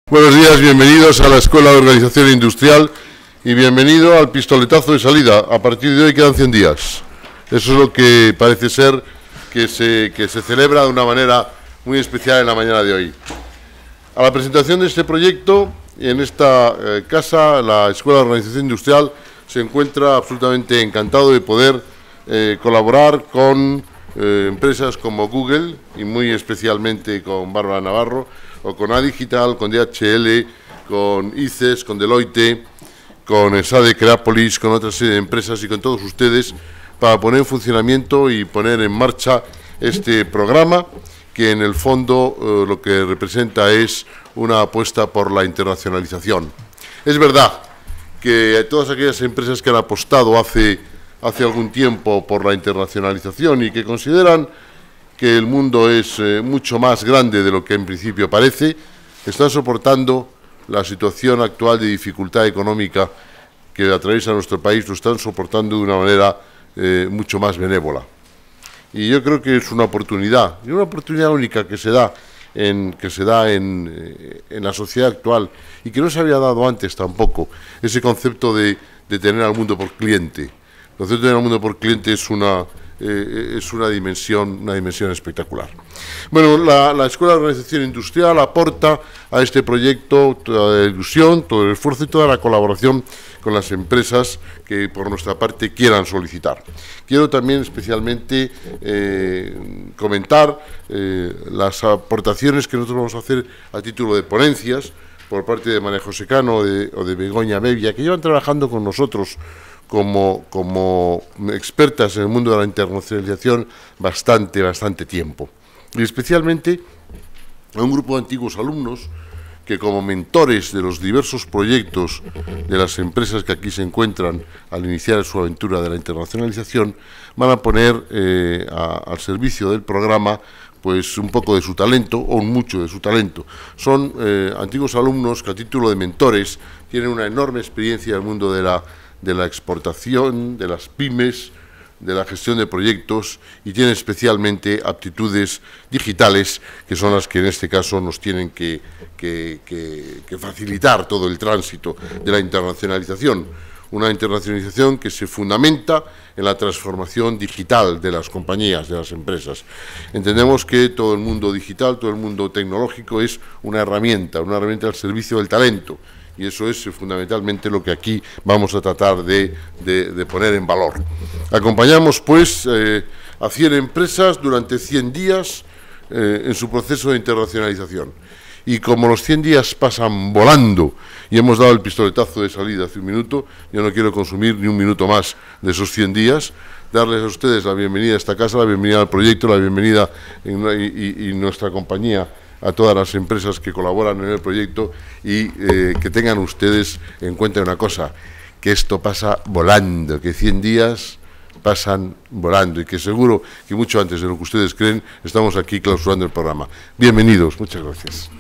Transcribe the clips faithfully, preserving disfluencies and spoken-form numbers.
Buenos días, bienvenidos a la Escuela de Organización Industrial y bienvenido al pistoletazo de salida. A partir de hoy quedan cien días. Eso es lo que parece ser que se, que se celebra de una manera muy especial en la mañana de hoy. A la presentación de este proyecto, en esta eh, casa, la Escuela de Organización Industrial se encuentra absolutamente encantado de poder eh, colaborar con eh, empresas como Google y muy especialmente con Bárbara Navarro, o con Adigital, con D H L, con I C E S, con Deloitte, con ESADE, Creápolis, con otra serie de empresas y con todos ustedes para poner en funcionamiento y poner en marcha este programa que en el fondo eh, lo que representa es una apuesta por la internacionalización. Es verdad que todas aquellas empresas que han apostado hace, hace algún tiempo por la internacionalización y que consideran que el mundo es eh, mucho más grande de lo que en principio parece, están soportando la situación actual de dificultad económica que atraviesa nuestro país, lo están soportando de una manera eh, mucho más benévola. Y yo creo que es una oportunidad, y una oportunidad única que se da en, que se da en, eh, en la sociedad actual y que no se había dado antes tampoco, ese concepto de, de tener al mundo por cliente. El concepto de tener al mundo por cliente es una... Eh, es una dimensión, una dimensión espectacular. Bueno, la, la Escuela de Organización Industrial aporta a este proyecto toda la ilusión, todo el esfuerzo y toda la colaboración con las empresas que por nuestra parte quieran solicitar. Quiero también especialmente eh, comentar eh, las aportaciones que nosotros vamos a hacer a título de ponencias por parte de María José Cano o de, o de Begoña Bevia, que llevan trabajando con nosotros Como, como expertas en el mundo de la internacionalización bastante, bastante tiempo. Y especialmente a un grupo de antiguos alumnos que como mentores de los diversos proyectos de las empresas que aquí se encuentran al iniciar su aventura de la internacionalización van a poner eh, a, al servicio del programa pues un poco de su talento o un mucho de su talento. Son eh, antiguos alumnos que a título de mentores tienen una enorme experiencia en el mundo de la de la exportación, de las pymes, de la gestión de proyectos y tienen especialmente aptitudes digitales que son las que en este caso nos tienen que, que, que, que facilitar todo el tránsito de la internacionalización. Una internacionalización que se fundamenta en la transformación digital de las compañías, de las empresas. Entendemos que todo el mundo digital, todo el mundo tecnológico es una herramienta, una herramienta al servicio del talento. Y eso es fundamentalmente lo que aquí vamos a tratar de, de, de poner en valor. Acompañamos, pues, eh, a cien empresas durante cien días eh, en su proceso de internacionalización. Y como los cien días pasan volando y hemos dado el pistoletazo de salida hace un minuto, yo no quiero consumir ni un minuto más de esos cien días, darles a ustedes la bienvenida a esta casa, la bienvenida al proyecto, la bienvenida en, y, y, y nuestra compañía a todas las empresas que colaboran en el proyecto y eh, que tengan ustedes en cuenta una cosa, que esto pasa volando, que cien días pasan volando y que seguro que mucho antes de lo que ustedes creen estamos aquí clausurando el programa. Bienvenidos, muchas gracias.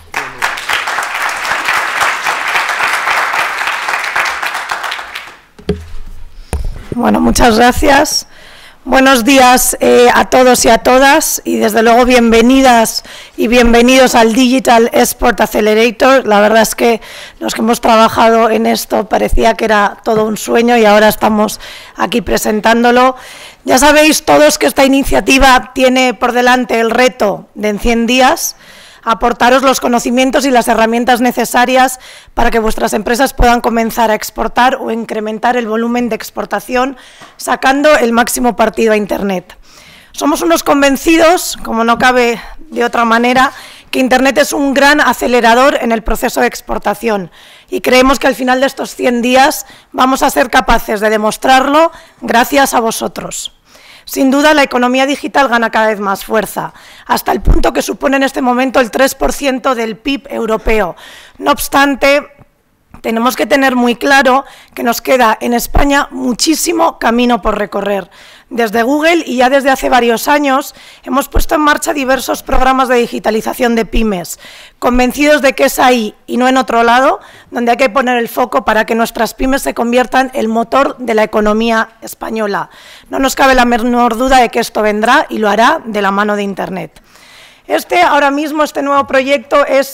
Bueno, muchas gracias. Buenos días eh, a todos y a todas y desde luego bienvenidas y bienvenidos al Digital Export Accelerator. La verdad es que los que hemos trabajado en esto parecía que era todo un sueño y ahora estamos aquí presentándolo. Ya sabéis todos que esta iniciativa tiene por delante el reto de en cien días aportaros los conocimientos y las herramientas necesarias para que vuestras empresas puedan comenzar a exportar o incrementar el volumen de exportación, sacando el máximo partido a Internet. Somos unos convencidos, como no cabe de otra manera, que Internet es un gran acelerador en el proceso de exportación y creemos que al final de estos cien días vamos a ser capaces de demostrarlo gracias a vosotros. Sin duda, la economía digital gana cada vez más fuerza, hasta el punto que supone en este momento el tres por ciento del P I B europeo. No obstante, tenemos que tener muy claro que nos queda en España muchísimo camino por recorrer. Desde Google y ya desde hace varios años hemos puesto en marcha diversos programas de digitalización de pymes, convencidos de que es ahí y no en otro lado donde hay que poner el foco para que nuestras pymes se conviertan en el motor de la economía española. No nos cabe la menor duda de que esto vendrá y lo hará de la mano de Internet. Este, ahora mismo, este nuevo proyecto es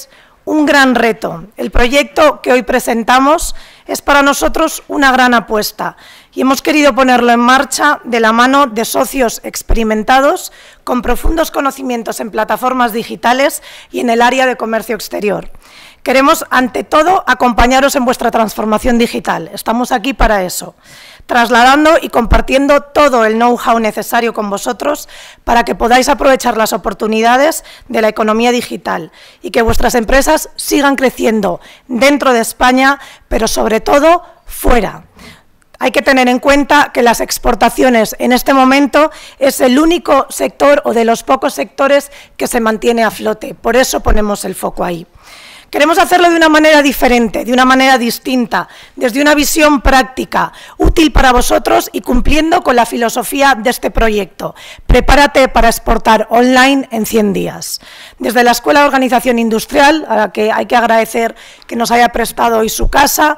un gran reto. El proyecto que hoy presentamos es para nosotros una gran apuesta y hemos querido ponerlo en marcha de la mano de socios experimentados con profundos conocimientos en plataformas digitales y en el área de comercio exterior. Queremos, ante todo, acompañaros en vuestra transformación digital. Estamos aquí para eso, trasladando y compartiendo todo el know-how necesario con vosotros para que podáis aprovechar las oportunidades de la economía digital y que vuestras empresas sigan creciendo dentro de España, pero sobre todo fuera. Hay que tener en cuenta que las exportaciones en este momento es el único sector o de los pocos sectores que se mantiene a flote. Por eso ponemos el foco ahí. Queremos hacerlo de una manera diferente, de una manera distinta, desde una visión práctica, útil para vosotros y cumpliendo con la filosofía de este proyecto. Prepárate para exportar online en cien días. Desde la Escuela de Organización Industrial, a la que hay que agradecer que nos haya prestado hoy su casa,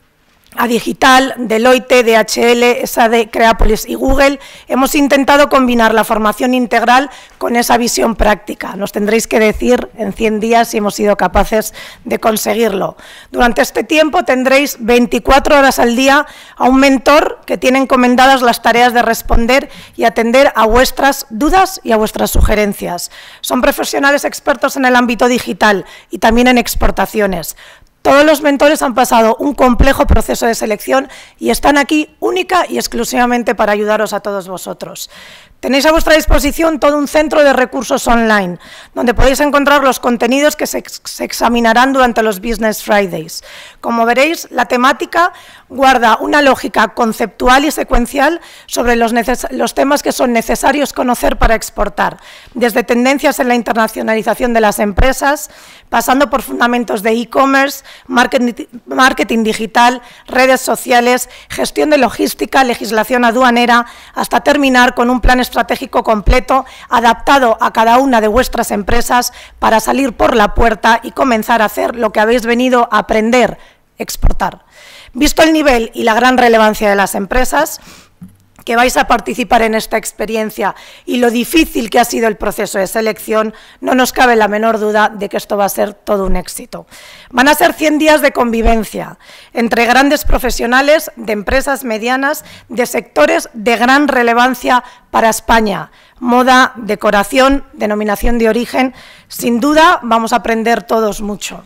a Digital, Deloitte, D H L, S A D, Creápolis y Google, hemos intentado combinar la formación integral con esa visión práctica. Nos tendréis que decir en cien días si hemos sido capaces de conseguirlo. Durante este tiempo tendréis veinticuatro horas al día a un mentor que tiene encomendadas las tareas de responder y atender a vuestras dudas y a vuestras sugerencias. Son profesionales expertos en el ámbito digital y también en exportaciones. Todos los mentores han pasado un complejo proceso de selección y están aquí única y exclusivamente para ayudaros a todos vosotros. Tenéis a vuestra disposición todo un centro de recursos online, donde podéis encontrar los contenidos que se, se examinarán durante los Business Fridays. Como veréis, la temática guarda una lógica conceptual y secuencial sobre los, los temas que son necesarios conocer para exportar, desde tendencias en la internacionalización de las empresas, pasando por fundamentos de e-commerce, marketing, marketing digital, redes sociales, gestión de logística, legislación aduanera, hasta terminar con un plan estratégico completo adaptado a cada una de vuestras empresas para salir por la puerta y comenzar a hacer lo que habéis venido a aprender, exportar. Visto el nivel y la gran relevancia de las empresas que vais a participar en esta experiencia y lo difícil que ha sido el proceso de selección, no nos cabe la menor duda de que esto va a ser todo un éxito. Van a ser cien días de convivencia entre grandes profesionales de empresas medianas de sectores de gran relevancia para España. Moda, decoración, denominación de origen. Sin duda vamos a aprender todos mucho.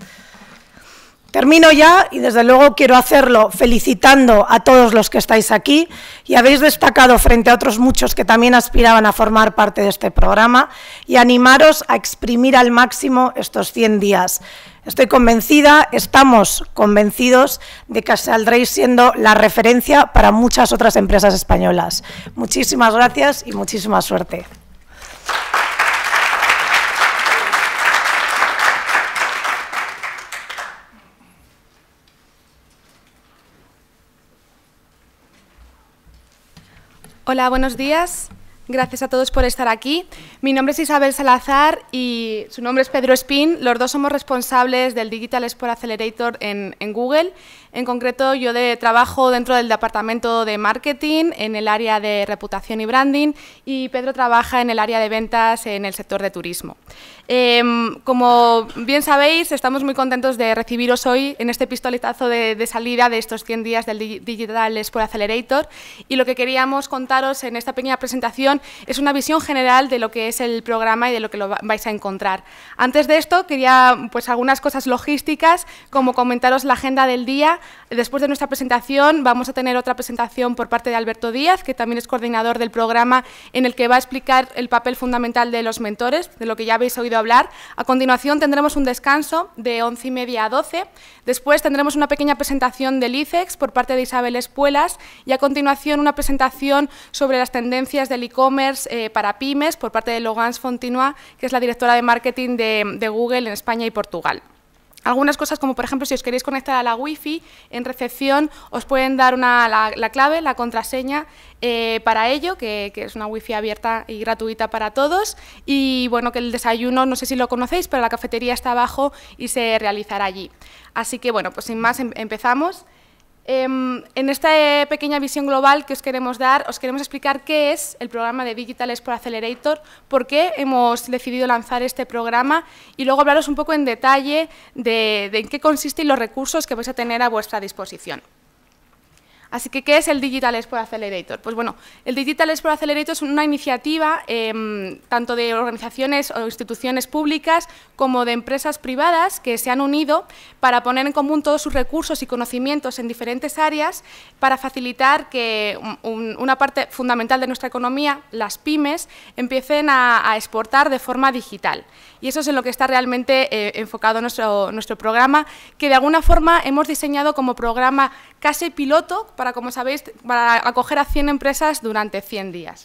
Termino ya y desde luego quiero hacerlo felicitando a todos los que estáis aquí y habéis destacado frente a otros muchos que también aspiraban a formar parte de este programa y animaros a exprimir al máximo estos cien días. Estoy convencida, estamos convencidos de que saldréis siendo la referencia para muchas otras empresas españolas. Muchísimas gracias y muchísima suerte. Hola, buenos días. Gracias a todos por estar aquí. Mi nombre es Isabel Salazar y su nombre es Pedro Espín. Los dos somos responsables del Digital Export Accelerator en, en Google. En concreto, yo de, trabajo dentro del departamento de marketing, en el área de reputación y branding, y Pedro trabaja en el área de ventas en el sector de turismo. Eh, como bien sabéis, estamos muy contentos de recibiros hoy en este pistoletazo de, de salida de estos cien días del Digital Export Accelerator, y lo que queríamos contaros en esta pequeña presentación es una visión general de lo que es el programa y de lo que lo vais a encontrar. Antes de esto, quería pues algunas cosas logísticas, como comentaros la agenda del día. Después de nuestra presentación vamos a tener otra presentación por parte de Alberto Díaz, que también es coordinador del programa, en el que va a explicar el papel fundamental de los mentores, de lo que ya habéis oído hablar. A continuación tendremos un descanso de once y media a doce. Después tendremos una pequeña presentación del I C E X por parte de Isabel Espuelas y a continuación una presentación sobre las tendencias del e-commerce eh, para pymes por parte de Laurence Fontenoy, que es la directora de marketing de, de Google en España y Portugal. Algunas cosas como, por ejemplo, si os queréis conectar a la Wi-Fi, en recepción os pueden dar una, la, la clave, la contraseña eh, para ello, que, que es una Wi-Fi abierta y gratuita para todos. Y bueno, que el desayuno, no sé si lo conocéis, pero la cafetería está abajo y se realizará allí. Así que bueno, pues sin más em, empezamos. En esta pequeña visión global que os queremos dar, os queremos explicar qué es el programa de Digital Export Accelerator, por qué hemos decidido lanzar este programa y luego hablaros un poco en detalle de, de en qué consiste y los recursos que vais a tener a vuestra disposición. Así que, ¿qué es el Digital Export Accelerator? Pues bueno, el Digital Export Accelerator es una iniciativa eh, tanto de organizaciones o instituciones públicas como de empresas privadas que se han unido para poner en común todos sus recursos y conocimientos en diferentes áreas para facilitar que un, una parte fundamental de nuestra economía, las pymes, empiecen a, a exportar de forma digital. Y eso es en lo que está realmente eh, enfocado nuestro, nuestro programa, que de alguna forma hemos diseñado como programa casi piloto para, como sabéis, para acoger a cien empresas durante cien días.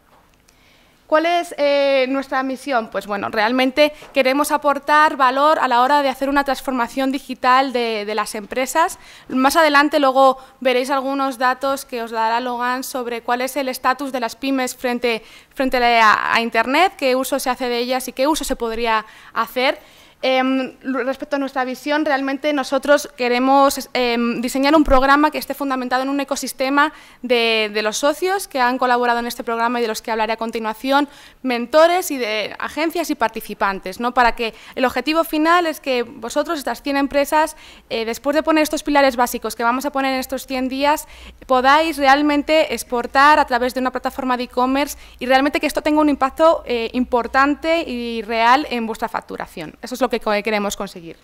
¿Cuál es eh, nuestra misión? Pues bueno, realmente queremos aportar valor a la hora de hacer una transformación digital de, de las empresas. Más adelante luego veréis algunos datos que os dará Logan sobre cuál es el estatus de las pymes frente, frente a, a Internet, qué uso se hace de ellas y qué uso se podría hacer. Eh, respecto a nuestra visión, realmente nosotros queremos eh, diseñar un programa que esté fundamentado en un ecosistema de, de los socios que han colaborado en este programa y de los que hablaré a continuación, mentores y de agencias y participantes, ¿no? Para que el objetivo final es que vosotros, estas cien empresas, eh, después de poner estos pilares básicos que vamos a poner en estos cien días, podáis realmente exportar a través de una plataforma de e-commerce y realmente que esto tenga un impacto eh, importante y real en vuestra facturación. Eso es lo que queremos conseguir.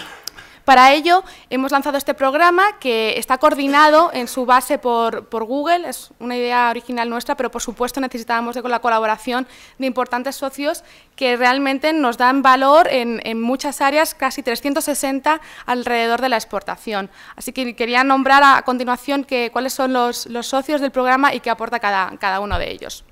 Para ello, hemos lanzado este programa que está coordinado en su base por, por Google, es una idea original nuestra, pero por supuesto necesitábamos de la colaboración de importantes socios que realmente nos dan valor en, en muchas áreas, casi trescientos sesenta alrededor de la exportación. Así que quería nombrar a, a continuación que, cuáles son los, los socios del programa y qué aporta cada, cada uno de ellos.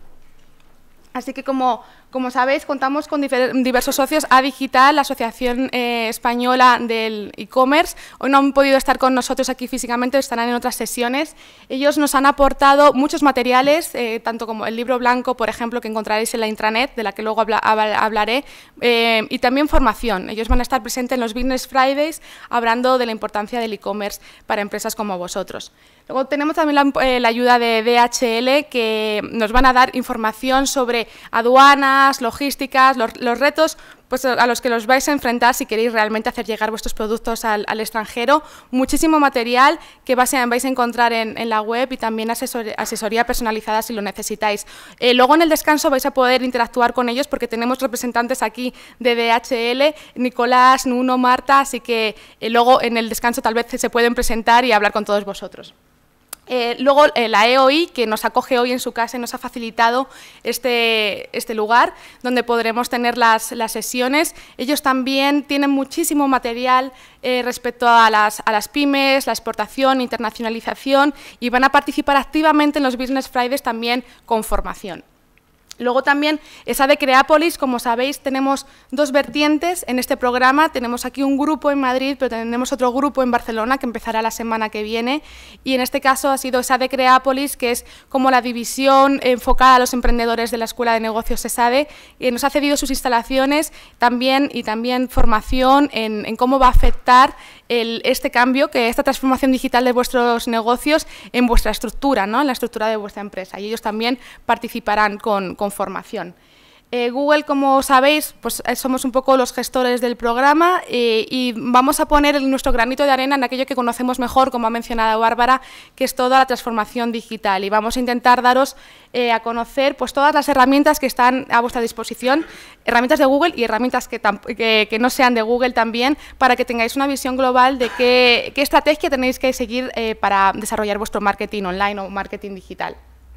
Así que, como, como sabéis, contamos con diversos socios. A Digital, la Asociación eh, Española del E-Commerce. Hoy no han podido estar con nosotros aquí físicamente, estarán en otras sesiones. Ellos nos han aportado muchos materiales, eh, tanto como el libro blanco, por ejemplo, que encontraréis en la intranet, de la que luego habla, hablaré, eh, y también formación. Ellos van a estar presentes en los Business Fridays, hablando de la importancia del e-commerce para empresas como vosotros. Luego tenemos también la, eh, la ayuda de D H L, que nos van a dar información sobre aduanas, logísticas, los, los retos pues, a los que los vais a enfrentar si queréis realmente hacer llegar vuestros productos al, al extranjero. Muchísimo material que vais a, vais a encontrar en, en la web y también asesor, asesoría personalizada si lo necesitáis. Eh, luego en el descanso vais a poder interactuar con ellos porque tenemos representantes aquí de D H L, Nicolás, Nuno, Marta, así que eh, luego en el descanso tal vez se pueden presentar y hablar con todos vosotros. Eh, luego eh, la E O I, que nos acoge hoy en su casa y nos ha facilitado este, este lugar donde podremos tener las, las sesiones. Ellos también tienen muchísimo material eh, respecto a las, a las pymes, la exportación, internacionalización y van a participar activamente en los Business Fridays también con formación. Luego también esa de Creápolis, como sabéis, tenemos dos vertientes en este programa. Tenemos aquí un grupo en Madrid, pero tenemos otro grupo en Barcelona que empezará la semana que viene. Y en este caso ha sido esa de Creápolis, que es como la división enfocada a los emprendedores de la Escuela de Negocios ESADE, que nos ha cedido sus instalaciones también y también formación en, en cómo va a afectar el, este cambio, que esta transformación digital de vuestros negocios en vuestra estructura, ¿no? En la estructura de vuestra empresa. Y ellos también participarán con, con formación. Eh, Google, como sabéis, pues somos un poco los gestores del programa eh, y vamos a poner nuestro granito de arena en aquello que conocemos mejor, como ha mencionado Bárbara, que es toda la transformación digital. Y vamos a intentar daros eh, a conocer pues, todas las herramientas que están a vuestra disposición, herramientas de Google y herramientas que, que, que no sean de Google también, para que tengáis una visión global de qué, qué estrategia tenéis que seguir eh, para desarrollar vuestro marketing online o marketing digital.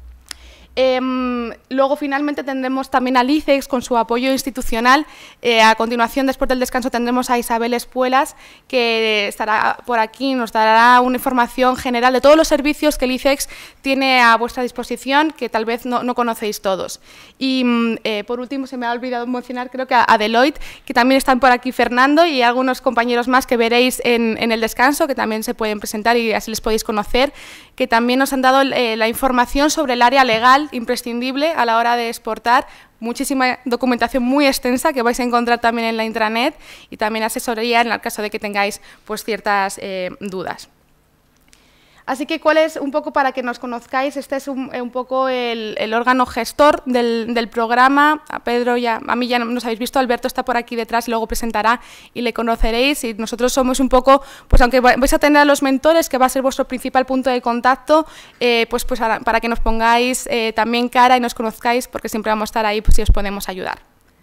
Eh, luego, finalmente, tendremos también al I C E X con su apoyo institucional. Eh, a continuación, después del descanso, tendremos a Isabel Espuelas, que estará por aquí, nos dará una información general de todos los servicios que el I C E X tiene a vuestra disposición, que tal vez no, no conocéis todos. Y, eh, por último, se me ha olvidado mencionar, creo que a, a Deloitte, que también están por aquí Fernando y algunos compañeros más que veréis en, en el descanso, que también se pueden presentar y así les podéis conocer, que también nos han dado eh, la información sobre el área legal imprescindible a la hora de exportar, muchísima documentación muy extensa que vais a encontrar también en la intranet y también asesoría en el caso de que tengáis pues, ciertas eh, dudas. Así que, ¿cuál es un poco para que nos conozcáis? Este es un, un poco el, el órgano gestor del, del programa. A Pedro ya, a mí ya nos habéis visto, Alberto está por aquí detrás y luego presentará y le conoceréis. Y nosotros somos un poco, pues aunque vais a tener a los mentores, que va a ser vuestro principal punto de contacto, eh, pues, pues para, para que nos pongáis eh, también cara y nos conozcáis, porque siempre vamos a estar ahí pues, si os podemos ayudar.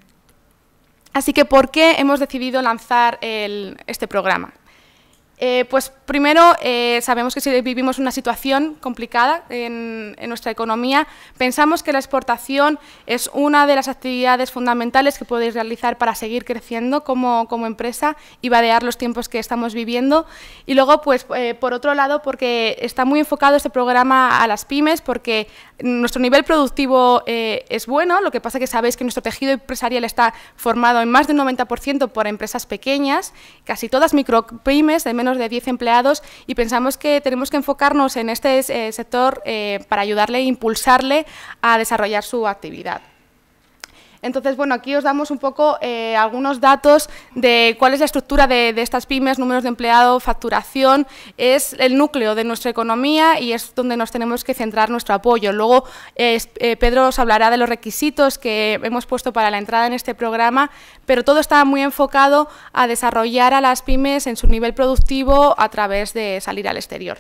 Así que, ¿por qué hemos decidido lanzar el, este programa? Eh, pues primero, eh, sabemos que si vivimos una situación complicada en, en nuestra economía, pensamos que la exportación es una de las actividades fundamentales que podéis realizar para seguir creciendo como, como empresa y vadear los tiempos que estamos viviendo. Y luego, pues eh, por otro lado, porque está muy enfocado este programa a las pymes, porque nuestro nivel productivo eh, es bueno, lo que pasa es que sabéis que nuestro tejido empresarial está formado en más de un noventa por ciento por empresas pequeñas, casi todas micropymes de menos de diez empleados, y pensamos que tenemos que enfocarnos en este eh, sector eh, para ayudarle e impulsarle a desarrollar su actividad. Entonces, bueno, aquí os damos un poco eh, algunos datos de cuál es la estructura de, de estas pymes, números de empleado, facturación. Es el núcleo de nuestra economía y es donde nos tenemos que centrar nuestro apoyo. Luego, eh, eh, Pedro os hablará de los requisitos que hemos puesto para la entrada en este programa, pero todo está muy enfocado a desarrollar a las pymes en su nivel productivo a través de salir al exterior.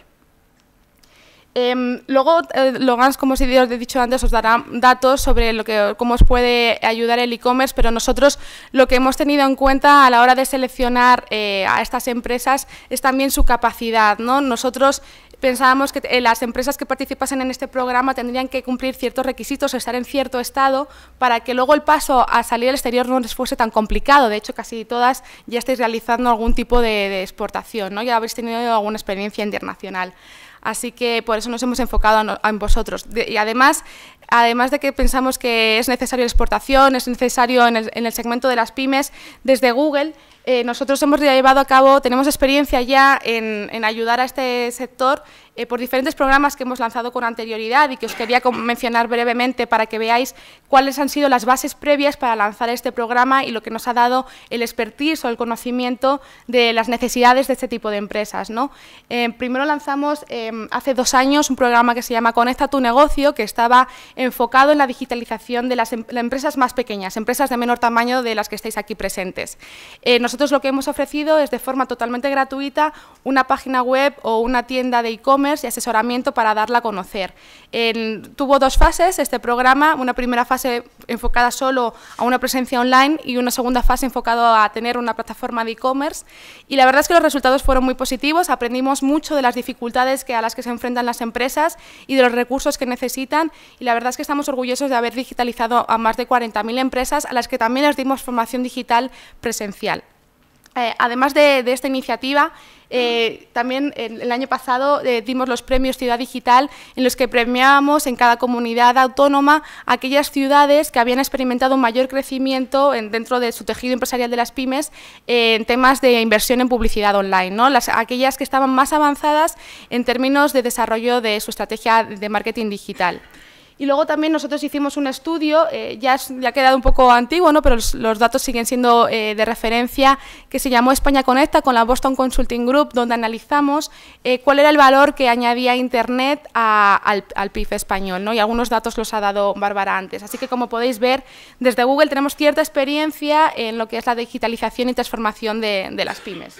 Eh, luego, eh, Logan, como os he dicho antes, os dará datos sobre lo que, cómo os puede ayudar el e-commerce, pero nosotros lo que hemos tenido en cuenta a la hora de seleccionar eh, a estas empresas es también su capacidad, ¿no? Nosotros pensábamos que eh, las empresas que participasen en este programa tendrían que cumplir ciertos requisitos, estar en cierto estado, para que luego el paso a salir al exterior no les fuese tan complicado. De hecho, casi todas ya estáis realizando algún tipo de, de exportación, ¿no? Ya habéis tenido alguna experiencia internacional. Así que por eso nos hemos enfocado en vosotros. Y además, además de que pensamos que es necesario la exportación, es necesario en el, en el segmento de las pymes, desde Google eh, nosotros hemos llevado a cabo, tenemos experiencia ya en, en ayudar a este sector eh, por diferentes programas que hemos lanzado con anterioridad y que os quería mencionar brevemente para que veáis cuáles han sido las bases previas para lanzar este programa y lo que nos ha dado el expertise o el conocimiento de las necesidades de este tipo de empresas, ¿no? Eh, primero lanzamos eh, hace dos años un programa que se llama Conecta tu negocio, que estaba enfocado en la digitalización de las em las empresas más pequeñas, empresas de menor tamaño de las que estáis aquí presentes. Eh, nosotros lo que hemos ofrecido es de forma totalmente gratuita una página web o una tienda de e-commerce y asesoramiento para darla a conocer. Eh, tuvo dos fases este programa, una primera fase enfocada solo a una presencia online y una segunda fase enfocada a tener una plataforma de e-commerce, y la verdad es que los resultados fueron muy positivos. Aprendimos mucho de las dificultades que a las que se enfrentan las empresas y de los recursos que necesitan, y la verdad es que estamos orgullosos de haber digitalizado a más de cuarenta mil empresas a las que también les dimos formación digital presencial. Eh, además de, de esta iniciativa, eh, también el, el año pasado eh, dimos los premios Ciudad Digital, en los que premiábamos en cada comunidad autónoma aquellas ciudades que habían experimentado un mayor crecimiento en, dentro de su tejido empresarial de las pymes eh, en temas de inversión en publicidad online, ¿no? Las, aquellas que estaban más avanzadas en términos de desarrollo de su estrategia de marketing digital. Y luego también nosotros hicimos un estudio, eh, ya, es, ya ha quedado un poco antiguo, ¿no? Pero los, los datos siguen siendo eh, de referencia, que se llamó España Conecta con la Boston Consulting Group, donde analizamos eh, cuál era el valor que añadía Internet a, al, al P I B español, ¿no? Y algunos datos los ha dado Bárbara antes. Así que, como podéis ver, desde Google tenemos cierta experiencia en lo que es la digitalización y transformación de, de las pymes.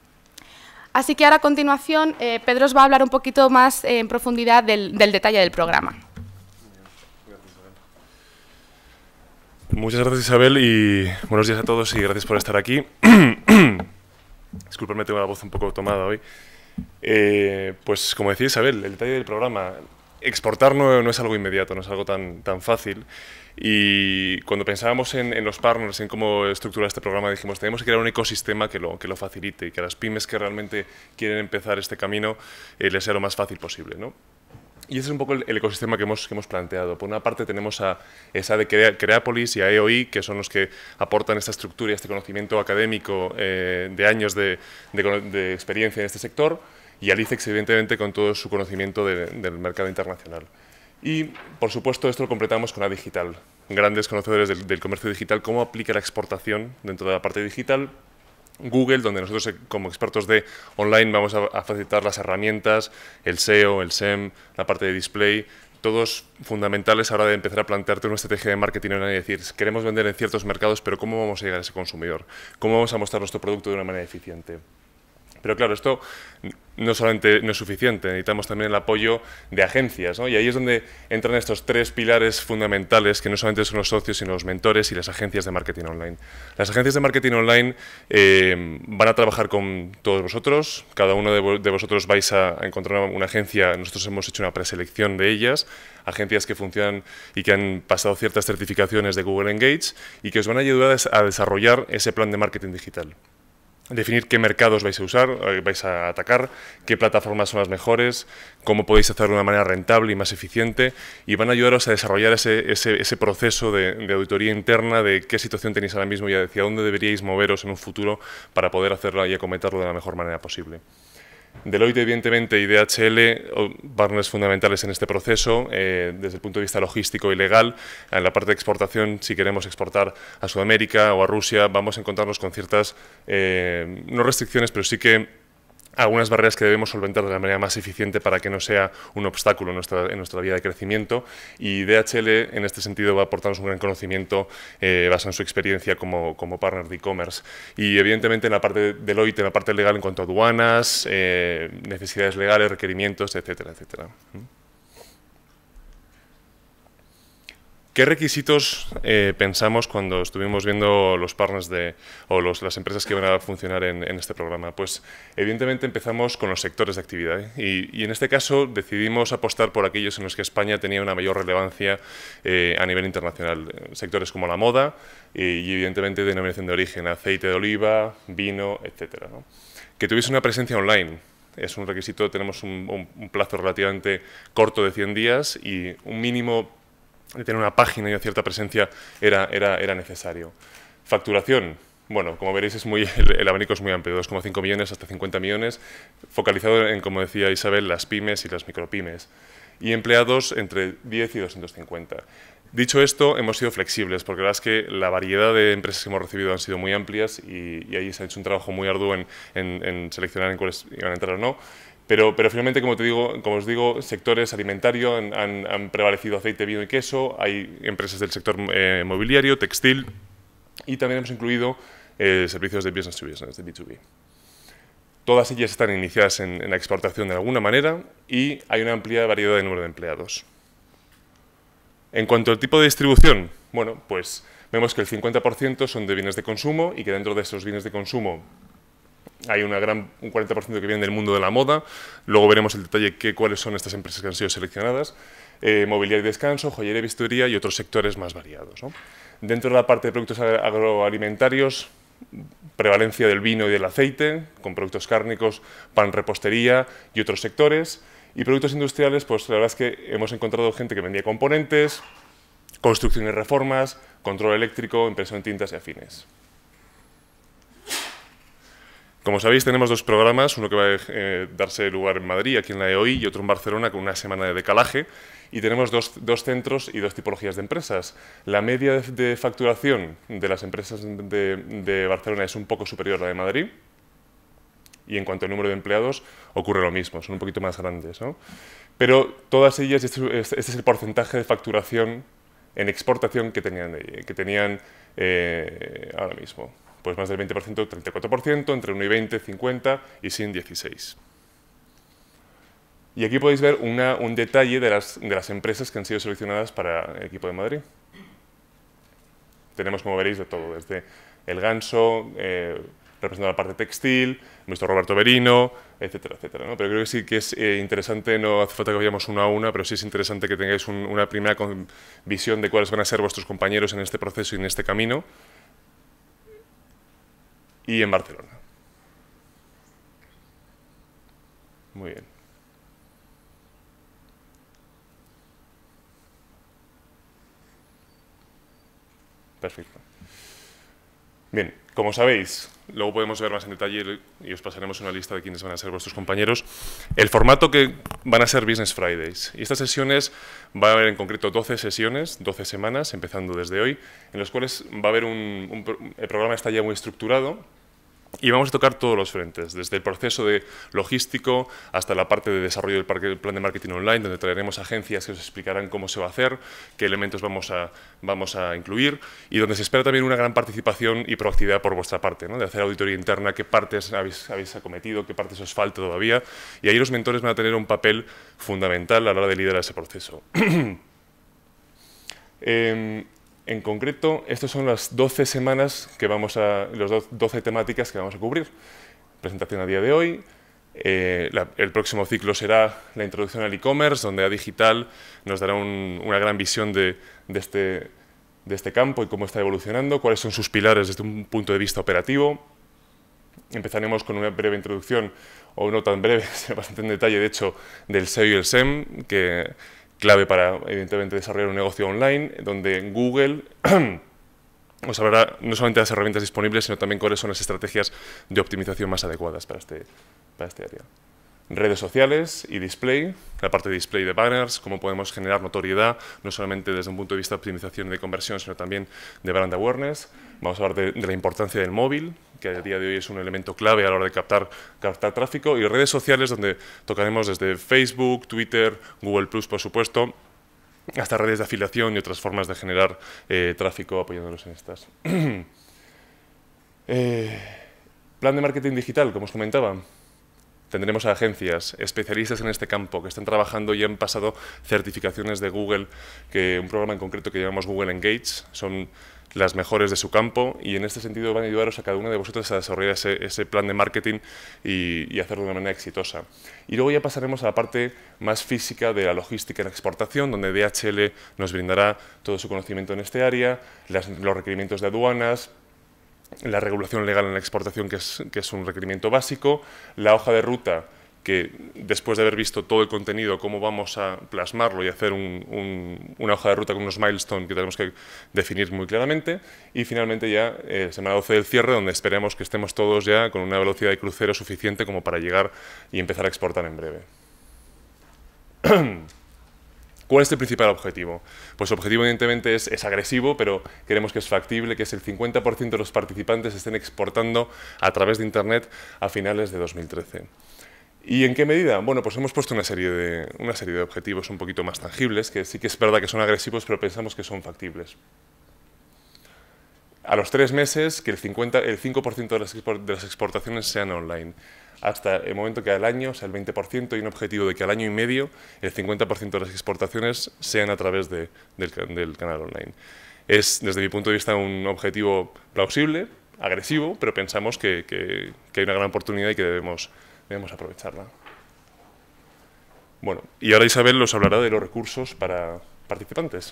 Así que ahora, a continuación, eh, Pedro os va a hablar un poquito más eh, en profundidad del, del detalle del programa. Muchas gracias, Isabel, y buenos días a todos y gracias por estar aquí. Disculpadme, tengo la voz un poco tomada hoy. Eh, pues, como decía Isabel, el detalle del programa, exportar no, no es algo inmediato, no es algo tan, tan fácil. Y cuando pensábamos en, en los partners, en cómo estructurar este programa, dijimos, tenemos que crear un ecosistema que lo, que lo facilite y que a las pymes que realmente quieren empezar este camino eh, les sea lo más fácil posible, ¿no? Y ese es un poco el, el ecosistema que hemos, que hemos planteado. Por una parte tenemos a esa de Creápolis y a E O I, que son los que aportan esta estructura y este conocimiento académico eh, de años de, de, de experiencia en este sector, y al ICEX, evidentemente, con todo su conocimiento de, del mercado internacional. Y, por supuesto, esto lo completamos con A Digital, grandes conocedores del, del comercio digital, cómo aplica la exportación dentro de la parte digital, Google, donde nosotros como expertos de online vamos a, a facilitar las herramientas, el S E O, el S E M, la parte de display, todos fundamentales a la hora de empezar a plantearte una estrategia de marketing online y decir, queremos vender en ciertos mercados, pero ¿cómo vamos a llegar a ese consumidor? ¿Cómo vamos a mostrar nuestro producto de una manera eficiente? Pero claro, esto no solamente no es suficiente, necesitamos también el apoyo de agencias, ¿no? Y ahí es donde entran estos tres pilares fundamentales, que no solamente son los socios, sino los mentores y las agencias de marketing online. Las agencias de marketing online eh, van a trabajar con todos vosotros, cada uno de, vo de vosotros vais a encontrar una agencia, nosotros hemos hecho una preselección de ellas, agencias que funcionan y que han pasado ciertas certificaciones de Google Engage y que os van a ayudar a desarrollar ese plan de marketing digital. Definir qué mercados vais a usar, vais a atacar, qué plataformas son las mejores, cómo podéis hacerlo de una manera rentable y más eficiente, y van a ayudaros a desarrollar ese, ese, ese proceso de, de auditoría interna de qué situación tenéis ahora mismo y hacia dónde deberíais moveros en un futuro para poder hacerlo y acometerlo de la mejor manera posible. Deloitte, evidentemente, y D H L, partners fundamentales en este proceso, eh, desde el punto de vista logístico y legal. En la parte de exportación, si queremos exportar a Sudamérica o a Rusia, vamos a encontrarnos con ciertas, eh, no restricciones, pero sí que algunas barreras que debemos solventar de la manera más eficiente para que no sea un obstáculo en nuestra, en nuestra vía de crecimiento, y D H L en este sentido va a aportarnos un gran conocimiento eh, basado en su experiencia como, como partner de e-commerce. Y evidentemente en la parte de Deloitte, en la parte legal en cuanto a aduanas, eh, necesidades legales, requerimientos, etcétera, etcétera. ¿Qué requisitos eh, pensamos cuando estuvimos viendo los partners de, o los, las empresas que van a funcionar en, en este programa? Pues evidentemente empezamos con los sectores de actividad, ¿eh? y, y en este caso decidimos apostar por aquellos en los que España tenía una mayor relevancia eh, a nivel internacional. Sectores como la moda y, y evidentemente denominación de origen, aceite de oliva, vino, etcétera, ¿no? Que tuviese una presencia online. Es un requisito, tenemos un, un, un plazo relativamente corto de cien días y un mínimo de tener una página y una cierta presencia era, era, era necesario. Facturación, bueno, como veréis es muy, el, el abanico es muy amplio, dos coma cinco millones hasta cincuenta millones, focalizado en, como decía Isabel, las pymes y las micropymes, y empleados entre diez y doscientos cincuenta. Dicho esto, hemos sido flexibles, porque la verdad es que la variedad de empresas que hemos recibido han sido muy amplias y, y ahí se ha hecho un trabajo muy arduo en, en, en seleccionar en cuáles iban a entrar o no. Pero, pero finalmente, como, te digo, como os digo, sectores alimentarios han, han, han prevalecido aceite, vino y queso, hay empresas del sector eh, mobiliario, textil, y también hemos incluido eh, servicios de business to business, de B dos B. Todas ellas están iniciadas en, en la exportación de alguna manera y hay una amplia variedad de número de empleados. En cuanto al tipo de distribución, bueno, pues vemos que el cincuenta por ciento son de bienes de consumo y que dentro de esos bienes de consumo hay una gran, un cuarenta por ciento que viene del mundo de la moda. Luego veremos el detalle de cuáles son estas empresas que han sido seleccionadas. Eh, mobiliario y descanso, joyería y vestuaría y otros sectores más variados, ¿no? Dentro de la parte de productos agroalimentarios, prevalencia del vino y del aceite, con productos cárnicos, pan, repostería y otros sectores. Y productos industriales, pues la verdad es que hemos encontrado gente que vendía componentes, construcción y reformas, control eléctrico, impresión de tintas y afines. Como sabéis, tenemos dos programas, uno que va a eh, darse lugar en Madrid, aquí en la E O I, y otro en Barcelona, con una semana de decalaje. Y tenemos dos, dos centros y dos tipologías de empresas. La media de, de facturación de las empresas de, de Barcelona es un poco superior a la de Madrid. Y en cuanto al número de empleados, ocurre lo mismo, son un poquito más grandes, ¿no? Pero todas ellas, este, este es el porcentaje de facturación en exportación que tenían, que tenían eh, ahora mismo. Pues más del veinte por ciento, treinta y cuatro por ciento, entre uno y veinte, cincuenta y sin dieciséis. Y aquí podéis ver una, un detalle de las, de las empresas que han sido seleccionadas para el equipo de Madrid. Tenemos, como veréis, de todo, desde el Ganso, eh, representando la parte textil, nuestro Roberto Berino, etcétera, etcétera, ¿no? Pero creo que sí que es eh, interesante, no hace falta que vayamos uno a una, pero sí es interesante que tengáis un, una primera visión de cuáles van a ser vuestros compañeros en este proceso y en este camino. Y en Barcelona. Muy bien. Perfecto. Bien, como sabéis, luego podemos ver más en detalle y os pasaremos una lista de quiénes van a ser vuestros compañeros. El formato que van a ser Business Fridays. Y estas sesiones, va a haber en concreto doce sesiones, doce semanas, empezando desde hoy, en las cuales va a haber un, un... El programa está ya muy estructurado. Y vamos a tocar todos los frentes, desde el proceso de logístico hasta la parte de desarrollo del plan de marketing online, donde traeremos agencias que os explicarán cómo se va a hacer, qué elementos vamos a, vamos a incluir, y donde se espera también una gran participación y proactividad por vuestra parte, ¿no? De hacer auditoría interna, qué partes habéis, habéis acometido, qué partes os falta todavía, y ahí los mentores van a tener un papel fundamental a la hora de liderar ese proceso. eh, En concreto, estas son las doce semanas que vamos a, las doce temáticas que vamos a cubrir. Presentación a día de hoy. Eh, la, el próximo ciclo será la introducción al e-commerce, donde A Digital nos dará un, una gran visión de, de, este, de este campo y cómo está evolucionando, cuáles son sus pilares desde un punto de vista operativo. Empezaremos con una breve introducción, o no tan breve, bastante en detalle, de hecho, del S E O y el S E M, que clave para, evidentemente, desarrollar un negocio online, donde Google os hablará no solamente de las herramientas disponibles, sino también cuáles son las estrategias de optimización más adecuadas para este, para este área. Redes sociales y display, la parte de display de banners, cómo podemos generar notoriedad, no solamente desde un punto de vista de optimización y de conversión, sino también de brand awareness. Vamos a hablar de, de la importancia del móvil, que a día de hoy es un elemento clave a la hora de captar, captar tráfico, y redes sociales, donde tocaremos desde Facebook, Twitter, Google plus, por supuesto, hasta redes de afiliación y otras formas de generar eh, tráfico apoyándonos en estas. eh, plan de marketing digital, como os comentaba. Tendremos a agencias especialistas en este campo que están trabajando y han pasado certificaciones de Google, que un programa en concreto que llamamos Google Engage, son las mejores de su campo, y en este sentido van a ayudaros a cada uno de vosotros a desarrollar ese, ese plan de marketing y, y hacerlo de una manera exitosa. Y luego ya pasaremos a la parte más física de la logística en exportación, donde D H L nos brindará todo su conocimiento en este área, las, los requerimientos de aduanas, la regulación legal en la exportación, que es, que es un requerimiento básico, la hoja de ruta, que después de haber visto todo el contenido, cómo vamos a plasmarlo y hacer un, un, una hoja de ruta con unos milestones que tenemos que definir muy claramente, y finalmente ya eh, semana doce del cierre, donde esperemos que estemos todos ya con una velocidad de crucero suficiente como para llegar y empezar a exportar en breve. ¿Cuál es el principal objetivo? Pues el objetivo evidentemente es, es agresivo, pero queremos que es factible, que es el cincuenta por ciento de los participantes estén exportando a través de Internet a finales de dos mil trece. ¿Y en qué medida? Bueno, pues hemos puesto una serie, de, una serie de objetivos un poquito más tangibles, que sí que es verdad que son agresivos, pero pensamos que son factibles. A los tres meses, que el, cincuenta, el cinco por ciento de las, de las exportaciones sean online. Hasta el momento que al año, o sea, el veinte por ciento, y un objetivo de que al año y medio el cincuenta por ciento de las exportaciones sean a través de, del, del canal online. Es, desde mi punto de vista, un objetivo plausible, agresivo, pero pensamos que, que, que hay una gran oportunidad y que debemos... debemos aprovecharla. Bueno, y ahora Isabel os hablará de los recursos para participantes.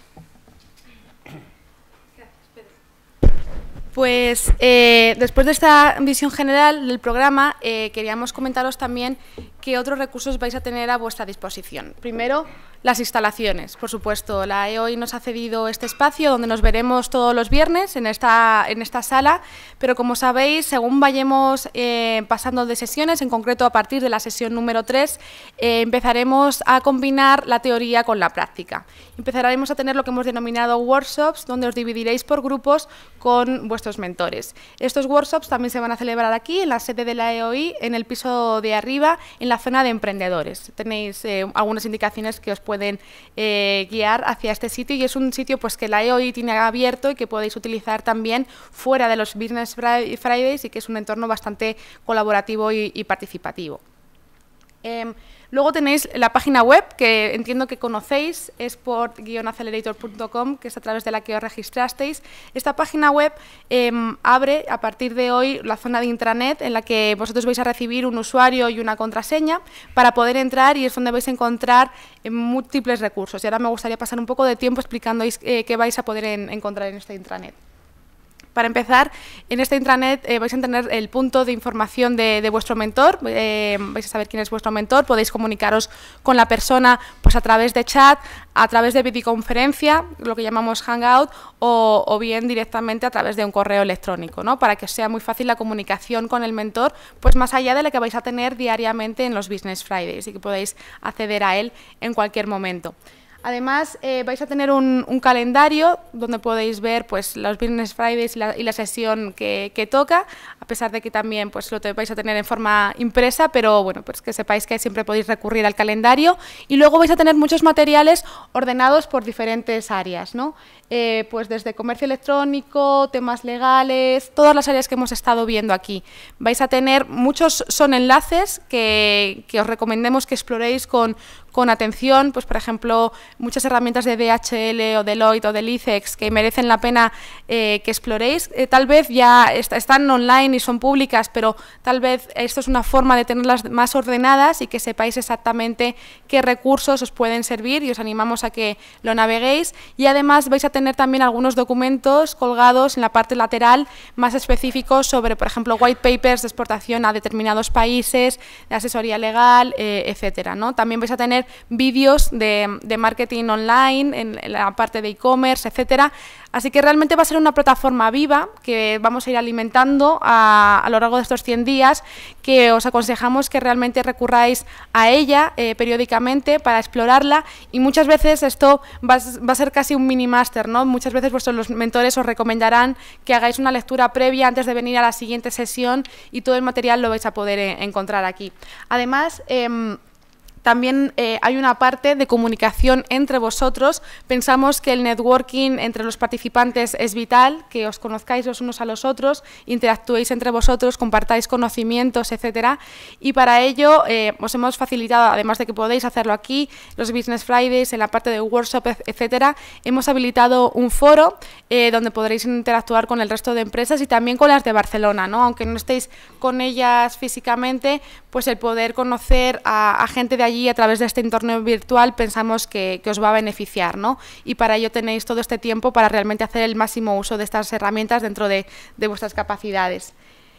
Pues eh, después de esta visión general del programa, eh, queríamos comentaros también qué otros recursos vais a tener a vuestra disposición. Primero, las instalaciones. Por supuesto, la E O I nos ha cedido este espacio donde nos veremos todos los viernes en esta, en esta sala, pero como sabéis, según vayamos eh, pasando de sesiones, en concreto a partir de la sesión número tres, eh, empezaremos a combinar la teoría con la práctica. Empezaremos a tener lo que hemos denominado workshops, donde os dividiréis por grupos con vuestros mentores. Estos workshops también se van a celebrar aquí, en la sede de la E O I, en el piso de arriba, en la zona de emprendedores. Tenéis eh, algunas indicaciones que os pueden eh, guiar hacia este sitio, y es un sitio pues, que la E O I tiene abierto y que podéis utilizar también fuera de los Business Fridays, y que es un entorno bastante colaborativo y, y participativo. Eh, luego tenéis la página web, que entiendo que conocéis, sport guion accelerator punto com, que es a través de la que os registrasteis. Esta página web eh, abre a partir de hoy la zona de intranet, en la que vosotros vais a recibir un usuario y una contraseña para poder entrar, y es donde vais a encontrar eh, múltiples recursos. Y ahora me gustaría pasar un poco de tiempo explicando eh, qué vais a poder en, encontrar en esta intranet. Para empezar, en esta intranet eh, vais a tener el punto de información de, de vuestro mentor, eh, vais a saber quién es vuestro mentor, podéis comunicaros con la persona pues, a través de chat, a través de videoconferencia, lo que llamamos Hangout, o, o bien directamente a través de un correo electrónico, ¿no? Para que os sea muy fácil la comunicación con el mentor, pues más allá de la que vais a tener diariamente en los Business Fridays, y que podéis acceder a él en cualquier momento. Además, eh, vais a tener un, un calendario donde podéis ver pues, los Business Fridays y la, y la sesión que, que toca, a pesar de que también pues, lo te, vais a tener en forma impresa, pero bueno, pues que sepáis que siempre podéis recurrir al calendario. Y luego vais a tener muchos materiales ordenados por diferentes áreas, ¿no? Eh, pues desde comercio electrónico, temas legales, todas las áreas que hemos estado viendo aquí. Vais a tener, muchos son enlaces que, que os recomendemos que exploréis con, con atención, pues por ejemplo, muchas herramientas de D H L o Deloitte o del I C E X que merecen la pena eh, que exploréis. Eh, tal vez ya est están online y son públicas, pero tal vez esto es una forma de tenerlas más ordenadas y que sepáis exactamente qué recursos os pueden servir y os animamos a que lo naveguéis. Y además vais a tener también algunos documentos colgados en la parte lateral más específicos sobre, por ejemplo, white papers de exportación a determinados países, de asesoría legal, eh, etcétera, ¿no? También vais a tener vídeos de, de marketing online en, en la parte de e-commerce, etcétera. Así que realmente va a ser una plataforma viva que vamos a ir alimentando a, a lo largo de estos cien días, que os aconsejamos que realmente recurráis a ella eh, periódicamente para explorarla, y muchas veces esto va, va a ser casi un mini máster, ¿no? Muchas veces vuestros los mentores os recomendarán que hagáis una lectura previa antes de venir a la siguiente sesión y todo el material lo vais a poder eh, encontrar aquí. Además, eh, también eh, hay una parte de comunicación entre vosotros. Pensamos que el networking entre los participantes es vital, que os conozcáis los unos a los otros, interactuéis entre vosotros, compartáis conocimientos, etcétera. Y para ello eh, os hemos facilitado, además de que podéis hacerlo aquí, los Business Fridays, en la parte de workshop, etcétera, hemos habilitado un foro eh, donde podréis interactuar con el resto de empresas y también con las de Barcelona, ¿no? Aunque no estéis con ellas físicamente, pues el poder conocer a, a gente de allí a través de este entorno virtual pensamos que, que os va a beneficiar, ¿no? Y para ello tenéis todo este tiempo para realmente hacer el máximo uso de estas herramientas dentro de, de vuestras capacidades.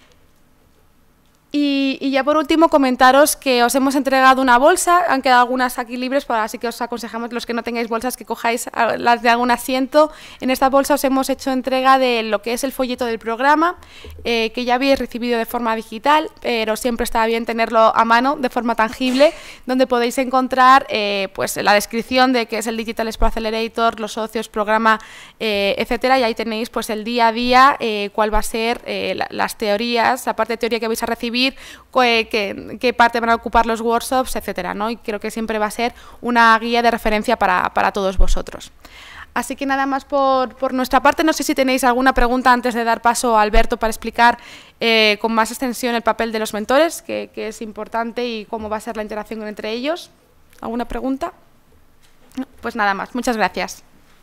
Y, y ya por último comentaros que os hemos entregado una bolsa, han quedado algunas aquí libres, para, así que os aconsejamos los que no tengáis bolsas que cojáis las de algún asiento. En esta bolsa os hemos hecho entrega de lo que es el folleto del programa, eh, que ya habéis recibido de forma digital, pero siempre está bien tenerlo a mano de forma tangible, donde podéis encontrar eh, pues, la descripción de qué es el Digital Export Accelerator, los socios, programa, eh, etcétera, y ahí tenéis pues, el día a día, eh, cuál va a ser eh, la, las teorías, la parte de teoría que vais a recibir, Qué, qué parte van a ocupar los workshops, etcétera, ¿no? Y creo que siempre va a ser una guía de referencia para, para todos vosotros. Así que nada más por, por nuestra parte. No sé si tenéis alguna pregunta antes de dar paso a Alberto para explicar eh, con más extensión el papel de los mentores, que, que es importante, y cómo va a ser la interacción entre ellos. ¿Alguna pregunta? No, pues nada más. Muchas gracias.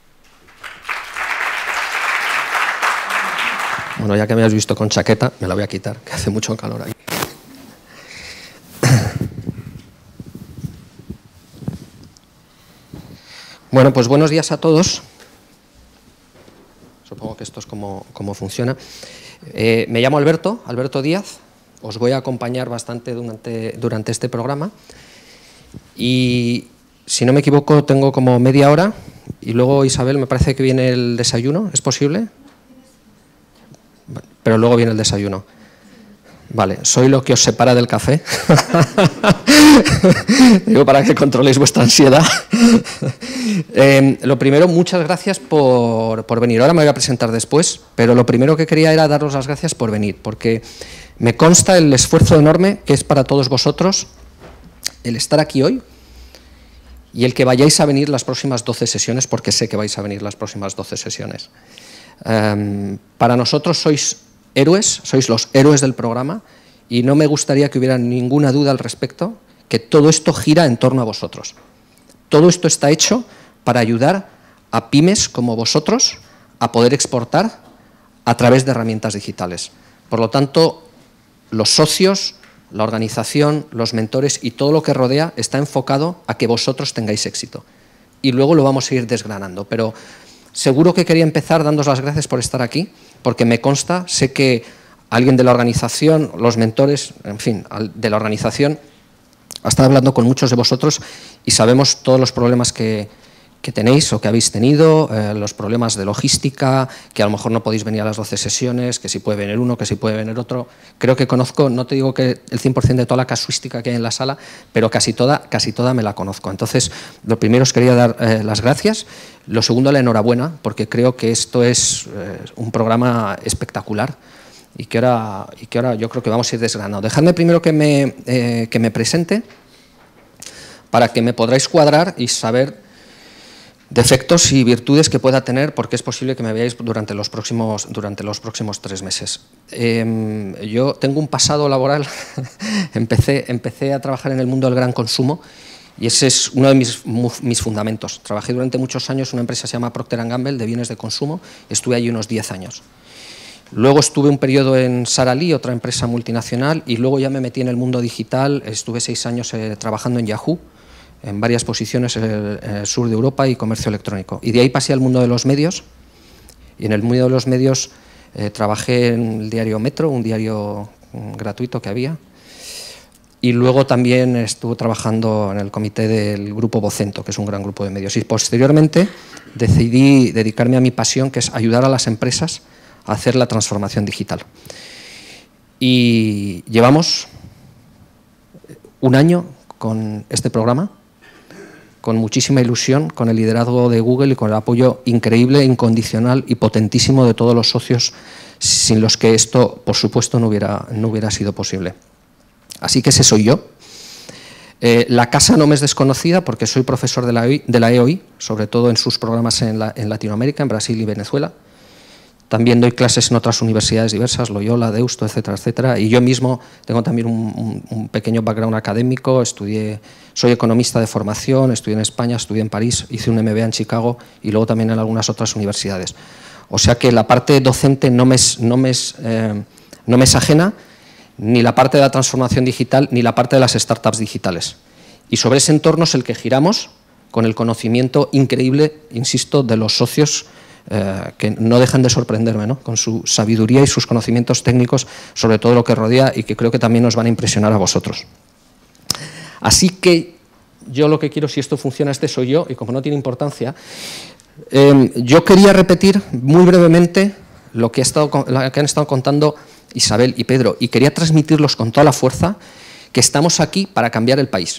Bueno, ya que me has visto con chaqueta, me la voy a quitar, que hace mucho calor aquí. Bueno, pues buenos días a todos. Supongo que esto es como, como funciona. Eh, me llamo Alberto, Alberto Díaz. Os voy a acompañar bastante durante, durante este programa. Y si no me equivoco, tengo como media hora. Y luego, Isabel, me parece que viene el desayuno. ¿Es posible? Pero luego viene el desayuno. Vale, soy lo que os separa del café. Digo, para que controléis vuestra ansiedad. eh, lo primero, muchas gracias por, por venir. Ahora me voy a presentar después, pero lo primero que quería era daros las gracias por venir, porque me consta el esfuerzo enorme que es para todos vosotros el estar aquí hoy y el que vayáis a venir las próximas doce sesiones, porque sé que vais a venir las próximas doce sesiones. Eh, para nosotros sois héroes, sois los héroes del programa, y no me gustaría que hubiera ninguna duda al respecto, que todo esto gira en torno a vosotros. Todo esto está hecho para ayudar a pymes como vosotros a poder exportar a través de herramientas digitales. Por lo tanto, los socios, la organización, los mentores y todo lo que rodea está enfocado a que vosotros tengáis éxito. Y luego lo vamos a ir desgranando, pero seguro que quería empezar dándos las gracias por estar aquí, porque me consta, sé que alguien de la organización, los mentores, en fin, de la organización, ha estado hablando con muchos de vosotros y sabemos todos los problemas que, que tenéis o que habéis tenido, eh, los problemas de logística, que a lo mejor no podéis venir a las doce sesiones, que si puede venir uno, que si puede venir otro. Creo que conozco, no te digo que el cien por cien de toda la casuística que hay en la sala, pero casi toda, casi toda me la conozco. Entonces, lo primero os quería dar eh, las gracias. Lo segundo, la enhorabuena, porque creo que esto es eh, un programa espectacular y que, ahora, y que ahora yo creo que vamos a ir desgranando. Dejadme primero que me, eh, que me presente para que me podráis cuadrar y saber defectos y virtudes que pueda tener, porque es posible que me veáis durante los próximos, durante los próximos tres meses. Eh, yo tengo un pasado laboral, empecé, empecé a trabajar en el mundo del gran consumo y ese es uno de mis, mis fundamentos. Trabajé durante muchos años en una empresa que se llama Procter and Gamble de bienes de consumo, estuve allí unos diez años. Luego estuve un periodo en Sara Lee, otra empresa multinacional, y luego ya me metí en el mundo digital, estuve seis años eh, trabajando en Yahoo, en varias posiciones en el, en el sur de Europa y comercio electrónico. Y de ahí pasé al mundo de los medios, y en el mundo de los medios eh, trabajé en el diario Metro, un diario um, gratuito que había, y luego también estuve trabajando en el comité del grupo Vocento, que es un gran grupo de medios. Y posteriormente decidí dedicarme a mi pasión, que es ayudar a las empresas a hacer la transformación digital. Y llevamos un año con este programa, con muchísima ilusión, con el liderazgo de Google y con el apoyo increíble, incondicional y potentísimo de todos los socios, sin los que esto, por supuesto, no hubiera, no hubiera sido posible. Así que ese soy yo. Eh, la casa no me es desconocida porque soy profesor de la, de la E O I, sobre todo en sus programas en, la, en Latinoamérica, en Brasil y Venezuela. También doy clases en otras universidades diversas, Loyola, Deusto, etcétera, etcétera. Y yo mismo tengo también un, un, un pequeño background académico, estudié, soy economista de formación, estudié en España, estudié en París, hice un M B A en Chicago y luego también en algunas otras universidades. O sea que la parte docente no me es, no me es, eh, no me es ajena, ni la parte de la transformación digital, ni la parte de las startups digitales. Y sobre ese entorno es el que giramos con el conocimiento increíble, insisto, de los socios Eh, que no dejan de sorprenderme, ¿no?, con su sabiduría y sus conocimientos técnicos sobre todo lo que rodea y que creo que también nos van a impresionar a vosotros. Así que yo lo que quiero, si esto funciona, este soy yo, y como no tiene importancia, eh, yo quería repetir muy brevemente lo que, ha estado, lo que han estado contando Isabel y Pedro, y quería transmitirlos con toda la fuerza que estamos aquí para cambiar el país.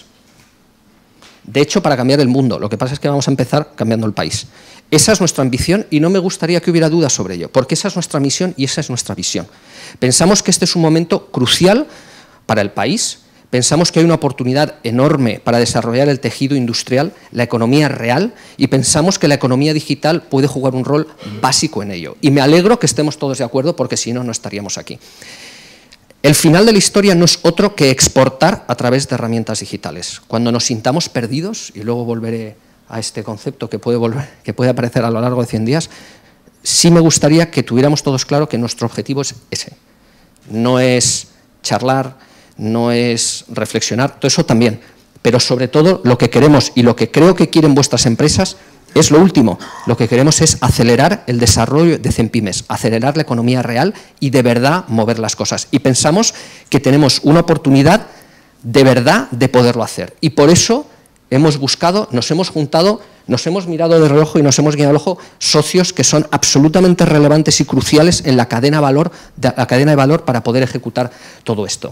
De hecho, para cambiar el mundo. Lo que pasa es que vamos a empezar cambiando el país. Esa es nuestra ambición y no me gustaría que hubiera dudas sobre ello, porque esa es nuestra misión y esa es nuestra visión. Pensamos que este es un momento crucial para el país, pensamos que hay una oportunidad enorme para desarrollar el tejido industrial, la economía real, y pensamos que la economía digital puede jugar un rol básico en ello. Y me alegro que estemos todos de acuerdo, porque si no, no estaríamos aquí. El final de la historia no es otro que exportar a través de herramientas digitales. Cuando nos sintamos perdidos, y luego volveré a este concepto que puede, volver, que puede aparecer a lo largo de cien días, sí me gustaría que tuviéramos todos claro que nuestro objetivo es ese. No es charlar, no es reflexionar, todo eso también, pero sobre todo lo que queremos y lo que creo que quieren vuestras empresas es lo último. Lo que queremos es acelerar el desarrollo de CEMPYMES, acelerar la economía real y de verdad mover las cosas. Y pensamos que tenemos una oportunidad de verdad de poderlo hacer. Y por eso hemos buscado, nos hemos juntado, nos hemos mirado de reojo y nos hemos guiado el ojo socios que son absolutamente relevantes y cruciales en la cadena, valor, de, la cadena de valor para poder ejecutar todo esto.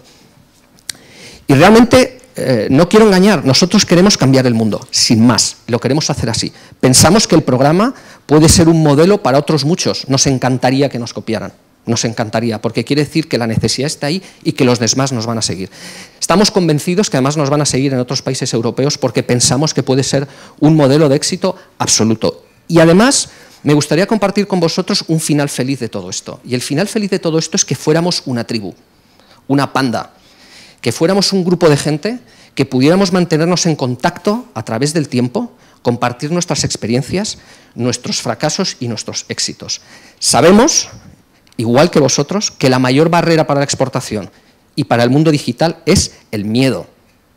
Y realmente, eh, no quiero engañar, nosotros queremos cambiar el mundo, sin más, lo queremos hacer así. Pensamos que el programa puede ser un modelo para otros muchos, nos encantaría que nos copiaran. Nos encantaría, porque quiere decir que la necesidad está ahí y que los demás nos van a seguir. Estamos convencidos que además nos van a seguir en otros países europeos porque pensamos que puede ser un modelo de éxito absoluto. Y además, me gustaría compartir con vosotros un final feliz de todo esto. Y el final feliz de todo esto es que fuéramos una tribu, una panda, que fuéramos un grupo de gente que pudiéramos mantenernos en contacto a través del tiempo, compartir nuestras experiencias, nuestros fracasos y nuestros éxitos. Sabemos, igual que vosotros, que la mayor barrera para la exportación y para el mundo digital es el miedo.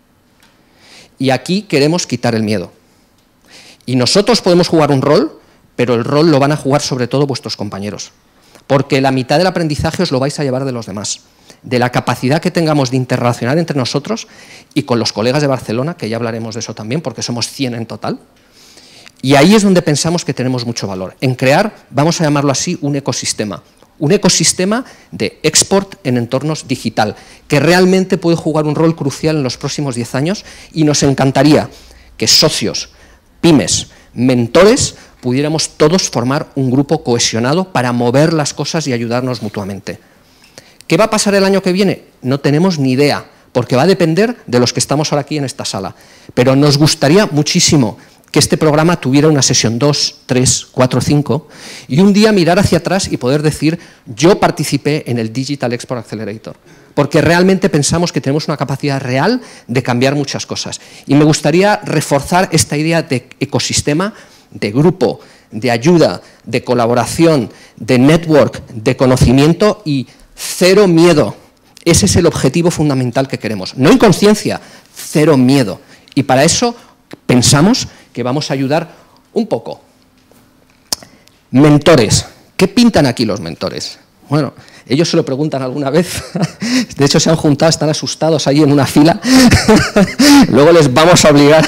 Y aquí queremos quitar el miedo. Y nosotros podemos jugar un rol, pero el rol lo van a jugar sobre todo vuestros compañeros. Porque la mitad del aprendizaje os lo vais a llevar de los demás. De la capacidad que tengamos de interrelacionar entre nosotros y con los colegas de Barcelona, que ya hablaremos de eso también, porque somos cien en total, Y ahí es donde pensamos que tenemos mucho valor, en crear, vamos a llamarlo así, un ecosistema. Un ecosistema de export en entornos digital, que realmente puede jugar un rol crucial en los próximos diez años y nos encantaría que socios, pymes, mentores, pudiéramos todos formar un grupo cohesionado para mover las cosas y ayudarnos mutuamente. ¿Qué va a pasar el año que viene? No tenemos ni idea, porque va a depender de los que estamos ahora aquí en esta sala. Pero nos gustaría muchísimo que este programa tuviera una sesión dos, tres, cuatro, cinco y un día mirar hacia atrás y poder decir yo participé en el Digital Export Accelerator, porque realmente pensamos que tenemos una capacidad real de cambiar muchas cosas. Y me gustaría reforzar esta idea de ecosistema, de grupo, de ayuda, de colaboración, de network, de conocimiento y cero miedo. Ese es el objetivo fundamental que queremos. No inconsciencia, cero miedo. Y para eso pensamos que vamos a ayudar un poco. Mentores. ¿Qué pintan aquí los mentores? Bueno, ellos se lo preguntan alguna vez. De hecho, se han juntado, están asustados ahí en una fila. Luego les vamos a obligar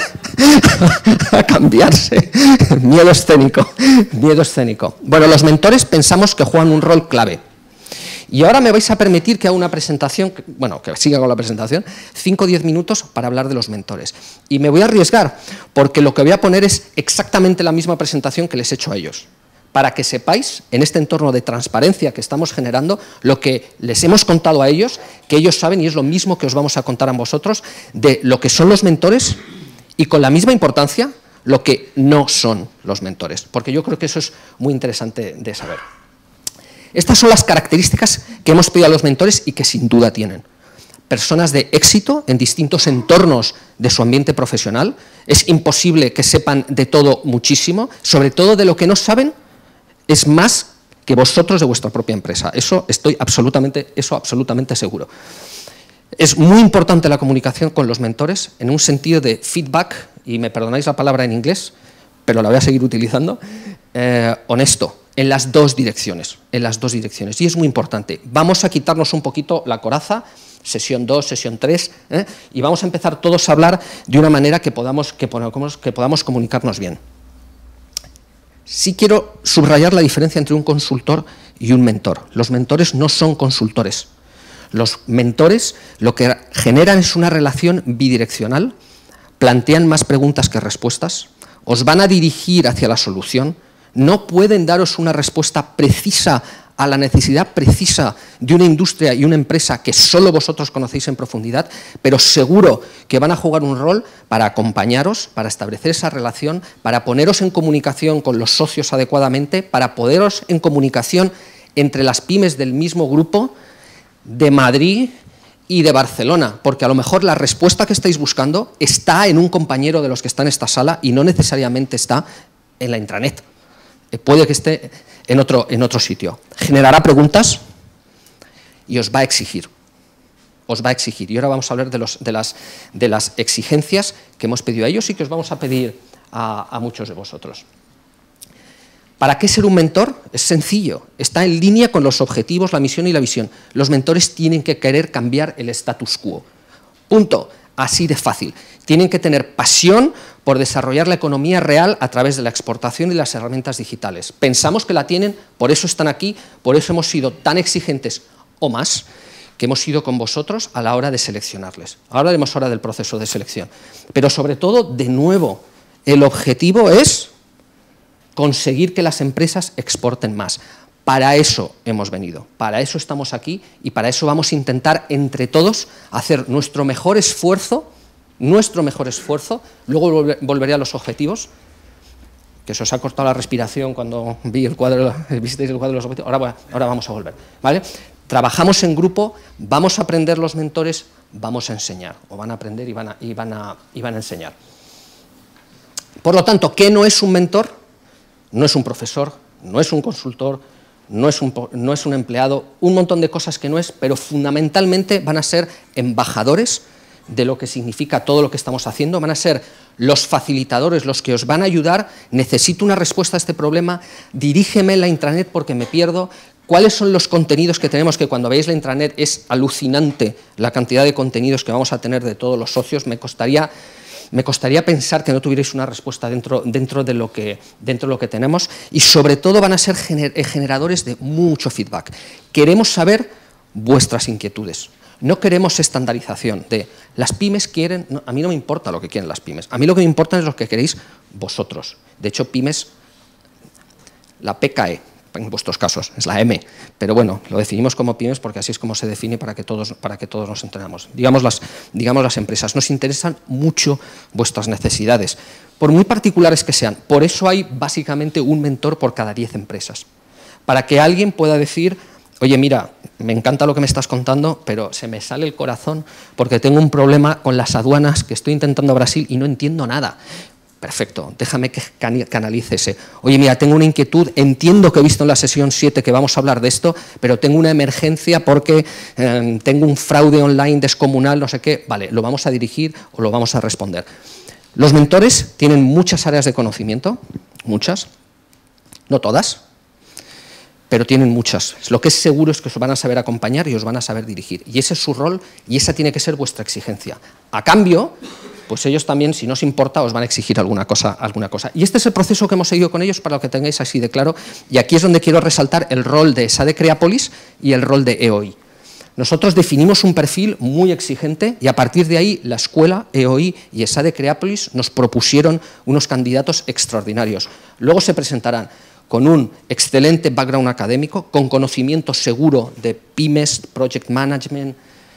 a cambiarse. Miedo escénico. Miedo escénico. Bueno, los mentores pensamos que juegan un rol clave. Y ahora me vais a permitir que haga una presentación, bueno, que siga con la presentación, cinco o diez minutos para hablar de los mentores. Y me voy a arriesgar, porque lo que voy a poner es exactamente la misma presentación que les he hecho a ellos, para que sepáis, en este entorno de transparencia que estamos generando, lo que les hemos contado a ellos, que ellos saben, y es lo mismo que os vamos a contar a vosotros, de lo que son los mentores, y con la misma importancia, lo que no son los mentores, porque yo creo que eso es muy interesante de saber. Estas son las características que hemos pedido a los mentores y que sin duda tienen. Personas de éxito en distintos entornos de su ambiente profesional. Es imposible que sepan de todo muchísimo, sobre todo de lo que no saben es más que vosotros de vuestra propia empresa. Eso estoy absolutamente, eso absolutamente seguro. Es muy importante la comunicación con los mentores en un sentido de feedback, y me perdonáis la palabra en inglés, pero la voy a seguir utilizando, eh, honesto. En las dos direcciones, en las dos direcciones. Y es muy importante. Vamos a quitarnos un poquito la coraza, sesión dos, sesión tres, ¿eh? y vamos a empezar todos a hablar de una manera que podamos, que podamos, que podamos comunicarnos bien. Sí quiero subrayar la diferencia entre un consultor y un mentor. Los mentores no son consultores. Los mentores lo que generan es una relación bidireccional, plantean más preguntas que respuestas, os van a dirigir hacia la solución. No pueden daros una respuesta precisa a la necesidad precisa de una industria y una empresa que solo vosotros conocéis en profundidad, pero seguro que van a jugar un rol para acompañaros, para establecer esa relación, para poneros en comunicación con los socios adecuadamente, para poneros en comunicación entre las pymes del mismo grupo de Madrid y de Barcelona, porque a lo mejor la respuesta que estáis buscando está en un compañero de los que está en esta sala y no necesariamente está en la intranet. Puede que esté en otro, en otro sitio. Generará preguntas y os va a exigir. Os va a exigir. Y ahora vamos a hablar de, los, de, las, de las exigencias que hemos pedido a ellos y que os vamos a pedir a, a muchos de vosotros. ¿Para qué ser un mentor? Es sencillo. Está en línea con los objetivos, la misión y la visión. Los mentores tienen que querer cambiar el status quo. Punto. Así de fácil. Tienen que tener pasión por desarrollar la economía real a través de la exportación y las herramientas digitales. Pensamos que la tienen, por eso están aquí, por eso hemos sido tan exigentes o más que hemos sido con vosotros a la hora de seleccionarles. Ahora hablaremos ahora del proceso de selección. Pero sobre todo, de nuevo, el objetivo es conseguir que las empresas exporten más. Para eso hemos venido, para eso estamos aquí y para eso vamos a intentar entre todos hacer nuestro mejor esfuerzo, nuestro mejor esfuerzo, luego volveré a los objetivos, que se os ha cortado la respiración cuando vi el cuadro, visteis el cuadro de los objetivos, ahora, ahora vamos a volver, ¿vale? Trabajamos en grupo, vamos a aprender los mentores, vamos a enseñar, o van a aprender y van a, y van a, y van a enseñar. Por lo tanto, ¿qué no es un mentor? No es un profesor, no es un consultor, No es, un, no es un empleado, un montón de cosas que no es, pero fundamentalmente van a ser embajadores de lo que significa todo lo que estamos haciendo, van a ser los facilitadores, los que os van a ayudar. Necesito una respuesta a este problema, dirígeme en la intranet porque me pierdo. ¿Cuáles son los contenidos que tenemos? Que cuando veáis la intranet es alucinante la cantidad de contenidos que vamos a tener de todos los socios. Me costaría me costaría pensar que no tuvierais una respuesta dentro, dentro, de, lo que, dentro de lo que tenemos, y sobre todo van a ser gener, generadores de mucho feedback. Queremos saber vuestras inquietudes. No queremos estandarización de las pymes quieren, no, a mí no me importa lo que quieren las pymes, a mí lo que me importa es lo que queréis vosotros. De hecho, pymes, la P K E, en vuestros casos, es la M, pero bueno, lo definimos como pymes porque así es como se define para que todos, para que todos nos entendamos. Digamos las, digamos las empresas, nos interesan mucho vuestras necesidades, por muy particulares que sean. Por eso hay básicamente un mentor por cada diez empresas, para que alguien pueda decir, oye, mira, me encanta lo que me estás contando, pero se me sale el corazón porque tengo un problema con las aduanas que estoy intentando a Brasil y no entiendo nada. Perfecto, déjame que canalice ese. Oye, mira, tengo una inquietud, entiendo que he visto en la sesión siete que vamos a hablar de esto, pero tengo una emergencia porque eh, tengo un fraude online descomunal, no sé qué. Vale, lo vamos a dirigir o lo vamos a responder. Los mentores tienen muchas áreas de conocimiento, muchas, no todas, pero tienen muchas. Lo que es seguro es que os van a saber acompañar y os van a saber dirigir. Y ese es su rol y esa tiene que ser vuestra exigencia. A cambio, pues ellos también, si no os importa, os van a exigir alguna cosa, alguna cosa. Y este es el proceso que hemos seguido con ellos para que lo tengáis así de claro. Y aquí es donde quiero resaltar el rol de SADE Creápolis y el rol de E O I. Nosotros definimos un perfil muy exigente y a partir de ahí la escuela, E O I y SADE Creápolis nos propusieron unos candidatos extraordinarios. Luego se presentarán con un excelente background académico, con conocimiento seguro de pymes, project management,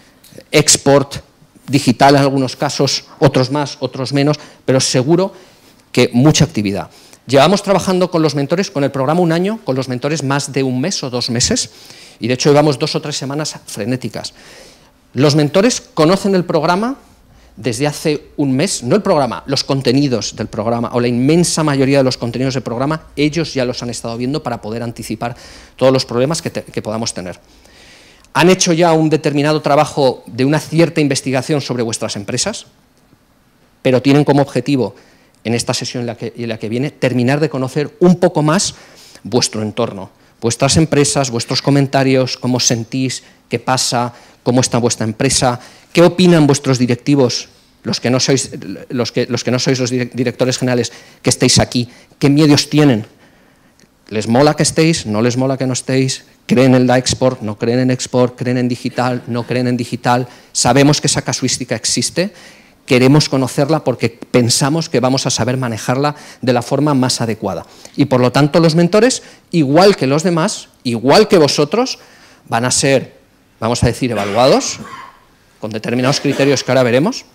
export, digital en algunos casos, otros más, otros menos, pero seguro que mucha actividad. Llevamos trabajando con los mentores, con el programa un año, con los mentores más de un mes o dos meses, y de hecho llevamos dos o tres semanas frenéticas. Los mentores conocen el programa desde hace un mes, no el programa, los contenidos del programa, o la inmensa mayoría de los contenidos del programa, ellos ya los han estado viendo para poder anticipar todos los problemas que, te, que podamos tener. Han hecho ya un determinado trabajo de una cierta investigación sobre vuestras empresas, pero tienen como objetivo, en esta sesión en la que, en la que viene, terminar de conocer un poco más vuestro entorno, vuestras empresas, vuestros comentarios, cómo os sentís, qué pasa, cómo está vuestra empresa, qué opinan vuestros directivos, los que no sois los, que, los, que no sois los directores generales que estéis aquí, qué miedos tienen. ¿Les mola que estéis? ¿No les mola que no estéis? ¿Creen en la export? ¿No creen en export? ¿Creen en digital? ¿No creen en digital? Sabemos que esa casuística existe, queremos conocerla porque pensamos que vamos a saber manejarla de la forma más adecuada. Y por lo tanto los mentores, igual que los demás, igual que vosotros, van a ser, vamos a decir, evaluados con determinados criterios que ahora veremos,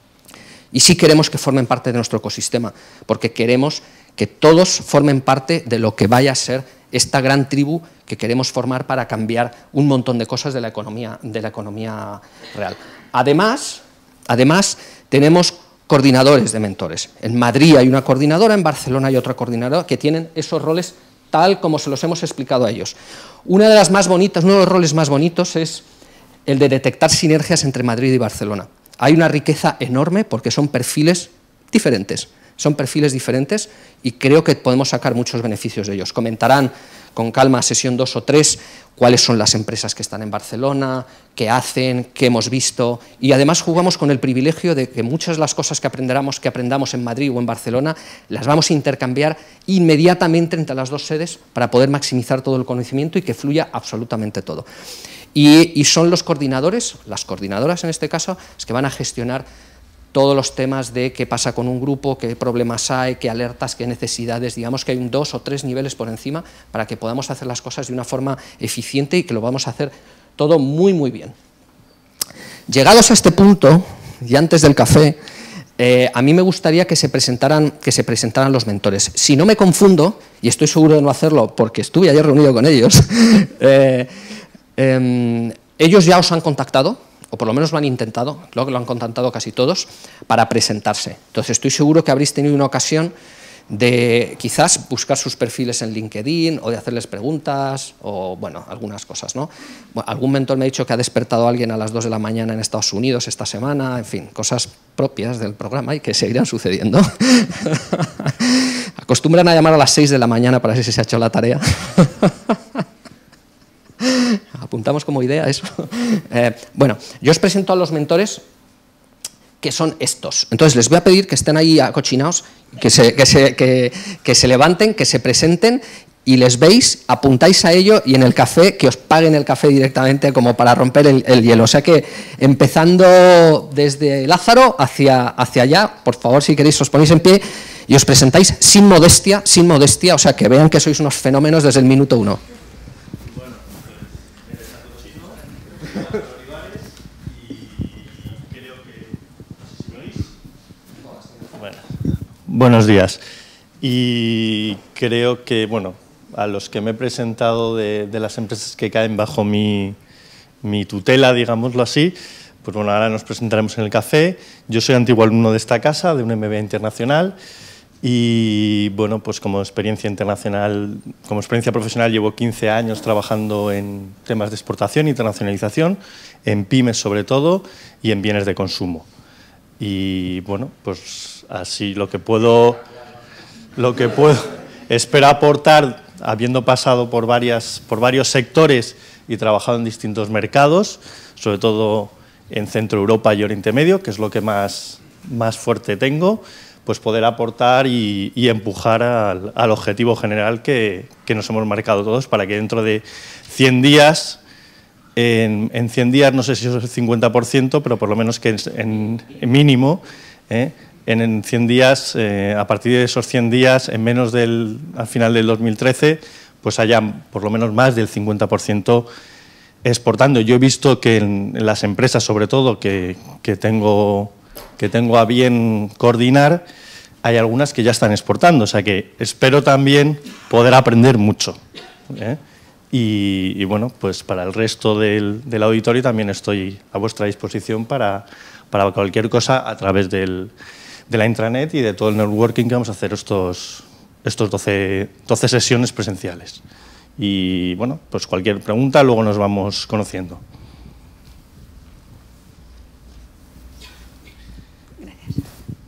y sí queremos que formen parte de nuestro ecosistema, porque queremos que todos formen parte de lo que vaya a ser esta gran tribu que queremos formar para cambiar un montón de cosas de la economía, de la economía real. Además, además, tenemos coordinadores de mentores. En Madrid hay una coordinadora, en Barcelona hay otra coordinadora que tienen esos roles tal como se los hemos explicado a ellos. Una de las más bonitas, uno de los roles más bonitos es el de detectar sinergias entre Madrid y Barcelona. Hay una riqueza enorme porque son perfiles diferentes. Son perfiles diferentes y creo que podemos sacar muchos beneficios de ellos. Comentarán con calma sesión dos o tres cuáles son las empresas que están en Barcelona, qué hacen, qué hemos visto, y además jugamos con el privilegio de que muchas de las cosas que aprendamos, que aprendamos en Madrid o en Barcelona las vamos a intercambiar inmediatamente entre las dos sedes para poder maximizar todo el conocimiento y que fluya absolutamente todo. Y, y son los coordinadores, las coordinadoras en este caso, las que van a gestionar todos los temas de qué pasa con un grupo, qué problemas hay, qué alertas, qué necesidades. Digamos que hay un dos o tres niveles por encima para que podamos hacer las cosas de una forma eficiente y que lo vamos a hacer todo muy, muy bien. Llegados a este punto, y antes del café, eh, a mí me gustaría que se, presentaran, que se presentaran los mentores. Si no me confundo, y estoy seguro de no hacerlo porque estuve ayer reunido con ellos, eh, eh, ellos ya os han contactado, o por lo menos lo han intentado, lo han contactado casi todos, para presentarse. Entonces estoy seguro que habréis tenido una ocasión de quizás buscar sus perfiles en LinkedIn o de hacerles preguntas o, bueno, algunas cosas, ¿no? Bueno, algún mentor me ha dicho que ha despertado a alguien a las dos de la mañana en Estados Unidos esta semana, en fin, cosas propias del programa y que seguirán sucediendo. Acostumbran a llamar a las seis de la mañana para ver si se ha hecho la tarea. Apuntamos como idea eso. Eh, bueno, yo os presento a los mentores que son estos. Entonces les voy a pedir que estén ahí acochinados, que se, que se, que, que se levanten, que se presenten y les veis, apuntáis a ello y en el café, que os paguen el café directamente como para romper el, el hielo. O sea que empezando desde Lázaro hacia, hacia allá, por favor, si queréis os ponéis en pie y os presentáis sin modestia, sin modestia, o sea que vean que sois unos fenómenos desde el minuto uno. Buenos días. Y creo que, bueno, a los que me he presentado de, de las empresas que caen bajo mi, mi tutela, digámoslo así, pues bueno, ahora nos presentaremos en el café. Yo soy antiguo alumno de esta casa, de un M B A internacional, y bueno, pues como experiencia internacional, como experiencia profesional llevo quince años trabajando en temas de exportación, internacionalización, en pymes sobre todo, y en bienes de consumo. Y bueno, pues así lo que puedo, lo que puedo, espero aportar, habiendo pasado por, varias, por varios sectores y trabajado en distintos mercados, sobre todo en Centro Europa y Oriente Medio, que es lo que más, más fuerte tengo, pues poder aportar y, y empujar al, al objetivo general que, que nos hemos marcado todos para que dentro de cien días... En, en cien días, no sé si eso es el cincuenta por ciento, pero por lo menos que en, en mínimo, eh, en, en cien días, eh, a partir de esos cien días, en menos del, al final del dos mil trece, pues haya por lo menos más del cincuenta por ciento exportando. Yo he visto que en, en las empresas, sobre todo, que, que, tengo, que tengo a bien coordinar, hay algunas que ya están exportando, o sea que espero también poder aprender mucho, ¿eh? Y, y bueno, pues para el resto del, del auditorio también estoy a vuestra disposición para, para cualquier cosa a través del, de la intranet y de todo el networking que vamos a hacer estos, estos doce, doce sesiones presenciales. Y bueno, pues cualquier pregunta, luego nos vamos conociendo. Gracias.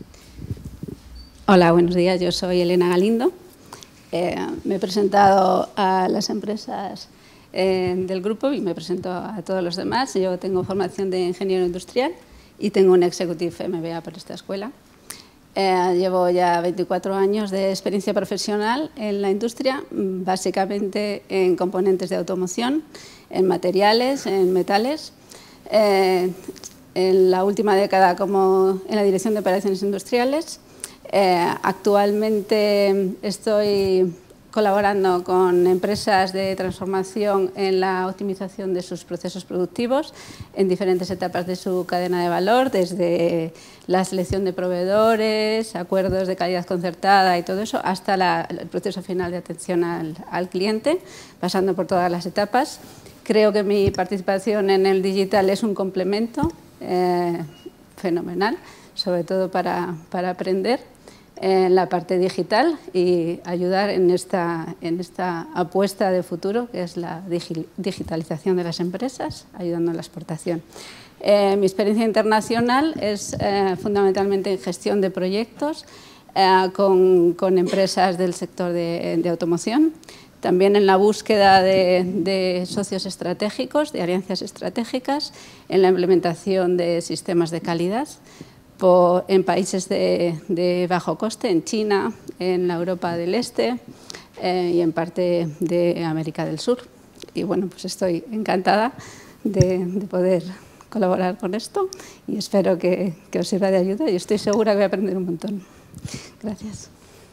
Hola, buenos días, yo soy Elena Galindo. Eh, me he presentado a las empresas eh, del grupo y me presento a todos los demás. Yo tengo formación de ingeniero industrial y tengo un Executive M B A por esta escuela. Eh, llevo ya veinticuatro años de experiencia profesional en la industria, básicamente en componentes de automoción, en materiales, en metales. Eh, en la última década como en la dirección de operaciones industriales. Eh, actualmente estoy colaborando con empresas de transformación en la optimización de sus procesos productivos en diferentes etapas de su cadena de valor, desde la selección de proveedores, acuerdos de calidad concertada y todo eso, hasta la, el proceso final de atención al, al cliente, pasando por todas las etapas. Creo que mi participación en el digital es un complemento eh, fenomenal, sobre todo para, para aprender en la parte digital y ayudar en esta, en esta apuesta de futuro, que es la digitalización de las empresas, ayudando en la exportación. Eh, mi experiencia internacional es eh, fundamentalmente en gestión de proyectos eh, con, con empresas del sector de, de automoción, también en la búsqueda de, de socios estratégicos, de alianzas estratégicas, en la implementación de sistemas de calidad, en países de, de bajo coste, en China, en la Europa del Este eh, y en parte de América del Sur. Y bueno, pues estoy encantada de, de poder colaborar con esto y espero que, que os sirva de ayuda y estoy segura que voy a aprender un montón. Gracias.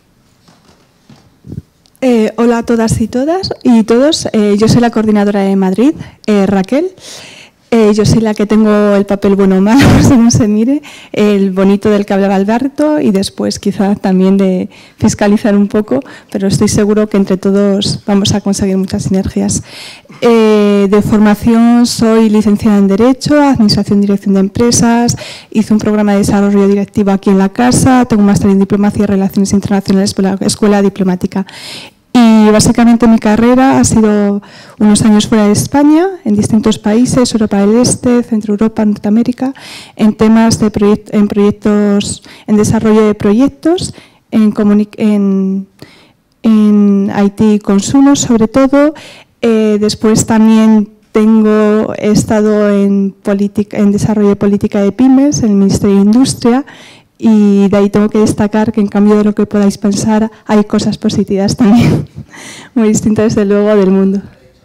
Eh, hola a todas y todas y todos. Eh, yo soy la coordinadora de Madrid, eh, Raquel. Eh, yo soy la que tengo el papel bueno o malo, según se mire, el bonito del que hablaba Alberto y después quizá también de fiscalizar un poco, pero estoy seguro que entre todos vamos a conseguir muchas sinergias. Eh, de formación soy licenciada en Derecho, Administración y Dirección de Empresas, hice un programa de desarrollo directivo aquí en la casa, tengo un máster en Diplomacia y Relaciones Internacionales por la Escuela Diplomática. Y básicamente mi carrera ha sido unos años fuera de España, en distintos países, Europa del Este, Centro Europa, Norteamérica, en temas de proyect en proyectos, en desarrollo de proyectos, en, en, en I T y consumo sobre todo. Eh, después también tengo, he estado en, política, en desarrollo de política de pymes, en el Ministerio de Industria, y de ahí tengo que destacar que en cambio de lo que podáis pensar, hay cosas positivas también, muy distintas desde luego del mundo.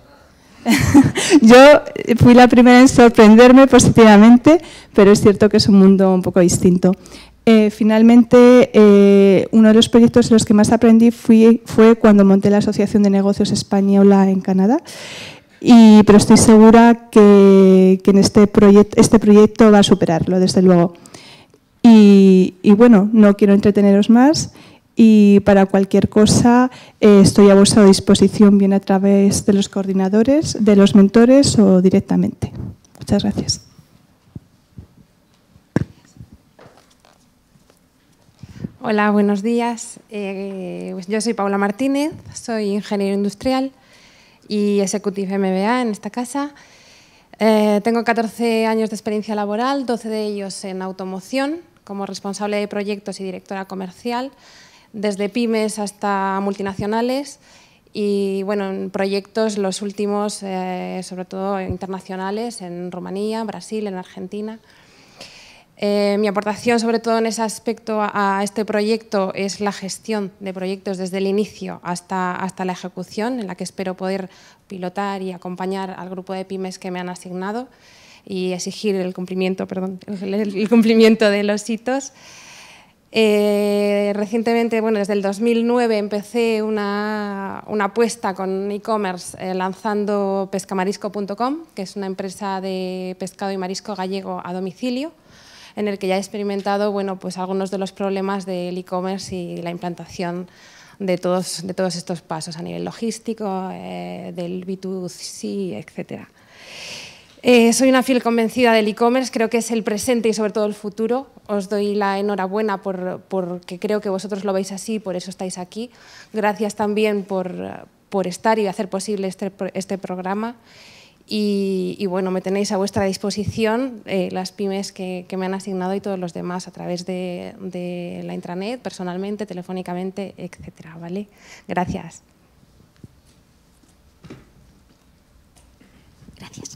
Yo fui la primera en sorprenderme positivamente, pero es cierto que es un mundo un poco distinto. Eh, finalmente, eh, uno de los proyectos en los que más aprendí fui, fue cuando monté la Asociación de Negocios Española en Canadá, y, pero estoy segura que, que en este, proyect, este proyecto va a superarlo, desde luego. Y, y bueno, no quiero entreteneros más. Y para cualquier cosa eh, estoy a vuestra disposición, bien a través de los coordinadores, de los mentores o directamente. Muchas gracias. Hola, buenos días. Eh, pues yo soy Paula Martínez, soy ingeniero industrial y executive M B A en esta casa. Eh, tengo catorce años de experiencia laboral, doce de ellos en automoción, como responsable de proyectos y directora comercial, desde pymes hasta multinacionales y bueno, en proyectos los últimos, eh, sobre todo internacionales, en Rumanía, Brasil, en Argentina. Eh, mi aportación, sobre todo en ese aspecto a, a este proyecto, es la gestión de proyectos desde el inicio hasta, hasta la ejecución, en la que espero poder pilotar y acompañar al grupo de pymes que me han asignado y exigir el cumplimiento, perdón, el, el cumplimiento de los hitos. Eh, recientemente, bueno, desde el dos mil nueve empecé una, una apuesta con e-commerce eh, lanzando pescamarisco punto com, que es una empresa de pescado y marisco gallego a domicilio, en el que ya he experimentado bueno, pues algunos de los problemas del e-commerce y la implantación de todos, de todos estos pasos a nivel logístico, eh, del B dos C, etcétera. Eh, soy una fiel convencida del e-commerce, creo que es el presente y sobre todo el futuro. Os doy la enhorabuena por, porque creo que vosotros lo veis así, por eso estáis aquí. Gracias también por, por estar y hacer posible este, este programa. Y, y bueno, me tenéis a vuestra disposición eh, las pymes que, que me han asignado y todos los demás a través de, de la intranet, personalmente, telefónicamente, etcétera, ¿vale? Gracias. Gracias.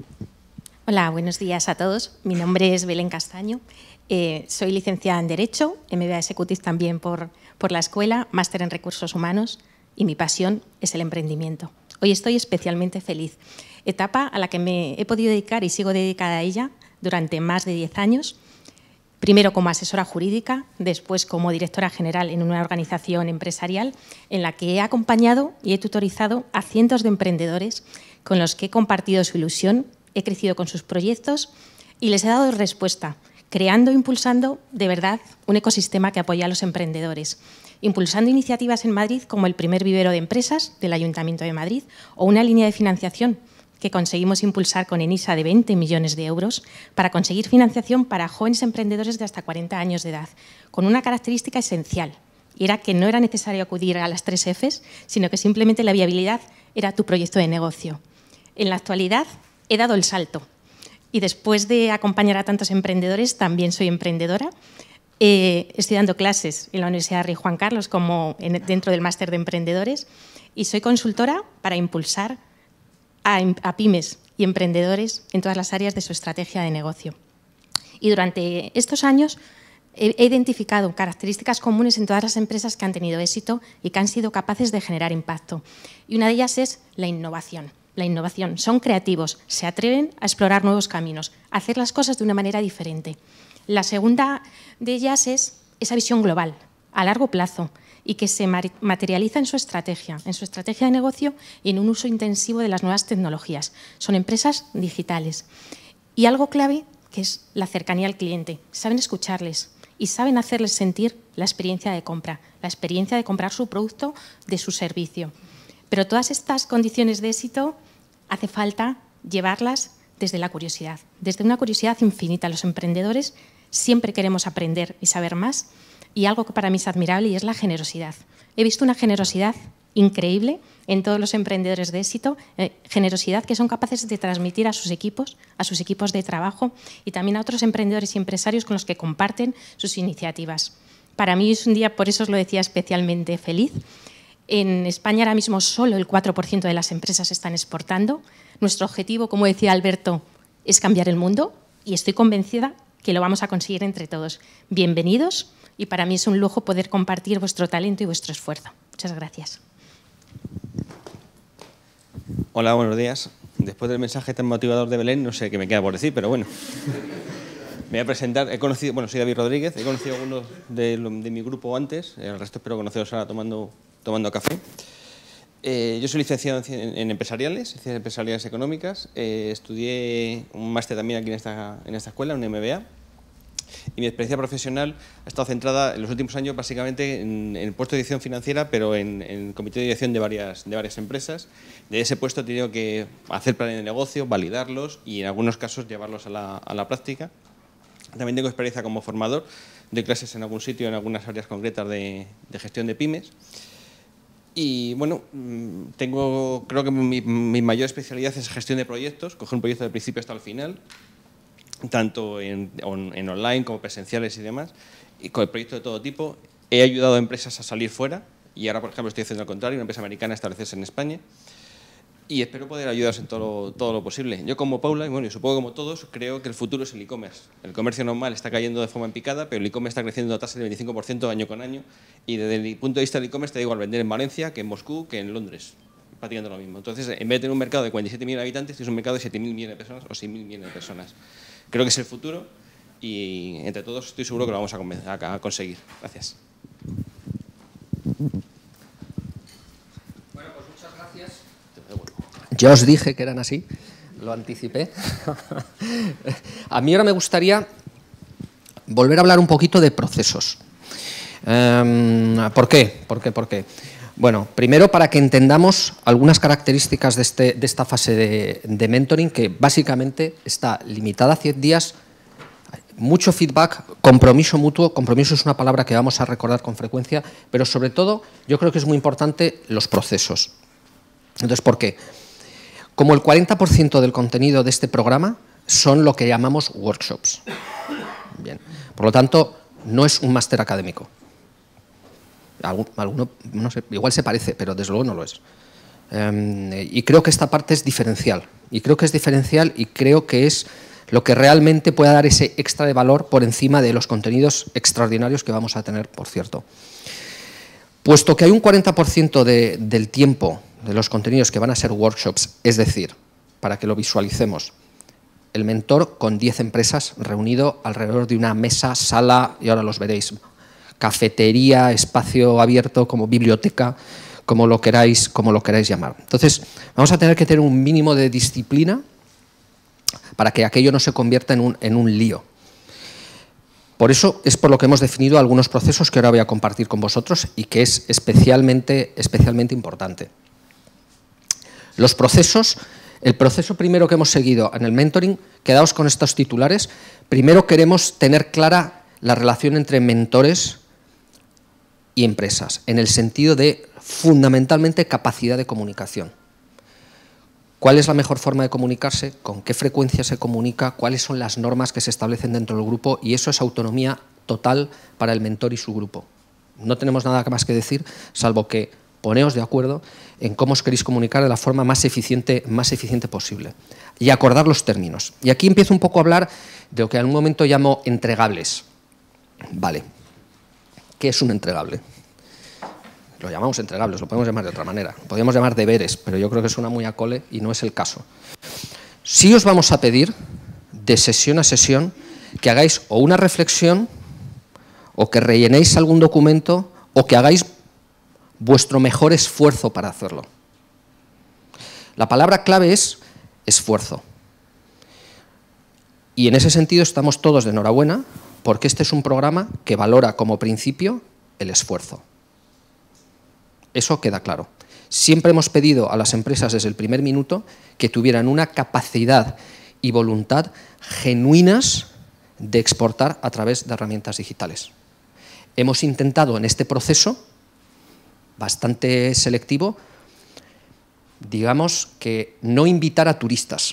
Hola, buenos días a todos. Mi nombre es Belén Castaño. Eh, soy licenciada en Derecho, M B A Executive también por, por la escuela, máster en Recursos Humanos y mi pasión es el emprendimiento. Hoy estoy especialmente feliz, etapa a la que me he podido dedicar y sigo dedicada a ella durante más de diez años, primero como asesora jurídica, después como directora general en una organización empresarial en la que he acompañado y he tutorizado a cientos de emprendedores con los que he compartido su ilusión, he crecido con sus proyectos y les he dado respuesta, creando e impulsando de verdad un ecosistema que apoya a los emprendedores, impulsando iniciativas en Madrid como el primer vivero de empresas del Ayuntamiento de Madrid o una línea de financiación que conseguimos impulsar con ENISA de veinte millones de euros para conseguir financiación para jóvenes emprendedores de hasta cuarenta años de edad, con una característica esencial, y era que no era necesario acudir a las tres Fs, sino que simplemente la viabilidad era tu proyecto de negocio. En la actualidad he dado el salto y después de acompañar a tantos emprendedores también soy emprendedora. Eh, estoy dando clases en la Universidad Rey Juan Carlos como en, dentro del máster de emprendedores y soy consultora para impulsar a, a pymes y emprendedores en todas las áreas de su estrategia de negocio. Y durante estos años he, he identificado características comunes en todas las empresas que han tenido éxito y que han sido capaces de generar impacto. Y una de ellas es la innovación. La innovación. Son creativos, se atreven a explorar nuevos caminos, a hacer las cosas de una manera diferente. La segunda de ellas es esa visión global, a largo plazo, y que se materializa en su estrategia, en su estrategia de negocio y en un uso intensivo de las nuevas tecnologías. Son empresas digitales. Y algo clave, que es la cercanía al cliente. Saben escucharles y saben hacerles sentir la experiencia de compra, la experiencia de comprar su producto, de su servicio. Pero todas estas condiciones de éxito hace falta llevarlas desde la curiosidad, desde una curiosidad infinita. Los emprendedores siempre queremos aprender y saber más y algo que para mí es admirable y es la generosidad. He visto una generosidad increíble en todos los emprendedores de éxito, eh, generosidad que son capaces de transmitir a sus equipos, a sus equipos de trabajo y también a otros emprendedores y empresarios con los que comparten sus iniciativas. Para mí es un día, por eso os lo decía, especialmente feliz. En España ahora mismo solo el cuatro por ciento de las empresas están exportando. Nuestro objetivo, como decía Alberto, es cambiar el mundo y estoy convencida que lo vamos a conseguir entre todos. Bienvenidos y para mí es un lujo poder compartir vuestro talento y vuestro esfuerzo. Muchas gracias. Hola, buenos días. Después del mensaje tan motivador de Belén, no sé qué me queda por decir, pero bueno. Me voy a presentar. He conocido, bueno, soy David Rodríguez. He conocido a algunos de, de mi grupo antes. El resto espero conoceros ahora tomando, tomando café. Eh, yo soy licenciado en, en empresariales, ciencias empresariales económicas. Eh, estudié un máster también aquí en esta, en esta escuela, un M B A. Y mi experiencia profesional ha estado centrada en los últimos años básicamente en, en el puesto de dirección financiera, pero en, en el comité de dirección de varias, de varias empresas. De ese puesto he tenido que hacer planes de negocio, validarlos y en algunos casos llevarlos a la, a la práctica. También tengo experiencia como formador, doy clases en algún sitio, en algunas áreas concretas de, de gestión de pymes. Y bueno, tengo, creo que mi, mi mayor especialidad es gestión de proyectos, coger un proyecto del principio hasta el final, tanto en, en online como presenciales y demás, y con proyectos de todo tipo. He ayudado a empresas a salir fuera y ahora, por ejemplo, estoy haciendo al contrario, una empresa americana a establecerse en España. Y espero poder ayudaros en todo lo, todo lo posible. Yo como Paula, y bueno, y supongo como todos, creo que el futuro es el e-commerce. El comercio normal está cayendo de forma en picada, pero el e-commerce está creciendo a tasa de veinticinco por ciento año con año. Y desde el punto de vista del e-commerce te da igual vender en Valencia que en Moscú que en Londres. Prácticamente lo mismo. Entonces, en vez de tener un mercado de cuarenta y siete millones de habitantes, tienes un mercado de siete mil millones de personas o seis mil millones de personas. Creo que es el futuro y entre todos estoy seguro que lo vamos a, a, a conseguir. Gracias. Bueno, pues muchas gracias. Ya os dije que eran así, lo anticipé. A mí ahora me gustaría volver a hablar un poquito de procesos. Um, ¿Por qué? ¿Por qué? ¿Por qué? Bueno, primero para que entendamos algunas características de, este, de esta fase de, de mentoring, que básicamente está limitada a cien días, mucho feedback, compromiso mutuo. Compromiso es una palabra que vamos a recordar con frecuencia, pero sobre todo yo creo que es muy importante los procesos. Entonces, ¿por qué? Como el cuarenta por ciento del contenido de este programa son lo que llamamos workshops. Bien. Por lo tanto, no es un máster académico. Alguno, no sé, igual se parece, pero desde luego no lo es. Eh, y creo que esta parte es diferencial. Y creo que es diferencial y creo que es lo que realmente puede dar ese extra de valor por encima de los contenidos extraordinarios que vamos a tener, por cierto. Puesto que hay un cuarenta por ciento de, del tiempo de los contenidos que van a ser workshops, es decir, para que lo visualicemos, el mentor con diez empresas reunido alrededor de una mesa, sala, y ahora los veréis, cafetería, espacio abierto, como biblioteca, como lo queráis, como lo queráis llamar. Entonces, vamos a tener que tener un mínimo de disciplina para que aquello no se convierta en un, en un lío. Por eso es por lo que hemos definido algunos procesos que ahora voy a compartir con vosotros y que es especialmente, especialmente importante. Los procesos, el proceso primero que hemos seguido en el mentoring, quedaos con estos titulares. Primero queremos tener clara la relación entre mentores y empresas, en el sentido de, fundamentalmente, capacidad de comunicación. ¿Cuál es la mejor forma de comunicarse? ¿Con qué frecuencia se comunica? ¿Cuáles son las normas que se establecen dentro del grupo? Y eso es autonomía total para el mentor y su grupo. No tenemos nada más que decir, salvo que poneos de acuerdo en cómo os queréis comunicar de la forma más eficiente, más eficiente posible. Y acordar los términos. Y aquí empiezo un poco a hablar de lo que en un momento llamo entregables. Vale. ¿Qué es un entregable? Lo llamamos entregables, lo podemos llamar de otra manera. Lo podríamos llamar deberes, pero yo creo que suena muy a cole y no es el caso. Sí os vamos a pedir, de sesión a sesión, que hagáis o una reflexión, o que rellenéis algún documento, o que hagáis vuestro mejor esfuerzo para hacerlo. La palabra clave es esfuerzo. Y en ese sentido estamos todos de enhorabuena, porque este es un programa que valora como principio el esfuerzo. Eso queda claro. Siempre hemos pedido a las empresas desde el primer minuto que tuvieran una capacidad y voluntad genuinas de exportar a través de herramientas digitales. Hemos intentado en este proceso, bastante selectivo, digamos que no invitar a turistas.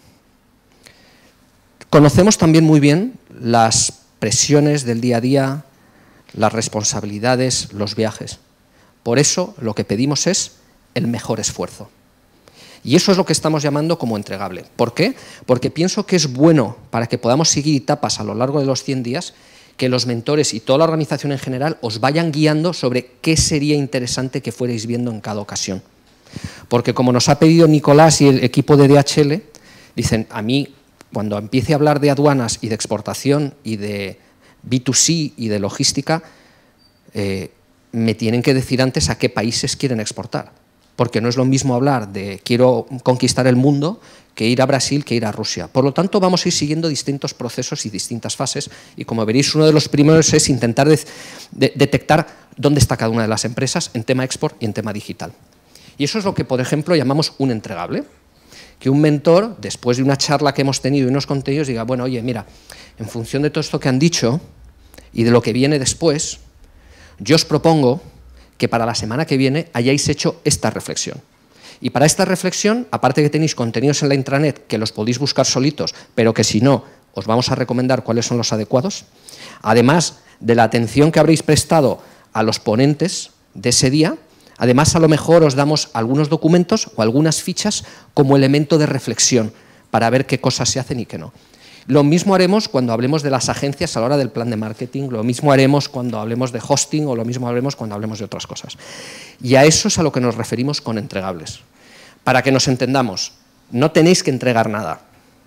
Conocemos también muy bien las presiones del día a día, las responsabilidades, los viajes. Por eso lo que pedimos es el mejor esfuerzo. Y eso es lo que estamos llamando como entregable. ¿Por qué? Porque pienso que es bueno para que podamos seguir etapas a lo largo de los cien días, que los mentores y toda la organización en general os vayan guiando sobre qué sería interesante que fuerais viendo en cada ocasión. Porque como nos ha pedido Nicolás y el equipo de D H L, dicen, a mí, cuando empiece a hablar de aduanas y de exportación y de B dos C y de logística, eh, me tienen que decir antes a qué países quieren exportar. Porque no es lo mismo hablar de quiero conquistar el mundo que ir a Brasil, que ir a Rusia. Por lo tanto, vamos a ir siguiendo distintos procesos y distintas fases, y como veréis, uno de los primeros es intentar de, de, detectar dónde está cada una de las empresas en tema export y en tema digital. Y eso es lo que, por ejemplo, llamamos un entregable. Que un mentor, después de una charla que hemos tenido y unos contenidos, diga, bueno, oye, mira, en función de todo esto que han dicho y de lo que viene después, yo os propongo que para la semana que viene hayáis hecho esta reflexión. Y para esta reflexión, aparte que tenéis contenidos en la intranet que los podéis buscar solitos, pero que si no, os vamos a recomendar cuáles son los adecuados, además de la atención que habréis prestado a los ponentes de ese día, además a lo mejor os damos algunos documentos o algunas fichas como elemento de reflexión para ver qué cosas se hacen y qué no. Lo mismo haremos cuando hablemos de las agencias a la hora del plan de marketing, lo mismo haremos cuando hablemos de hosting o lo mismo haremos cuando hablemos de otras cosas. Y a eso es a lo que nos referimos con entregables. Para que nos entendamos, no tenéis que entregar nada.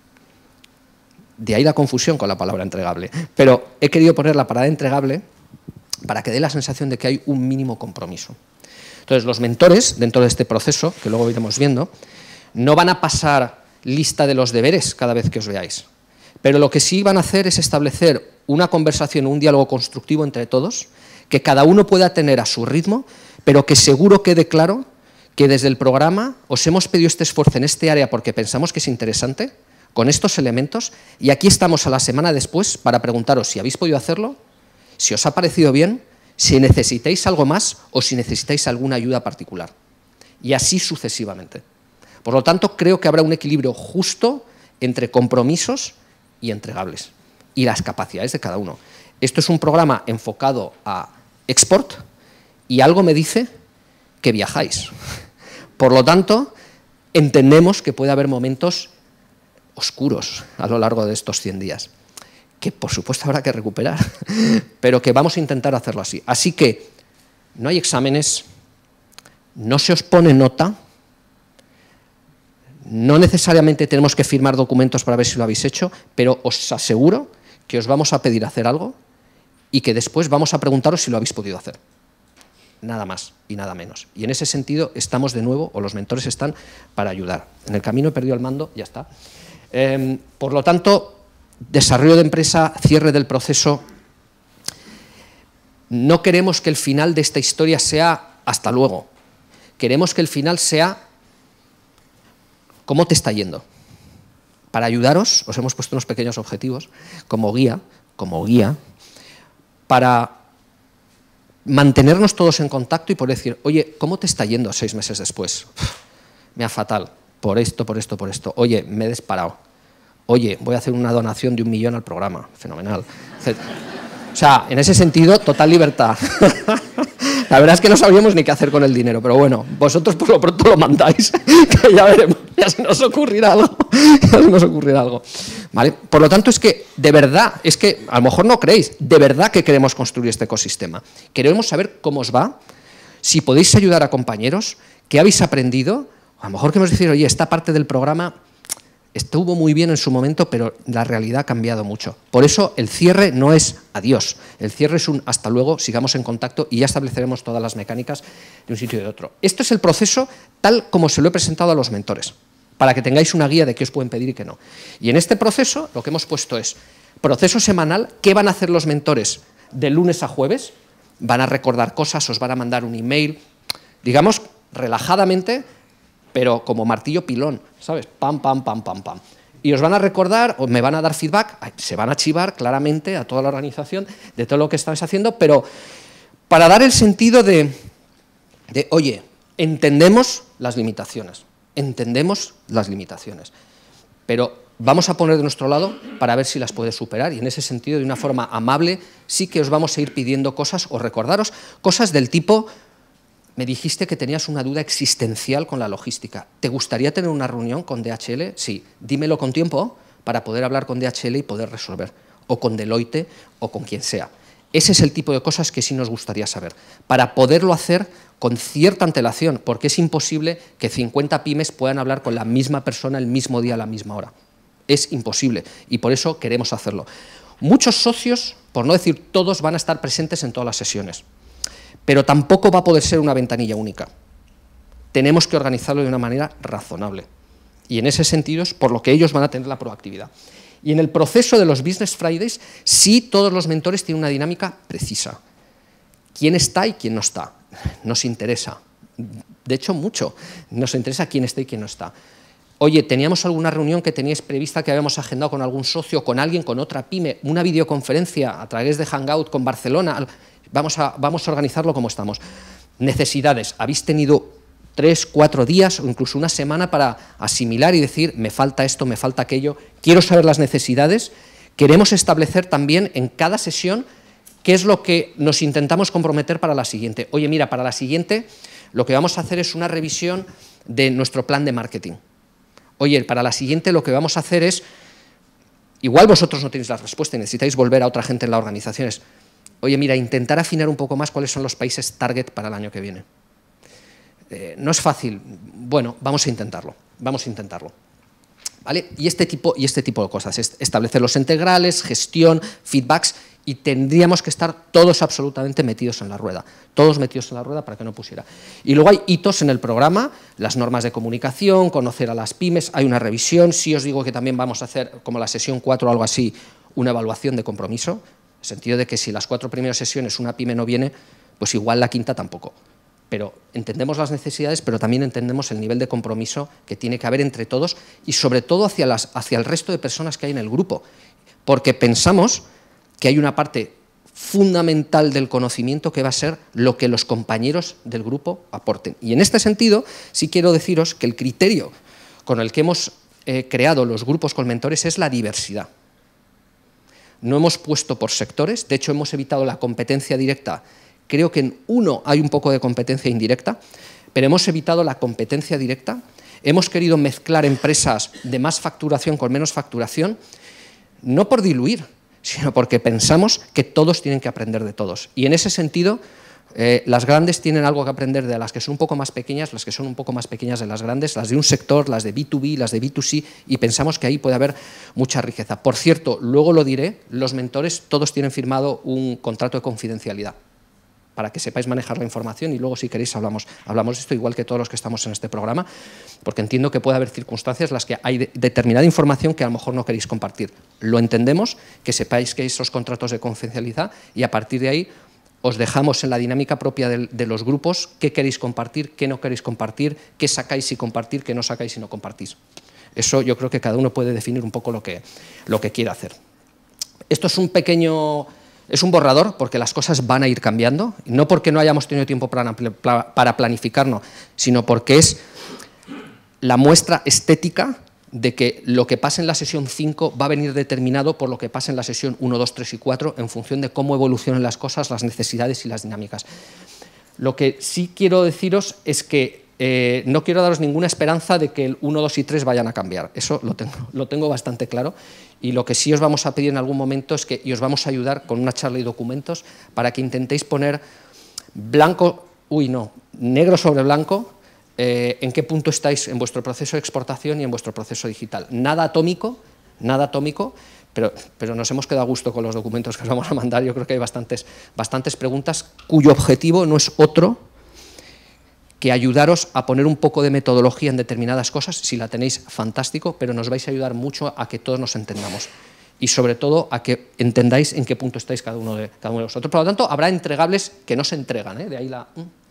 De ahí la confusión con la palabra entregable. Pero he querido poner la palabra entregable para que dé la sensación de que hay un mínimo compromiso. Entonces, los mentores, dentro de este proceso, que luego iremos viendo, no van a pasar lista de los deberes cada vez que os veáis. Pero lo que sí van a hacer es establecer una conversación, un diálogo constructivo entre todos, que cada uno pueda tener a su ritmo, pero que seguro quede claro que desde el programa os hemos pedido este esfuerzo en este área porque pensamos que es interesante, con estos elementos, y aquí estamos a la semana después para preguntaros si habéis podido hacerlo, si os ha parecido bien, si necesitáis algo más o si necesitáis alguna ayuda particular. Y así sucesivamente. Por lo tanto, creo que habrá un equilibrio justo entre compromisos y entregables, y las capacidades de cada uno. Esto es un programa enfocado a export, y algo me dice que viajáis. Por lo tanto, entendemos que puede haber momentos oscuros a lo largo de estos cien días, que por supuesto habrá que recuperar, pero que vamos a intentar hacerlo así. Así que no hay exámenes, no se os pone nota, no necesariamente tenemos que firmar documentos para ver si lo habéis hecho, pero os aseguro que os vamos a pedir hacer algo y que después vamos a preguntaros si lo habéis podido hacer. Nada más y nada menos. Y en ese sentido estamos de nuevo, o los mentores están para ayudar. En el camino he perdido el mando, ya está. Eh, por lo tanto, desarrollo de empresa, cierre del proceso. No queremos que el final de esta historia sea hasta luego. Queremos que el final sea ¿cómo te está yendo? Para ayudaros, os hemos puesto unos pequeños objetivos como guía, como guía, para mantenernos todos en contacto y poder decir, oye, ¿cómo te está yendo seis meses después? Uf, me ha fatal, por esto, por esto, por esto. Oye, me he disparado. Oye, voy a hacer una donación de un millón al programa. Fenomenal. O sea, en ese sentido, total libertad. La verdad es que no sabíamos ni qué hacer con el dinero, pero bueno, vosotros por lo pronto lo mandáis, que ya veremos, ya se nos ocurrirá algo, ya se nos ocurrirá algo. ¿Vale? Por lo tanto, es que, de verdad, es que a lo mejor no creéis, de verdad que queremos construir este ecosistema. Queremos saber cómo os va, si podéis ayudar a compañeros, qué habéis aprendido, a lo mejor queremos decir, oye, esta parte del programa estuvo muy bien en su momento, pero la realidad ha cambiado mucho. Por eso el cierre no es adiós, el cierre es un hasta luego, sigamos en contacto y ya estableceremos todas las mecánicas de un sitio y de otro. Esto es el proceso tal como se lo he presentado a los mentores, para que tengáis una guía de qué os pueden pedir y qué no. Y en este proceso lo que hemos puesto es proceso semanal, ¿qué van a hacer los mentores de lunes a jueves? Van a recordar cosas, os van a mandar un email, digamos, relajadamente, pero como martillo pilón, ¿sabes? Pam, pam, pam, pam, pam. Y os van a recordar, o me van a dar feedback, se van a chivar claramente a toda la organización de todo lo que estáis haciendo, pero para dar el sentido de, de, oye, entendemos las limitaciones, entendemos las limitaciones, pero vamos a poner de nuestro lado para ver si las puedes superar, y en ese sentido, de una forma amable, sí que os vamos a ir pidiendo cosas, o recordaros cosas del tipo, me dijiste que tenías una duda existencial con la logística. ¿Te gustaría tener una reunión con D H L? Sí, dímelo con tiempo para poder hablar con D H L y poder resolver, o con Deloitte o con quien sea. Ese es el tipo de cosas que sí nos gustaría saber, para poderlo hacer con cierta antelación, porque es imposible que cincuenta pymes puedan hablar con la misma persona el mismo día a la misma hora. Es imposible y por eso queremos hacerlo. Muchos socios, por no decir todos, van a estar presentes en todas las sesiones, pero tampoco va a poder ser una ventanilla única. Tenemos que organizarlo de una manera razonable y en ese sentido es por lo que ellos van a tener la proactividad. Y en el proceso de los Business Fridays, sí todos los mentores tienen una dinámica precisa. ¿Quién está y quién no está? Nos interesa. De hecho, mucho. Nos interesa quién está y quién no está. Oye, ¿teníamos alguna reunión que teníais prevista que habíamos agendado con algún socio, con alguien, con otra pyme, una videoconferencia a través de Hangout con Barcelona? Vamos a, vamos a organizarlo como estamos. Necesidades. ¿Habéis tenido tres, cuatro días o incluso una semana para asimilar y decir, me falta esto, me falta aquello? Quiero saber las necesidades. Queremos establecer también en cada sesión qué es lo que nos intentamos comprometer para la siguiente. Oye, mira, para la siguiente lo que vamos a hacer es una revisión de nuestro plan de marketing. Oye, para la siguiente lo que vamos a hacer es, igual vosotros no tenéis la respuesta y necesitáis volver a otra gente en la organización, es, oye, mira, intentar afinar un poco más cuáles son los países target para el año que viene. Eh, no es fácil, bueno, vamos a intentarlo, vamos a intentarlo. ¿Vale? Y, este tipo, y este tipo de cosas, es establecer los integrales, gestión, feedbacks, y tendríamos que estar todos absolutamente metidos en la rueda, todos metidos en la rueda para que no pusiera. Y luego hay hitos en el programa, las normas de comunicación, conocer a las pymes, hay una revisión, sí os digo que también vamos a hacer, como la sesión cuatro o algo así, una evaluación de compromiso, en el sentido de que si las cuatro primeras sesiones una pyme no viene, pues igual la quinta tampoco. Pero entendemos las necesidades, pero también entendemos el nivel de compromiso que tiene que haber entre todos y sobre todo hacia, las, hacia el resto de personas que hay en el grupo, porque pensamos que hay una parte fundamental del conocimiento que va a ser lo que los compañeros del grupo aporten. Y en este sentido, sí quiero deciros que el criterio con el que hemos eh, creado los grupos con mentores es la diversidad. No hemos puesto por sectores, de hecho hemos evitado la competencia directa. Creo que en uno hay un poco de competencia indirecta, pero hemos evitado la competencia directa. Hemos querido mezclar empresas de más facturación con menos facturación, no por diluir, sino porque pensamos que todos tienen que aprender de todos. Y en ese sentido, eh, las grandes tienen algo que aprender de las que son un poco más pequeñas, las que son un poco más pequeñas de las grandes, las de un sector, las de B dos B, las de B dos C, y pensamos que ahí puede haber mucha riqueza. Por cierto, luego lo diré, los mentores todos tienen firmado un contrato de confidencialidad, para que sepáis manejar la información y luego si queréis hablamos, hablamos de esto igual que todos los que estamos en este programa, porque entiendo que puede haber circunstancias en las que hay de, determinada información que a lo mejor no queréis compartir. Lo entendemos, que sepáis que hay esos contratos de confidencialidad y a partir de ahí os dejamos en la dinámica propia de, de los grupos qué queréis compartir, qué no queréis compartir, qué sacáis y compartir, qué no sacáis y no compartís. Eso yo creo que cada uno puede definir un poco lo que, lo que quiere hacer. Esto es un pequeño... Es un borrador porque las cosas van a ir cambiando, no porque no hayamos tenido tiempo para planificarnos, sino porque es la muestra estética de que lo que pasa en la sesión cinco va a venir determinado por lo que pasa en la sesión uno, dos, tres y cuatro en función de cómo evolucionan las cosas, las necesidades y las dinámicas. Lo que sí quiero deciros es que eh, no quiero daros ninguna esperanza de que el uno, dos y tres vayan a cambiar, eso lo tengo, lo tengo bastante claro. Y lo que sí os vamos a pedir en algún momento es que y os vamos a ayudar con una charla y documentos para que intentéis poner blanco, uy no, negro sobre blanco, eh, en qué punto estáis en vuestro proceso de exportación y en vuestro proceso digital. Nada atómico, nada atómico, pero, pero nos hemos quedado a gusto con los documentos que os vamos a mandar. Yo creo que hay bastantes, bastantes preguntas cuyo objetivo no es otro que ayudaros a poner un poco de metodología en determinadas cosas. Si la tenéis, fantástico, pero nos vais a ayudar mucho a que todos nos entendamos y sobre todo a que entendáis en qué punto estáis cada uno de, cada uno de vosotros. Por lo tanto, habrá entregables que no se entregan, ¿eh? De ahí la...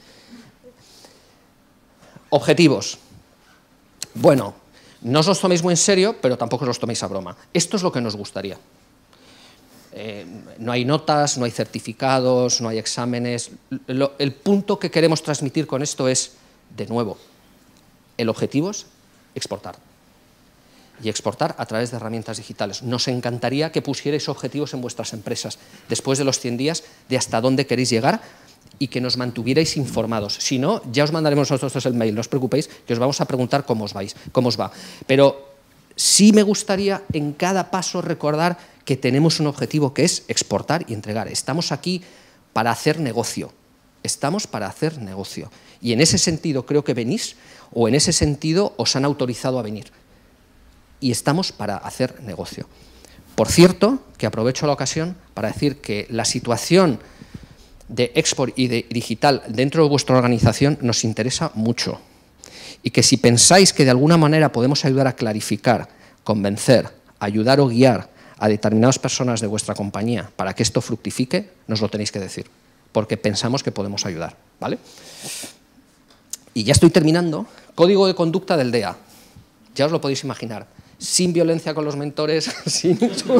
Objetivos. Bueno, no os los toméis muy en serio, pero tampoco os los toméis a broma. Esto es lo que nos gustaría. Eh, no hay notas, no hay certificados, no hay exámenes. Lo, el punto que queremos transmitir con esto es, de nuevo, el objetivo es exportar. Y exportar a través de herramientas digitales. Nos encantaría que pusierais objetivos en vuestras empresas, después de los cien días, de hasta dónde queréis llegar, y que nos mantuvierais informados. Si no, ya os mandaremos nosotros el mail, no os preocupéis, que os vamos a preguntar cómo os vais, cómo os va. Pero sí me gustaría en cada paso recordar que tenemos un objetivo que es exportar y entregar. Estamos aquí para hacer negocio. Estamos para hacer negocio. Y en ese sentido creo que venís, o en ese sentido os han autorizado a venir. Y estamos para hacer negocio. Por cierto, que aprovecho la ocasión para decir que la situación de export y de digital dentro de vuestra organización nos interesa mucho. Y que si pensáis que de alguna manera podemos ayudar a clarificar, convencer, ayudar o guiar a determinadas personas de vuestra compañía para que esto fructifique, nos lo tenéis que decir, porque pensamos que podemos ayudar, ¿vale? Y ya estoy terminando. Código de conducta del D E A. Ya os lo podéis imaginar. Sin violencia con los mentores, sin...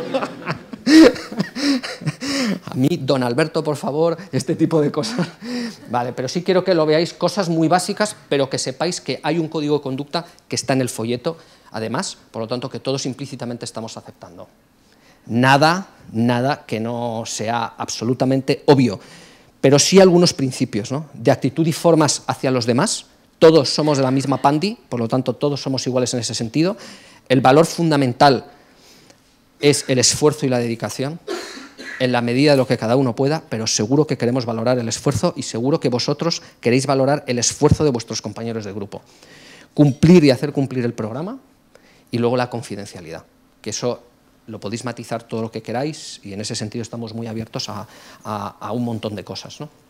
A mí, don Alberto, por favor, este tipo de cosas. Vale, pero sí quiero que lo veáis, cosas muy básicas, pero que sepáis que hay un código de conducta que está en el folleto, además, por lo tanto, que todos implícitamente estamos aceptando. Nada, nada que no sea absolutamente obvio, pero sí algunos principios, ¿no? De actitud y formas hacia los demás. Todos somos de la misma pandi, por lo tanto, todos somos iguales en ese sentido. El valor fundamental es el esfuerzo y la dedicación, en la medida de lo que cada uno pueda, pero seguro que queremos valorar el esfuerzo y seguro que vosotros queréis valorar el esfuerzo de vuestros compañeros de grupo. Cumplir y hacer cumplir el programa y luego la confidencialidad, que eso lo podéis matizar todo lo que queráis y en ese sentido estamos muy abiertos a, a, a un montón de cosas, ¿no?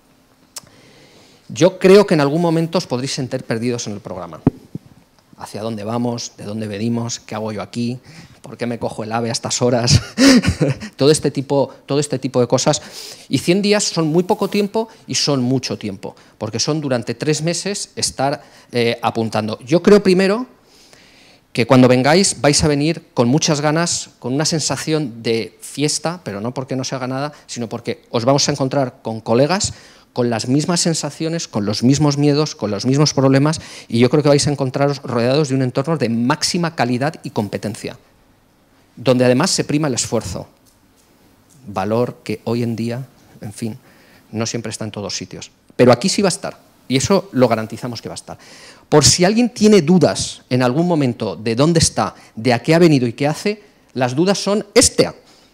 Yo creo que en algún momento os podréis sentir perdidos en el programa. ¿Hacia dónde vamos? ¿De dónde venimos? ¿Qué hago yo aquí? ¿Por qué me cojo el AVE a estas horas? todo, este tipo, todo este tipo de cosas. Y cien días son muy poco tiempo y son mucho tiempo, porque son durante tres meses estar eh, apuntando. Yo creo primero que cuando vengáis vais a venir con muchas ganas, con una sensación de fiesta, pero no porque no se haga nada, sino porque os vamos a encontrar con colegas con las mismas sensaciones, con los mismos miedos, con los mismos problemas, y yo creo que vais a encontraros rodeados de un entorno de máxima calidad y competencia, donde además se prima el esfuerzo, valor que hoy en día, en fin, no siempre está en todos sitios. Pero aquí sí va a estar, y eso lo garantizamos que va a estar. Por si alguien tiene dudas en algún momento de dónde está, de a qué ha venido y qué hace, las dudas son este.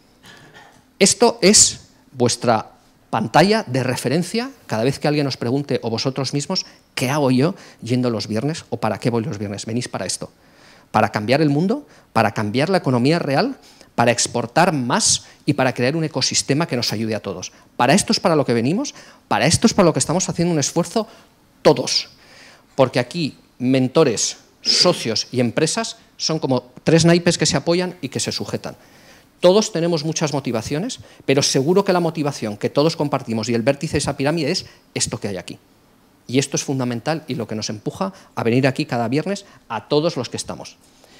Esto es vuestra pantalla de referencia cada vez que alguien os pregunte, o vosotros mismos, ¿qué hago yo yendo los viernes o para qué voy los viernes? Venís para esto, para cambiar el mundo, para cambiar la economía real, para exportar más y para crear un ecosistema que nos ayude a todos. Para esto es para lo que venimos, para esto es para lo que estamos haciendo un esfuerzo todos, porque aquí mentores, socios y empresas son como tres naipes que se apoyan y que se sujetan. Todos tenemos muchas motivaciones, pero seguro que la motivación que todos compartimos y el vértice de esa pirámide es esto que hay aquí. Y esto es fundamental y lo que nos empuja a venir aquí cada viernes a todos los que estamos.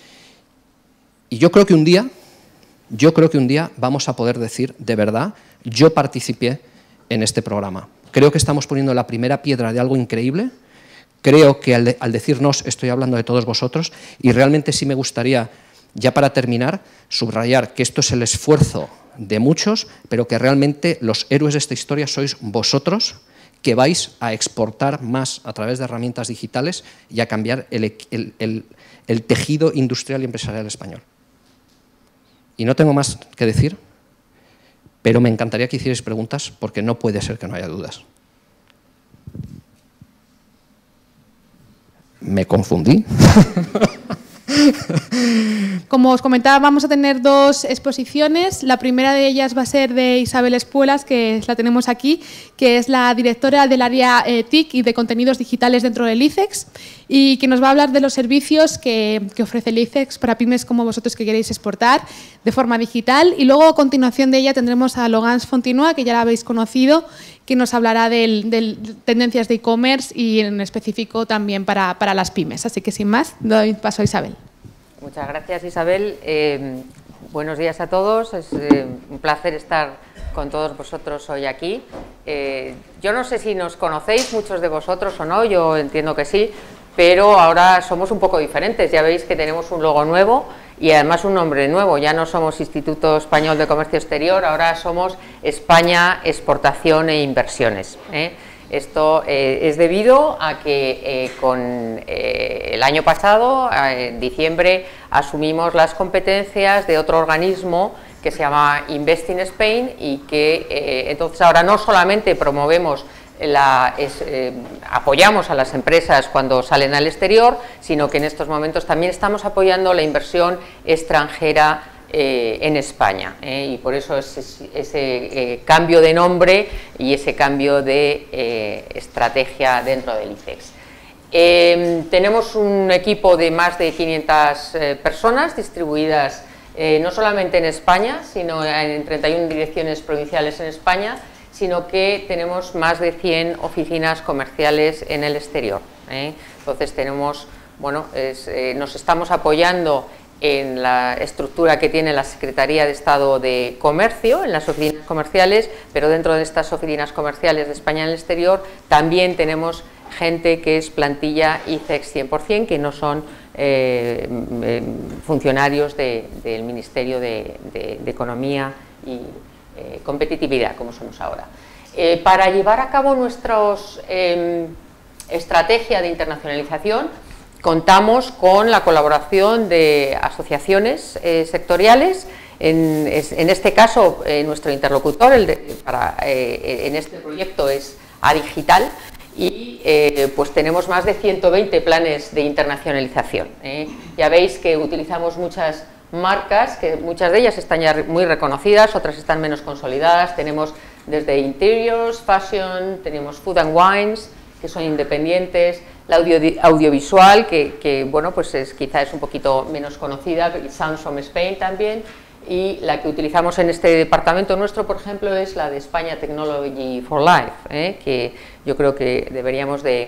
Y yo creo que un día, yo creo que un día vamos a poder decir, de verdad, yo participé en este programa. Creo que estamos poniendo la primera piedra de algo increíble. Creo que al, de, al decirnos, estoy hablando de todos vosotros, y realmente sí me gustaría, ya para terminar, subrayar que esto es el esfuerzo de muchos, pero que realmente los héroes de esta historia sois vosotros, que vais a exportar más a través de herramientas digitales y a cambiar el, el, el, el tejido industrial y empresarial español. Y no tengo más que decir, pero me encantaría que hicierais preguntas, porque no puede ser que no haya dudas. ¿Me confundí? Como os comentaba, vamos a tener dos exposiciones. La primera de ellas va a ser de Isabel Espuelas, que la tenemos aquí, que es la directora del área eh, T I C y de contenidos digitales dentro del ICEX, y que nos va a hablar de los servicios que, que ofrece el ICEX para pymes como vosotros que queréis exportar de forma digital. Y luego, a continuación de ella, tendremos a Logans Fontinua, que ya la habéis conocido, que nos hablará de, de tendencias de e-commerce y en específico también para, para las pymes. Así que sin más, doy paso a Isabel. Muchas gracias, Isabel. Eh, buenos días a todos. Es eh, un placer estar con todos vosotros hoy aquí. Eh, yo no sé si nos conocéis muchos de vosotros o no, yo entiendo que sí, pero ahora somos un poco diferentes. Ya veis que tenemos un logo nuevo y además un nombre nuevo. Ya no somos Instituto Español de Comercio Exterior, ahora somos España Exportación e Inversiones, ¿eh? Esto eh, es debido a que eh, con eh, el año pasado, eh, en diciembre, asumimos las competencias de otro organismo que se llama Invest in Spain y que eh, entonces ahora no solamente promovemos La, es, eh, apoyamos a las empresas cuando salen al exterior, sino que en estos momentos también estamos apoyando la inversión extranjera eh, en España, eh, y por eso ese, ese eh, cambio de nombre y ese cambio de eh, estrategia dentro del ICEX. Eh, tenemos un equipo de más de quinientas eh, personas distribuidas eh, no solamente en España, sino en treinta y una direcciones provinciales en España, sino que tenemos más de cien oficinas comerciales en el exterior, ¿eh? Entonces tenemos, bueno, es, eh, nos estamos apoyando en la estructura que tiene la Secretaría de Estado de Comercio, en las oficinas comerciales, pero dentro de estas oficinas comerciales de España en el exterior también tenemos gente que es plantilla ICEX cien por cien, que no son eh, eh, funcionarios de, del Ministerio de, de, de Economía y Eh, competitividad, como somos ahora. Eh, para llevar a cabo nuestra eh, estrategia de internacionalización, contamos con la colaboración de asociaciones eh, sectoriales. En, es, en este caso, eh, nuestro interlocutor el de, para, eh, en este proyecto es Adigital, y eh, pues tenemos más de ciento veinte planes de internacionalización. ¿eh? Ya veis que utilizamos muchas marcas, que muchas de ellas están ya muy reconocidas, otras están menos consolidadas. Tenemos desde Interiors, Fashion, tenemos Food and Wines, que son independientes, la audio, audiovisual, que, que bueno, pues es, quizá es un poquito menos conocida, Sounds from Spain también, y la que utilizamos en este departamento nuestro, por ejemplo, es la de España Technology for Life, ¿eh? que yo creo que deberíamos de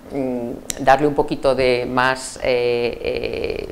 mm, darle un poquito de más eh, eh,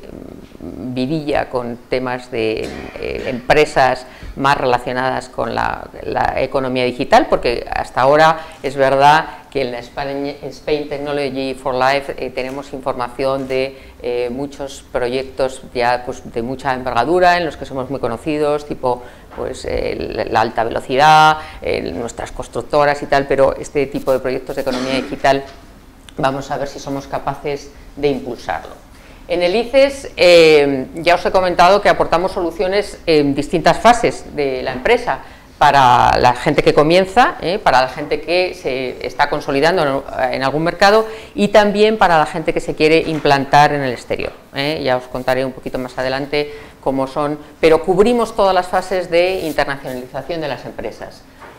vidilla con temas de eh, empresas más relacionadas con la, la economía digital, porque hasta ahora es verdad que en la Spain, Spain Technology for Life eh, tenemos información de eh, muchos proyectos ya pues, de mucha envergadura, en los que somos muy conocidos, tipo pues, eh, la alta velocidad, eh, nuestras constructoras y tal, pero este tipo de proyectos de economía digital vamos a ver si somos capaces de impulsarlo. En el ICEX eh, ya os he comentado que aportamos soluciones en distintas fases de la empresa, para la gente que comienza, eh, para la gente que se está consolidando en, en algún mercado, y también para la gente que se quiere implantar en el exterior. Eh. Ya os contaré un poquito más adelante cómo son, pero cubrimos todas las fases de internacionalización de las empresas.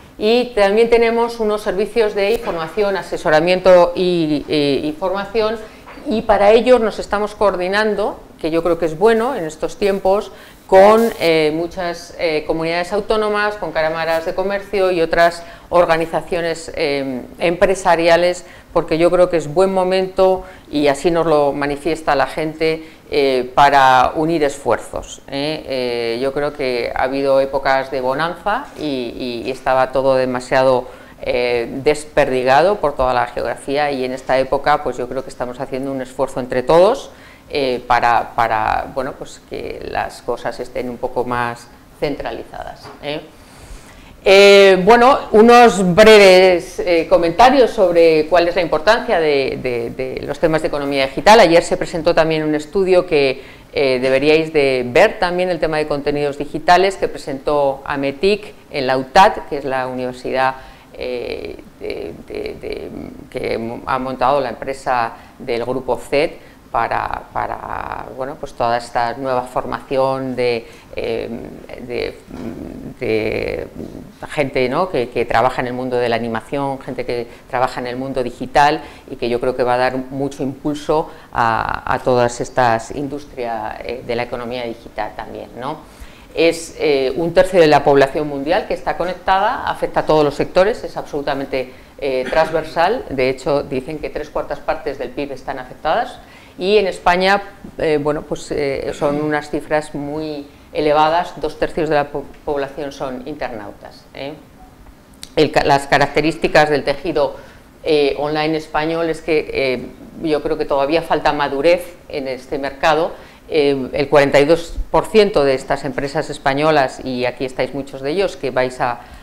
Y también tenemos unos servicios de información, asesoramiento y, y, y formación, y para ello nos estamos coordinando, que yo creo que es bueno en estos tiempos, con eh, muchas eh, comunidades autónomas, con cámaras de comercio y otras organizaciones eh, empresariales, porque yo creo que es buen momento, y así nos lo manifiesta la gente, eh, para unir esfuerzos. ¿eh? Eh, yo creo que ha habido épocas de bonanza y, y estaba todo demasiado Eh, desperdigado por toda la geografía, y en esta época pues yo creo que estamos haciendo un esfuerzo entre todos eh, para, para bueno, pues que las cosas estén un poco más centralizadas. ¿eh? Eh, bueno, unos breves eh, comentarios sobre cuál es la importancia de, de, de los temas de economía digital. Ayer se presentó también un estudio que eh, deberíais de ver también, el tema de contenidos digitales, que presentó AMETIC en la U T A D, que es la universidad Eh, de, de, de, que ha montado la empresa del grupo C E D para, para bueno, pues toda esta nueva formación de, eh, de, de gente, ¿no? que, que trabaja en el mundo de la animación, gente que trabaja en el mundo digital, y que yo creo que va a dar mucho impulso a, a todas estas industrias eh, de la economía digital también, ¿no? Es eh, un tercio de la población mundial que está conectada, afecta a todos los sectores, es absolutamente eh, transversal. De hecho, dicen que tres cuartas partes del P I B están afectadas, y en España eh, bueno, pues, eh, son unas cifras muy elevadas, dos tercios de la po población son internautas. ¿eh? El, las características del tejido eh, online español es que eh, yo creo que todavía falta madurez en este mercado. Eh, el cuarenta y dos por ciento de estas empresas españolas, y aquí estáis muchos de ellos que vais a,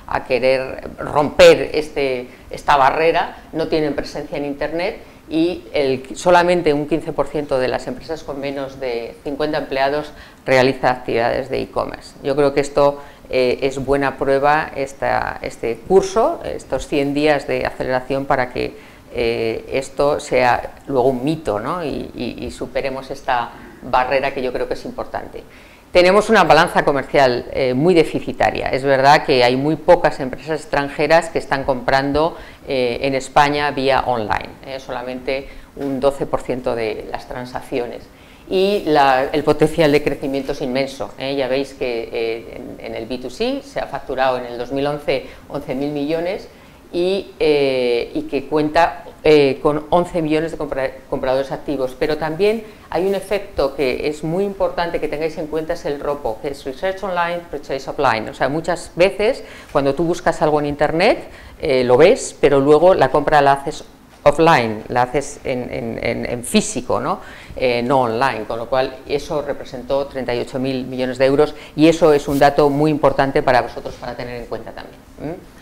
a querer romper este, esta barrera no tienen presencia en Internet y el, solamente un quince por ciento de las empresas con menos de cincuenta empleados realiza actividades de e-commerce. Yo creo que esto eh, es buena prueba, esta, este curso, estos cien días de aceleración para que eh, esto sea luego un mito, ¿no? y, y, y superemos esta barrera que yo creo que es importante. Tenemos una balanza comercial eh, muy deficitaria. Es verdad que hay muy pocas empresas extranjeras que están comprando eh, en España vía online, eh, solamente un doce por ciento de las transacciones. Y la, el potencial de crecimiento es inmenso. ¿eh? Ya veis que eh, en, en el B dos C se ha facturado en el dos mil once once mil millones y, eh, y que cuenta eh, con once millones de compra, compradores activos, pero también hay un efecto que es muy importante que tengáis en cuenta, es el ROPO, que es Research Online, Purchase Offline. O sea, muchas veces cuando tú buscas algo en Internet eh, lo ves, pero luego la compra la haces offline, la haces en, en, en, en físico, ¿no? Eh, no online, con lo cual eso representó treinta y ocho mil millones de euros y eso es un dato muy importante para vosotros para tener en cuenta también. ¿Mm?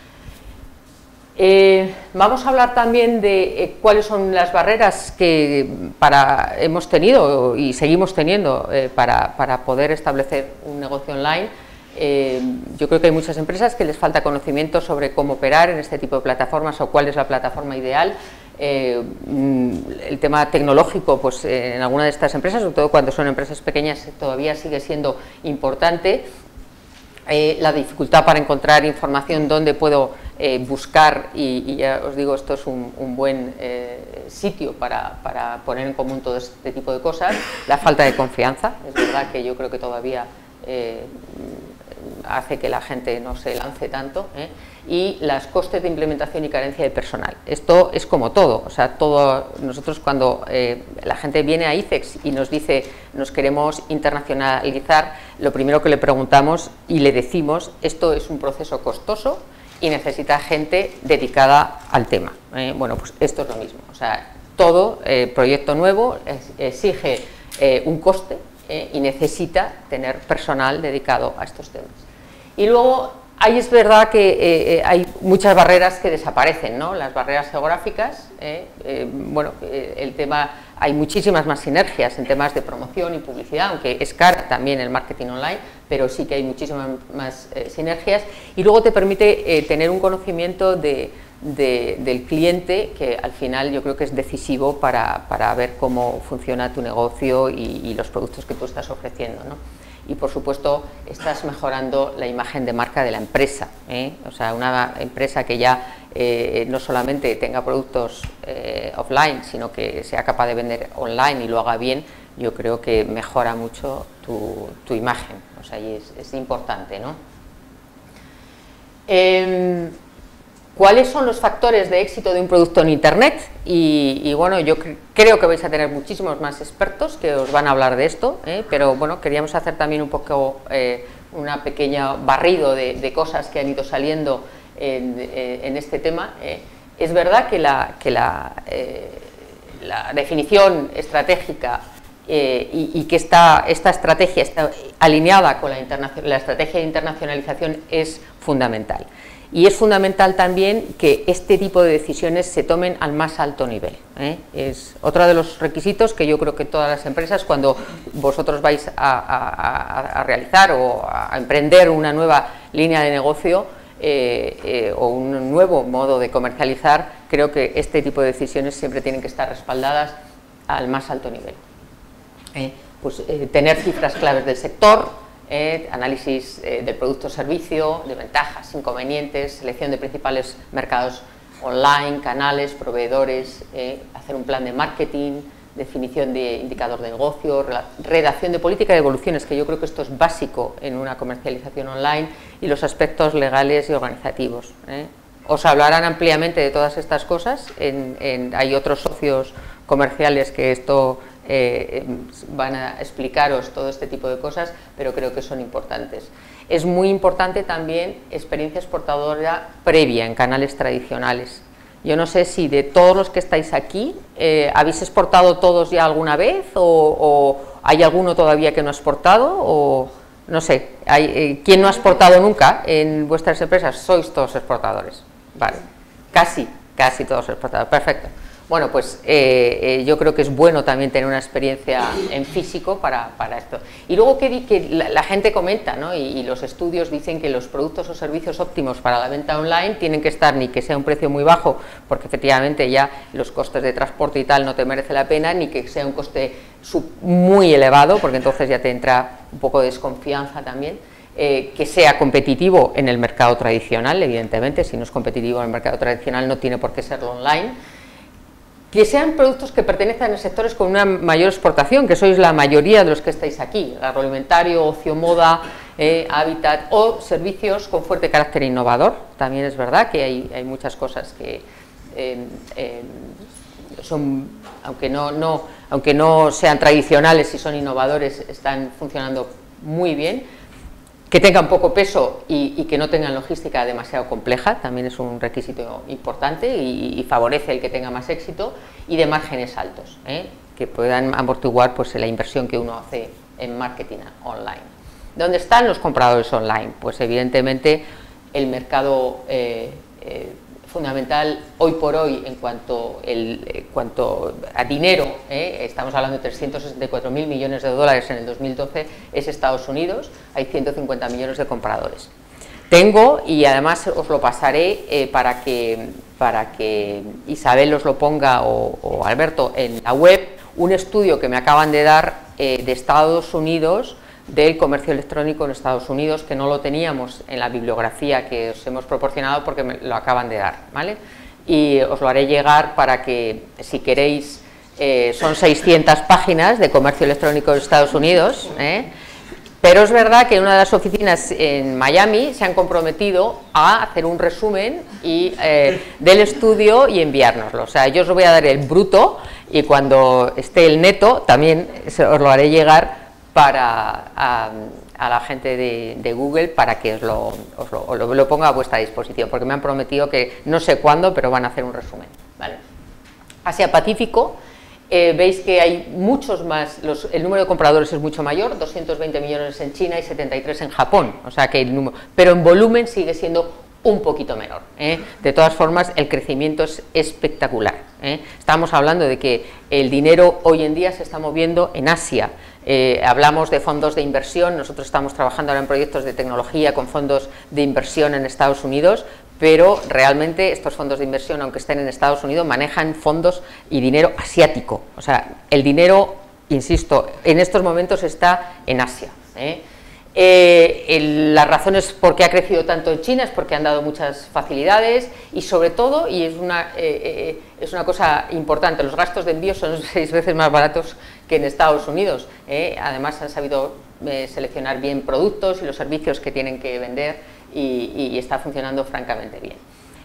Eh, vamos a hablar también de eh, cuáles son las barreras que para, hemos tenido y seguimos teniendo eh, para, para poder establecer un negocio online. Eh, yo creo que hay muchas empresas que les falta conocimiento sobre cómo operar en este tipo de plataformas o cuál es la plataforma ideal. Eh, el tema tecnológico, pues eh, en alguna de estas empresas, sobre todo cuando son empresas pequeñas, todavía sigue siendo importante. Eh, la dificultad para encontrar información, dónde puedo eh, buscar, y, y ya os digo, esto es un, un buen eh, sitio para, para poner en común todo este tipo de cosas. La falta de confianza, es verdad que yo creo que todavía eh, hace que la gente no se lance tanto, ¿eh? Y los costes de implementación y carencia de personal. Esto es como todo, o sea, todo, nosotros cuando eh, la gente viene a ICEX y nos dice nos queremos internacionalizar, lo primero que le preguntamos y le decimos, esto es un proceso costoso y necesita gente dedicada al tema. Eh, bueno, pues esto es lo mismo, o sea, todo eh, proyecto nuevo es, exige eh, un coste eh, y necesita tener personal dedicado a estos temas. Y luego, ahí es verdad que eh, eh, hay muchas barreras que desaparecen, ¿no? Las barreras geográficas, eh, eh, bueno, eh, el tema, hay muchísimas más sinergias en temas de promoción y publicidad, aunque es cara también el marketing online, pero sí que hay muchísimas más eh, sinergias, y luego te permite eh, tener un conocimiento de, de, del cliente que al final yo creo que es decisivo para, para ver cómo funciona tu negocio y, y los productos que tú estás ofreciendo, ¿no? Y por supuesto estás mejorando la imagen de marca de la empresa, ¿eh? O sea, una empresa que ya eh, no solamente tenga productos eh, offline, sino que sea capaz de vender online y lo haga bien, yo creo que mejora mucho tu, tu imagen, o sea, y es, es importante, ¿no? Eh, ¿Cuáles son los factores de éxito de un producto en Internet? Y, y bueno, yo cre creo que vais a tener muchísimos más expertos que os van a hablar de esto, ¿eh? Pero bueno, queríamos hacer también un poco eh, una pequeña barrido de, de cosas que han ido saliendo en, eh, en este tema. Eh. Es verdad que la, que la, eh, la definición estratégica eh, y, y que esta, esta estrategia está alineada con la, la estrategia de internacionalización es fundamental. Y es fundamental también que este tipo de decisiones se tomen al más alto nivel, ¿eh? Es otro de los requisitos que yo creo que todas las empresas, cuando vosotros vais a, a, a realizar o a emprender una nueva línea de negocio eh, eh, o un nuevo modo de comercializar, creo que este tipo de decisiones siempre tienen que estar respaldadas al más alto nivel. ¿Eh? Pues eh, tener cifras claves del sector, Eh, análisis eh, del producto o servicio, de ventajas, inconvenientes, selección de principales mercados online, canales, proveedores, eh, hacer un plan de marketing, definición de indicador de negocio, redacción de política de evoluciones, que yo creo que esto es básico en una comercialización online, y los aspectos legales y organizativos. Eh. Os hablarán ampliamente de todas estas cosas, en, en, hay otros socios comerciales que esto Eh, van a explicaros todo este tipo de cosas, pero creo que son importantes. Es muy importante también experiencia exportadora previa en canales tradicionales. Yo no sé si de todos los que estáis aquí, eh, ¿habéis exportado todos ya alguna vez o, o hay alguno todavía que no ha exportado? O no sé, hay, eh, ¿quién no ha exportado nunca en vuestras empresas? Sois todos exportadores, vale, casi, casi todos exportadores, perfecto. Bueno, pues eh, eh, yo creo que es bueno también tener una experiencia en físico para, para esto. Y luego que, que la, la gente comenta, ¿no? y, y los estudios dicen que los productos o servicios óptimos para la venta online tienen que estar ni que sea un precio muy bajo, porque efectivamente ya los costes de transporte y tal no te merece la pena, ni que sea un coste sub, muy elevado, porque entonces ya te entra un poco de desconfianza también. Eh, que sea competitivo en el mercado tradicional, evidentemente, si no es competitivo en el mercado tradicional no tiene por qué serlo online. Que sean productos que pertenezcan a sectores con una mayor exportación, que sois la mayoría de los que estáis aquí, agroalimentario, ocio, moda, eh, hábitat, o servicios con fuerte carácter innovador. También es verdad que hay, hay muchas cosas que eh, eh, son, aunque no, no, aunque no sean tradicionales y son innovadores, están funcionando muy bien. Que tengan poco peso y, y que no tengan logística demasiado compleja, también es un requisito importante y, y favorece el que tenga más éxito, y de márgenes altos, ¿eh? que puedan amortiguar pues, la inversión que uno hace en marketing online. ¿Dónde están los compradores online? Pues evidentemente el mercado eh, eh, fundamental hoy por hoy en cuanto, el, eh, cuanto a dinero, eh, estamos hablando de trescientos sesenta y cuatro mil millones de dólares en el dos mil doce, es Estados Unidos, hay ciento cincuenta millones de compradores. Tengo, y además os lo pasaré eh, para, que, para que Isabel os lo ponga o, o Alberto en la web, un estudio que me acaban de dar eh, de Estados Unidos, del comercio electrónico en Estados Unidos, que no lo teníamos en la bibliografía que os hemos proporcionado porque me lo acaban de dar, ¿vale? Y os lo haré llegar para que, si queréis, eh, son seiscientas páginas de comercio electrónico de Estados Unidos, ¿eh? Pero es verdad que en una de las oficinas en Miami se han comprometido a hacer un resumen y, eh, del estudio y enviárnoslo. O sea, yo os voy a dar el bruto y cuando esté el neto también os lo haré llegar para a, a la gente de, de Google para que os, lo, os, lo, os lo, lo ponga a vuestra disposición, porque me han prometido que no sé cuándo, pero van a hacer un resumen, ¿vale? Asia-Pacífico, eh, veis que hay muchos más, los, el número de compradores es mucho mayor, doscientos veinte millones en China y setenta y tres en Japón, o sea que el número, pero en volumen sigue siendo un poquito menor, ¿eh? De todas formas el crecimiento es espectacular, ¿eh? Estamos hablando de que el dinero hoy en día se está moviendo en Asia. Eh, hablamos de fondos de inversión, nosotros estamos trabajando ahora en proyectos de tecnología con fondos de inversión en Estados Unidos, pero realmente estos fondos de inversión, aunque estén en Estados Unidos, manejan fondos y dinero asiático, o sea, el dinero, insisto, en estos momentos está en Asia, ¿eh? Eh, el, las razones por qué ha crecido tanto en China es porque han dado muchas facilidades y sobre todo, y es una, eh, eh, es una cosa importante, los gastos de envío son seis veces más baratos que en Estados Unidos, eh. Además han sabido eh, seleccionar bien productos y los servicios que tienen que vender y, y está funcionando francamente bien.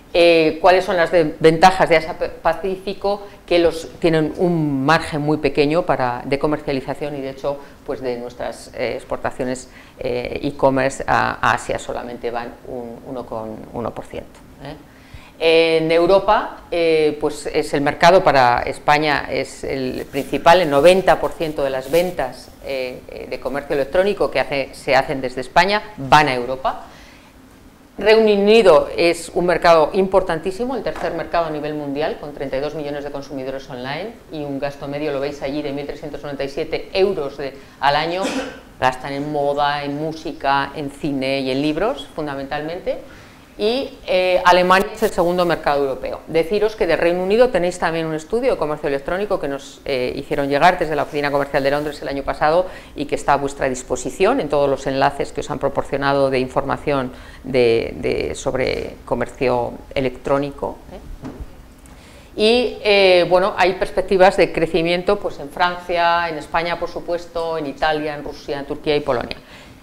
Eh, ¿Cuáles son las de, ventajas de Asia-Pacífico? Que los, tienen un margen muy pequeño para, de comercialización y de hecho pues de nuestras eh, exportaciones e-commerce eh, a, a Asia solamente van un uno coma uno por ciento. ¿eh? En Europa eh, pues es el mercado para España es el principal, el noventa por ciento de las ventas eh, de comercio electrónico que hace, se hacen desde España van a Europa. Reino Unido es un mercado importantísimo, el tercer mercado a nivel mundial, con treinta y dos millones de consumidores online y un gasto medio, lo veis allí, de mil trescientos noventa y siete euros de, al año. Gastan en moda, en música, en cine y en libros, fundamentalmente. Y eh, Alemania es el segundo mercado europeo. Deciros que de Reino Unido tenéis también un estudio de comercio electrónico que nos eh, hicieron llegar desde la Oficina Comercial de Londres el año pasado y que está a vuestra disposición en todos los enlaces que os han proporcionado de información de, de, sobre comercio electrónico. ¿eh? Y eh, bueno, hay perspectivas de crecimiento pues, en Francia, en España, por supuesto, en Italia, en Rusia, en Turquía y Polonia.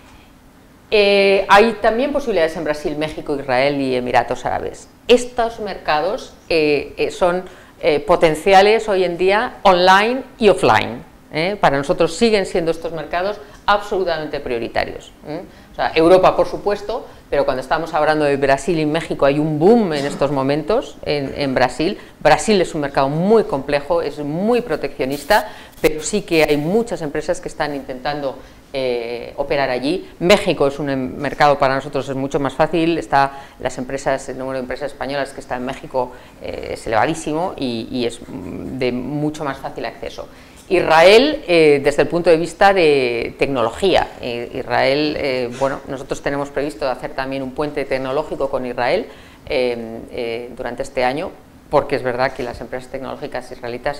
Eh, hay también posibilidades en Brasil, México, Israel y Emiratos Árabes. Estos mercados eh, eh, son eh, potenciales hoy en día online y offline. ¿eh? Para nosotros siguen siendo estos mercados absolutamente prioritarios. ¿eh? O sea, Europa, por supuesto, pero cuando estamos hablando de Brasil y México hay un boom en estos momentos en, en Brasil. Brasil es un mercado muy complejo, es muy proteccionista, pero sí que hay muchas empresas que están intentando eh, operar allí. México es un mercado para nosotros es mucho más fácil, está las empresas, el número de empresas españolas que está en México eh, es elevadísimo y, y es de mucho más fácil acceso. Israel, eh, desde el punto de vista de tecnología, eh, Israel, eh, bueno, nosotros tenemos previsto hacer también un puente tecnológico con Israel eh, eh, durante este año, porque es verdad que las empresas tecnológicas israelitas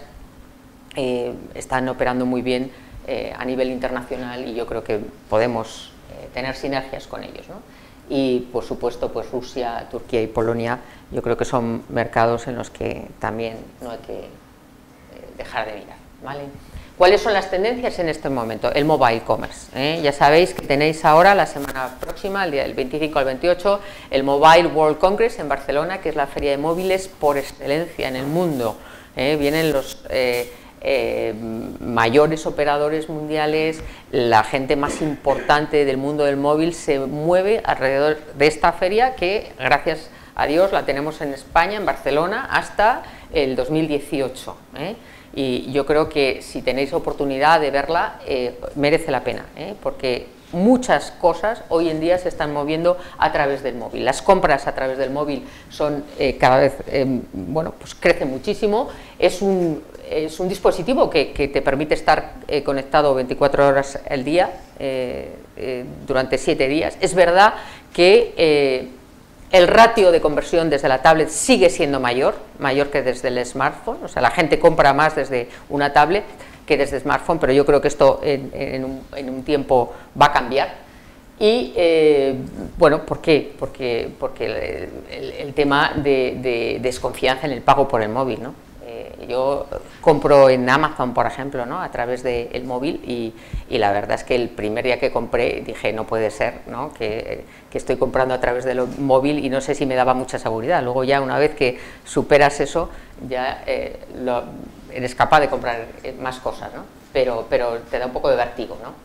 eh, están operando muy bien eh, a nivel internacional y yo creo que podemos eh, tener sinergias con ellos, ¿no? Y por supuesto pues Rusia, Turquía y Polonia yo creo que son mercados en los que también no hay que eh, dejar de mirar, ¿vale? ¿Cuáles son las tendencias en este momento? El mobile commerce, ¿eh? Ya sabéis que tenéis ahora la semana próxima, el día del veinticinco al veintiocho, el Mobile World Congress en Barcelona, que es la feria de móviles por excelencia en el mundo, ¿eh? Vienen los eh, eh, mayores operadores mundiales, la gente más importante del mundo del móvil se mueve alrededor de esta feria que, gracias a Dios, la tenemos en España, en Barcelona, hasta el dos mil dieciocho, ¿eh? Y yo creo que si tenéis oportunidad de verla, eh, merece la pena, ¿eh? Porque muchas cosas hoy en día se están moviendo a través del móvil. Las compras a través del móvil son eh, cada vez, eh, bueno, pues crecen muchísimo. Es un, es un dispositivo que, que te permite estar eh, conectado veinticuatro horas al día, eh, eh, durante siete días. Es verdad que eh, el ratio de conversión desde la tablet sigue siendo mayor, mayor que desde el smartphone, o sea, la gente compra más desde una tablet que desde smartphone, pero yo creo que esto en, en, un, en un tiempo va a cambiar. Y, eh, bueno, ¿por qué? Porque, porque el, el, el tema de, de desconfianza en el pago por el móvil, ¿no? Eh, yo compro en Amazon, por ejemplo, ¿no? A través del móvil y, y la verdad es que el primer día que compré dije, no puede ser, ¿no? Que, que estoy comprando a través del móvil y no sé si me daba mucha seguridad. Luego ya una vez que superas eso, ya eh, lo, eres capaz de comprar más cosas, ¿no? Pero, pero te da un poco de vértigo, ¿no?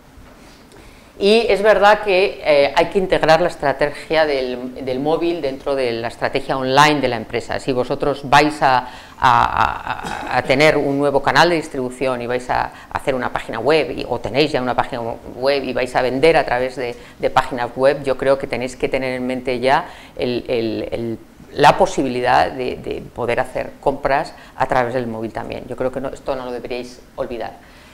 Y es verdad que eh, hay que integrar la estrategia del, del móvil dentro de la estrategia online de la empresa. Si vosotros vais a, a, a tener un nuevo canal de distribución y vais a hacer una página web, y, o tenéis ya una página web y vais a vender a través de, de páginas web, yo creo que tenéis que tener en mente ya el, el, el la posibilidad de, de poder hacer compras a través del móvil también. Yo creo que no, esto no lo deberíais olvidar.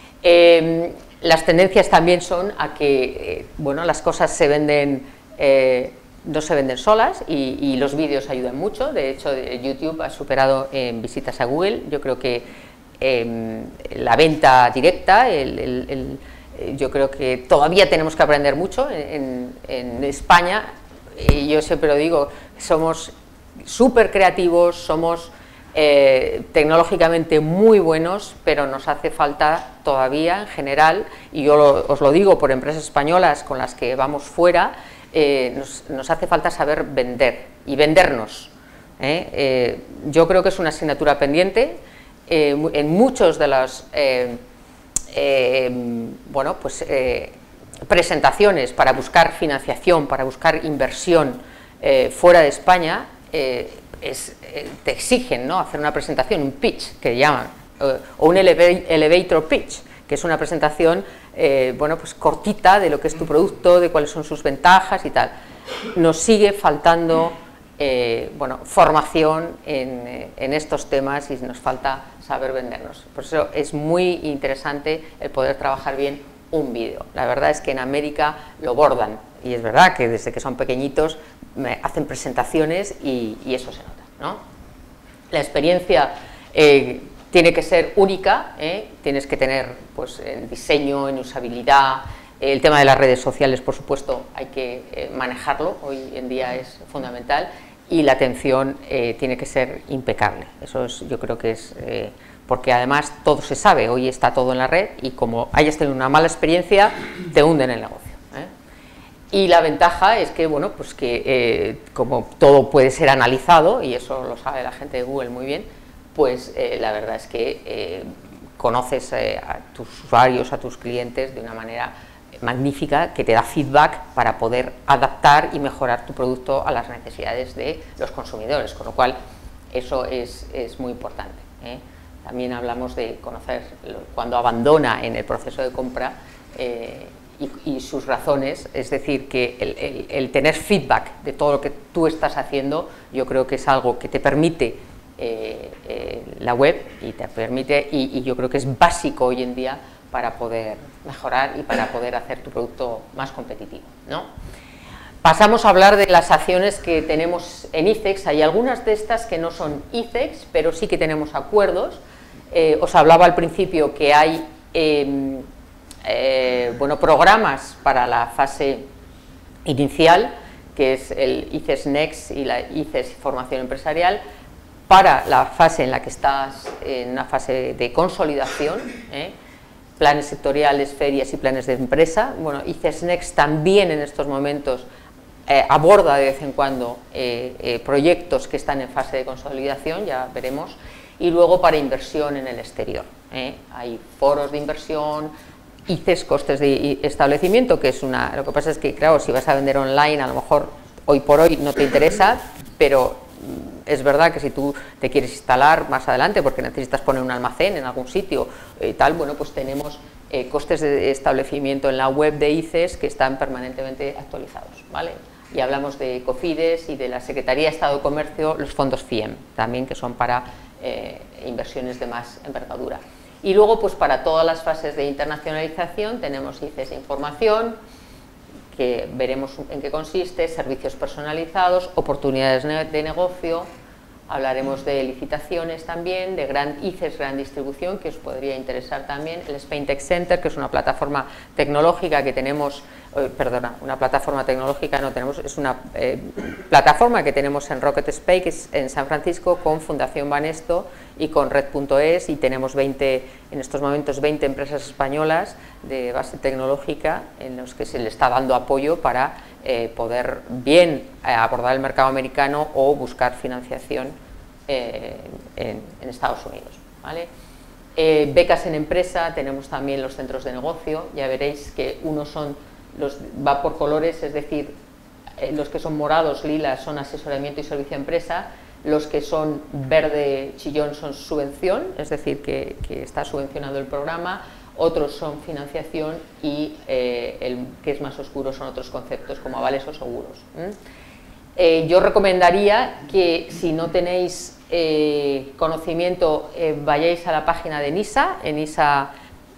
Eh, las tendencias también son a que eh, bueno, las cosas se venden, eh, no se venden solas y, y los vídeos ayudan mucho. De hecho, YouTube ha superado en visitas a Google. Yo creo que eh, la venta directa, el, el, el, yo creo que todavía tenemos que aprender mucho en, en España. Y yo siempre lo digo, somos súper creativos, somos eh, tecnológicamente muy buenos, pero nos hace falta todavía en general, y yo lo, os lo digo por empresas españolas con las que vamos fuera, eh, nos, nos hace falta saber vender y vendernos. ¿eh? Eh, yo creo que es una asignatura pendiente eh, en muchos de las eh, eh, bueno, pues, eh, presentaciones para buscar financiación, para buscar inversión eh, fuera de España. Eh, es, eh, te exigen, ¿no? hacer una presentación, un pitch que llaman, eh, o un eleva elevator pitch, que es una presentación eh, bueno, pues cortita de lo que es tu producto, de cuáles son sus ventajas y tal. Nos sigue faltando eh, bueno, formación en, en estos temas y nos falta saber vendernos. Por eso es muy interesante el poder trabajar bien un vídeo. La verdad es que en América lo bordan y es verdad que desde que son pequeñitos me hacen presentaciones y, y eso se nota, ¿no? La experiencia eh, tiene que ser única, ¿eh? Tienes que tener pues, en diseño, en usabilidad, el tema de las redes sociales, por supuesto, hay que eh, manejarlo, hoy en día es fundamental, y la atención eh, tiene que ser impecable. Eso es, yo creo que es, eh, porque además todo se sabe, hoy está todo en la red y como hayas tenido una mala experiencia, te hunden el negocio. Y la ventaja es que, bueno, pues que eh, como todo puede ser analizado, y eso lo sabe la gente de Google muy bien, pues eh, la verdad es que eh, conoces eh, a tus usuarios, a tus clientes de una manera magnífica que te da feedback para poder adaptar y mejorar tu producto a las necesidades de los consumidores, con lo cual eso es, es muy importante, ¿eh? También hablamos de conocer cuando abandona en el proceso de compra, eh, y, y sus razones, es decir, que el, el, el tener feedback de todo lo que tú estás haciendo, yo creo que es algo que te permite eh, eh, la web y te permite, y, y yo creo que es básico hoy en día para poder mejorar y para poder hacer tu producto más competitivo, ¿no? Pasamos a hablar de las acciones que tenemos en ICEX. Hay algunas de estas que no son ICEX, pero sí que tenemos acuerdos. Eh, os hablaba al principio que hay eh, eh, bueno, programas para la fase inicial, que es el ICEX Next y la ICEX Formación Empresarial. Para la fase en la que estás, en una fase de consolidación, ¿eh? planes sectoriales, ferias y planes de empresa. Bueno, ICEX Next también en estos momentos Eh, aborda de vez en cuando eh, eh, proyectos que están en fase de consolidación, ya veremos, y luego para inversión en el exterior. ¿eh? Hay foros de inversión, ICEX costes de establecimiento, que es una... Lo que pasa es que, claro, si vas a vender online, a lo mejor hoy por hoy no te interesa, pero es verdad que si tú te quieres instalar más adelante porque necesitas poner un almacén en algún sitio y eh, tal, bueno, pues tenemos eh, costes de establecimiento en la web de ICEX que están permanentemente actualizados, ¿vale? Y hablamos de COFIDES y de la Secretaría de Estado de Comercio, los fondos F I E M, también, que son para eh, inversiones de más envergadura. Y luego, pues para todas las fases de internacionalización, tenemos ICEX Información, que veremos en qué consiste, servicios personalizados, oportunidades de negocio, hablaremos de licitaciones también, de gran ICEX Gran Distribución, que os podría interesar también, el Spain Tech Center, que es una plataforma tecnológica que tenemos, eh, perdona, una plataforma tecnológica no tenemos, es una eh, plataforma que tenemos en Rocket Space, en San Francisco, con Fundación Banesto y con Red punto es, y tenemos veinte, en estos momentos veinte empresas españolas de base tecnológica en los que se le está dando apoyo para eh, poder bien eh, abordar el mercado americano o buscar financiación eh, en, en Estados Unidos, ¿vale? Eh, becas en empresa, tenemos también los centros de negocio, ya veréis que unos son, los, va por colores, es decir, eh, los que son morados, lilas, son asesoramiento y servicio a empresa, los que son verde chillón son subvención, es decir, que, que está subvencionado el programa, otros son financiación y eh, el que es más oscuro son otros conceptos como avales o seguros. ¿Mm? Eh, yo recomendaría que si no tenéis eh, conocimiento eh, vayáis a la página de ENISA. ENISA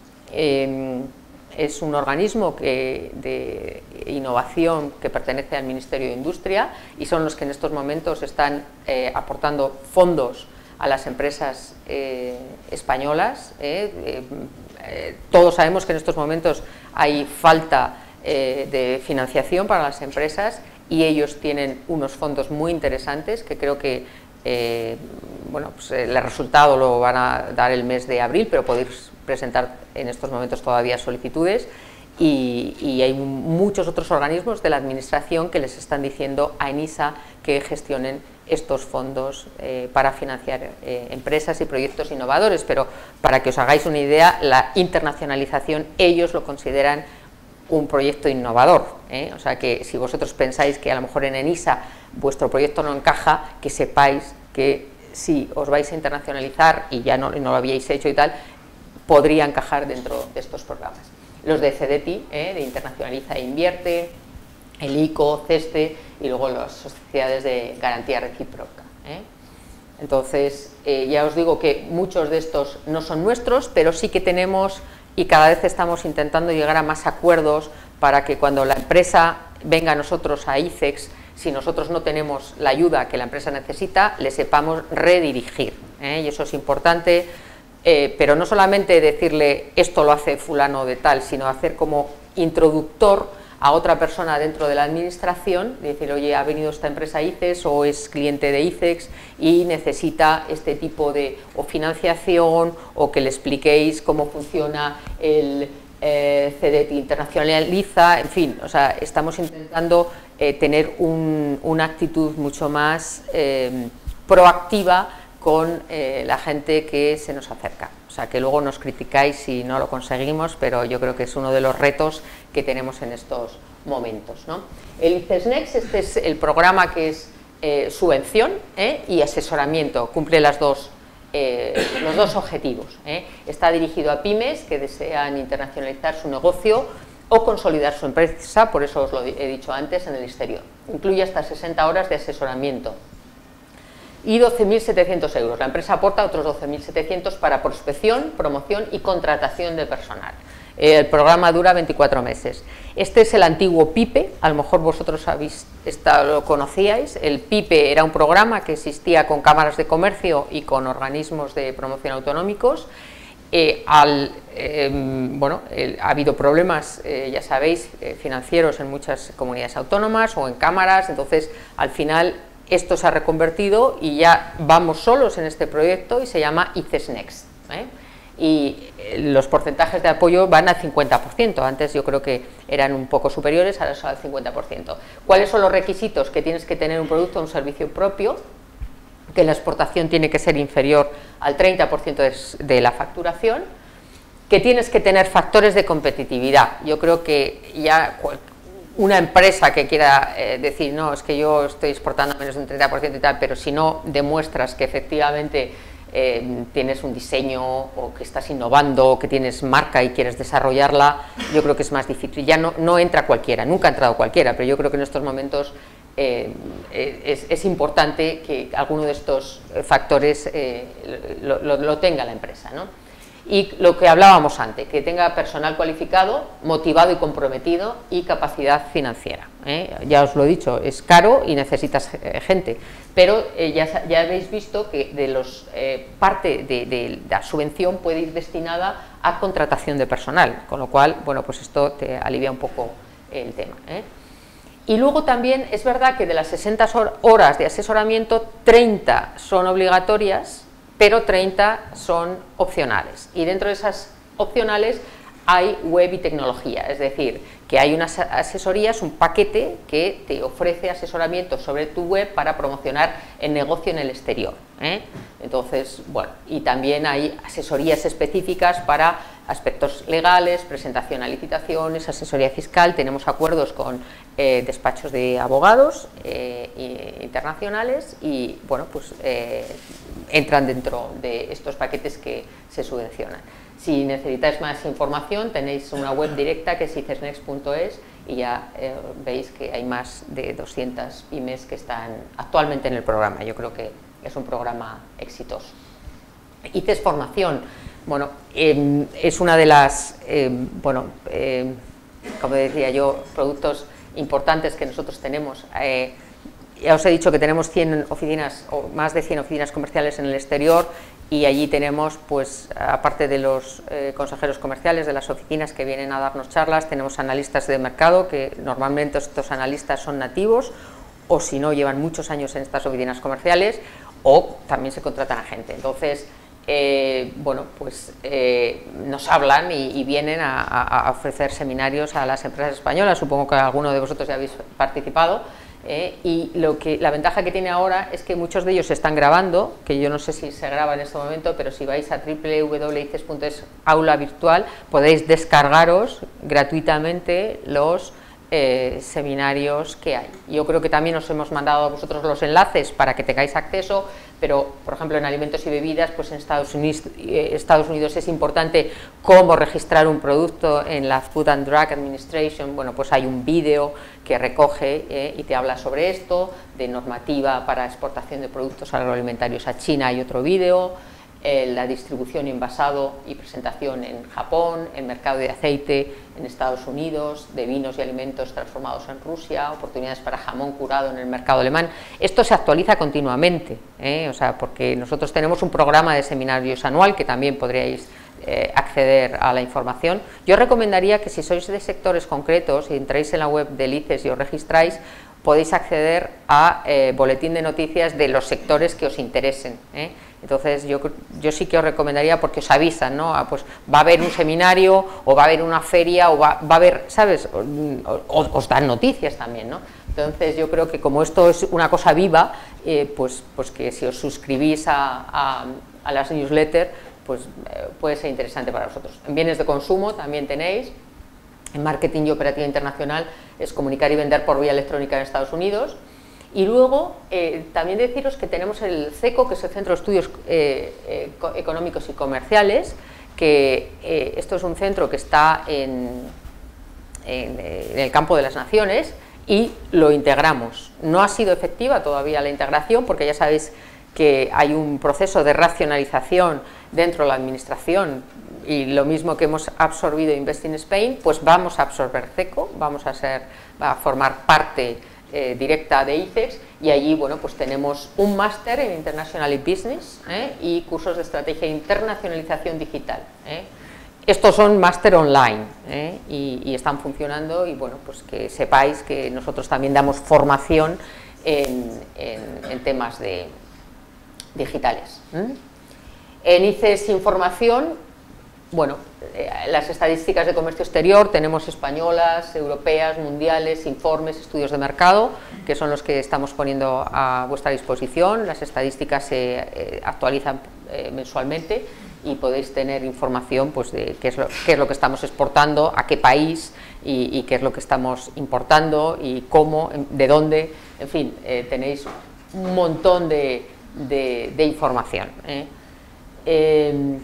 eh, es un organismo que, de innovación que pertenece al Ministerio de Industria y son los que en estos momentos están eh, aportando fondos a las empresas eh, españolas. Eh, eh, eh, todos sabemos que en estos momentos hay falta eh, de financiación para las empresas y ellos tienen unos fondos muy interesantes que creo que eh, bueno, pues el resultado lo van a dar el mes de abril, pero podéis presentar en estos momentos todavía solicitudes y, y hay muchos otros organismos de la administración que les están diciendo a ENISA que gestionen estos fondos eh, para financiar eh, empresas y proyectos innovadores, pero para que os hagáis una idea, la internacionalización ellos lo consideran un proyecto innovador, ¿eh? O sea que si vosotros pensáis que a lo mejor en ENISA vuestro proyecto no encaja, que sepáis que si os vais a internacionalizar y ya no, no lo habíais hecho y tal, podría encajar dentro de estos programas. Los de CEDETI, ¿eh? de Internacionaliza e Invierte, el ICO, CESTE y luego las sociedades de garantía recíproca. ¿eh? Entonces, eh, ya os digo que muchos de estos no son nuestros, pero sí que tenemos y cada vez estamos intentando llegar a más acuerdos para que cuando la empresa venga a nosotros a ICEX, si nosotros no tenemos la ayuda que la empresa necesita, le sepamos redirigir. ¿eh? Y eso es importante, eh, pero no solamente decirle esto lo hace fulano de tal, sino hacer como introductor a otra persona dentro de la administración, decir, oye, ha venido esta empresa ICEX o es cliente de ICEX y necesita este tipo de o financiación o que le expliquéis cómo funciona el eh, CEDETI Internacionaliza, en fin, o sea, estamos intentando eh, tener un, una actitud mucho más eh, proactiva con eh, la gente que se nos acerca. O sea, que luego nos criticáis si no lo conseguimos, pero yo creo que es uno de los retos que tenemos en estos momentos, ¿no? El ICEX Next, este es el programa que es eh, subvención ¿eh? y asesoramiento, cumple las dos, eh, los dos objetivos. ¿eh? Está dirigido a pymes que desean internacionalizar su negocio o consolidar su empresa, por eso os lo he dicho antes, en el exterior. Incluye hasta sesenta horas de asesoramiento y doce mil setecientos euros. La empresa aporta otros doce mil setecientos para prospección, promoción y contratación de personal. El programa dura veinticuatro meses. Este es el antiguo PIPE, a lo mejor vosotros habéis estado, lo conocíais. El PIPE era un programa que existía con cámaras de comercio y con organismos de promoción autonómicos. Eh, al, eh, bueno, eh, ha habido problemas, eh, ya sabéis, eh, financieros en muchas comunidades autónomas o en cámaras, entonces al final esto se ha reconvertido y ya vamos solos en este proyecto y se llama I C E S Next, ¿eh? Y los porcentajes de apoyo van al cincuenta por ciento, antes yo creo que eran un poco superiores, ahora son al cincuenta por ciento. ¿Cuáles son los requisitos? Que tienes que tener un producto o un servicio propio, que la exportación tiene que ser inferior al treinta por ciento de, de la facturación, que tienes que tener factores de competitividad. Yo creo que ya una empresa que quiera eh, decir, no, es que yo estoy exportando menos de un treinta por ciento y tal, pero si no demuestras que efectivamente Eh, tienes un diseño o que estás innovando o que tienes marca y quieres desarrollarla, yo creo que es más difícil. Ya no, no entra cualquiera, nunca ha entrado cualquiera, pero yo creo que en estos momentos eh, es, es importante que alguno de estos factores eh, lo, lo, lo tenga la empresa, ¿no? Y lo que hablábamos antes, que tenga personal cualificado, motivado y comprometido y capacidad financiera, ¿eh? Ya os lo he dicho, es caro y necesitas gente, pero eh, ya, ya habéis visto que de los, eh, parte de, de la subvención puede ir destinada a contratación de personal, con lo cual, bueno, pues esto te alivia un poco el tema, ¿eh? Y luego también es verdad que de las sesenta horas de asesoramiento, treinta son obligatorias, pero treinta son opcionales, y dentro de esas opcionales hay web y tecnología, es decir, que hay unas asesorías, un paquete que te ofrece asesoramiento sobre tu web para promocionar el negocio en el exterior, ¿eh? Entonces, bueno, y también hay asesorías específicas para aspectos legales, presentación a licitaciones, asesoría fiscal, tenemos acuerdos con eh, despachos de abogados eh, internacionales y, bueno, pues eh, entran dentro de estos paquetes que se subvencionan. Si necesitáis más información, tenéis una web directa que es i c e s next punto es y ya eh, veis que hay más de doscientas pymes que están actualmente en el programa. Yo creo que es un programa exitoso. I C E S Formación, bueno, eh, es una de las, eh, bueno, eh, como decía yo, productos importantes que nosotros tenemos. Eh, ya os he dicho que tenemos cien oficinas o más de cien oficinas comerciales en el exterior y allí tenemos, pues, aparte de los eh, consejeros comerciales de las oficinas que vienen a darnos charlas, tenemos analistas de mercado, que normalmente estos analistas son nativos o si no llevan muchos años en estas oficinas comerciales, o también se contratan a gente. Entonces, eh, bueno, pues eh, nos hablan y, y vienen a, a ofrecer seminarios a las empresas españolas. Supongo que alguno de vosotros ya habéis participado. Eh, y lo que, la ventaja que tiene ahora es que muchos de ellos se están grabando, que yo no sé si se graba en este momento, pero si vais a doble u doble u doble u punto i c e s punto es aula virtual podéis descargaros gratuitamente los eh, seminarios que hay. Yo creo que también os hemos mandado a vosotros los enlaces para que tengáis acceso, pero por ejemplo en alimentos y bebidas, pues en Estados Unidos, eh, Estados Unidos es importante cómo registrar un producto en la Food and Drug Administration. Bueno, pues hay un vídeo que recoge eh, y te habla sobre esto, de normativa para exportación de productos agroalimentarios a China, hay otro vídeo, eh, la distribución, envasado y presentación en Japón, el mercado de aceite en Estados Unidos, de vinos y alimentos transformados en Rusia, oportunidades para jamón curado en el mercado alemán. Esto se actualiza continuamente, ¿eh? O sea, porque nosotros tenemos un programa de seminarios anual que también podríais eh, acceder a la información. Yo recomendaría que si sois de sectores concretos y entráis en la web del I C E S y os registráis, podéis acceder a eh, boletín de noticias de los sectores que os interesen, ¿eh? Entonces yo, yo sí que os recomendaría, porque os avisan, ¿no? Ah, pues va a haber un seminario o va a haber una feria o va, va a haber, ¿sabes? O, o, os dan noticias también, ¿no? Entonces yo creo que como esto es una cosa viva, eh, pues, pues que si os suscribís a, a, a las newsletters, pues eh, puede ser interesante para vosotros. En bienes de consumo también tenéis, en marketing y operativa internacional es comunicar y vender por vía electrónica en Estados Unidos. Y luego, eh, también deciros que tenemos el CECO, que es el Centro de Estudios eh, eh, Económicos y Comerciales, que eh, esto es un centro que está en, en, en el campo de las naciones y lo integramos. No ha sido efectiva todavía la integración porque ya sabéis que hay un proceso de racionalización dentro de la administración y lo mismo que hemos absorbido Invest in Spain, pues vamos a absorber CECO, vamos a, ser, va a formar parte eh, directa de I C E X y allí bueno, pues tenemos un máster en International Business eh, y cursos de estrategia e internacionalización digital. Eh. Estos son máster online eh, y, y están funcionando y bueno, pues que sepáis que nosotros también damos formación en, en, en temas de digitales. ¿eh? En I C E S Información, bueno, eh, las estadísticas de comercio exterior tenemos españolas, europeas, mundiales, informes, estudios de mercado, que son los que estamos poniendo a vuestra disposición. Las estadísticas se eh, actualizan eh, mensualmente y podéis tener información pues, de qué es, lo, qué es lo que estamos exportando, a qué país y, y qué es lo que estamos importando y cómo, de dónde, en fin, eh, tenéis un montón de, de, de información. ¿eh? Eh,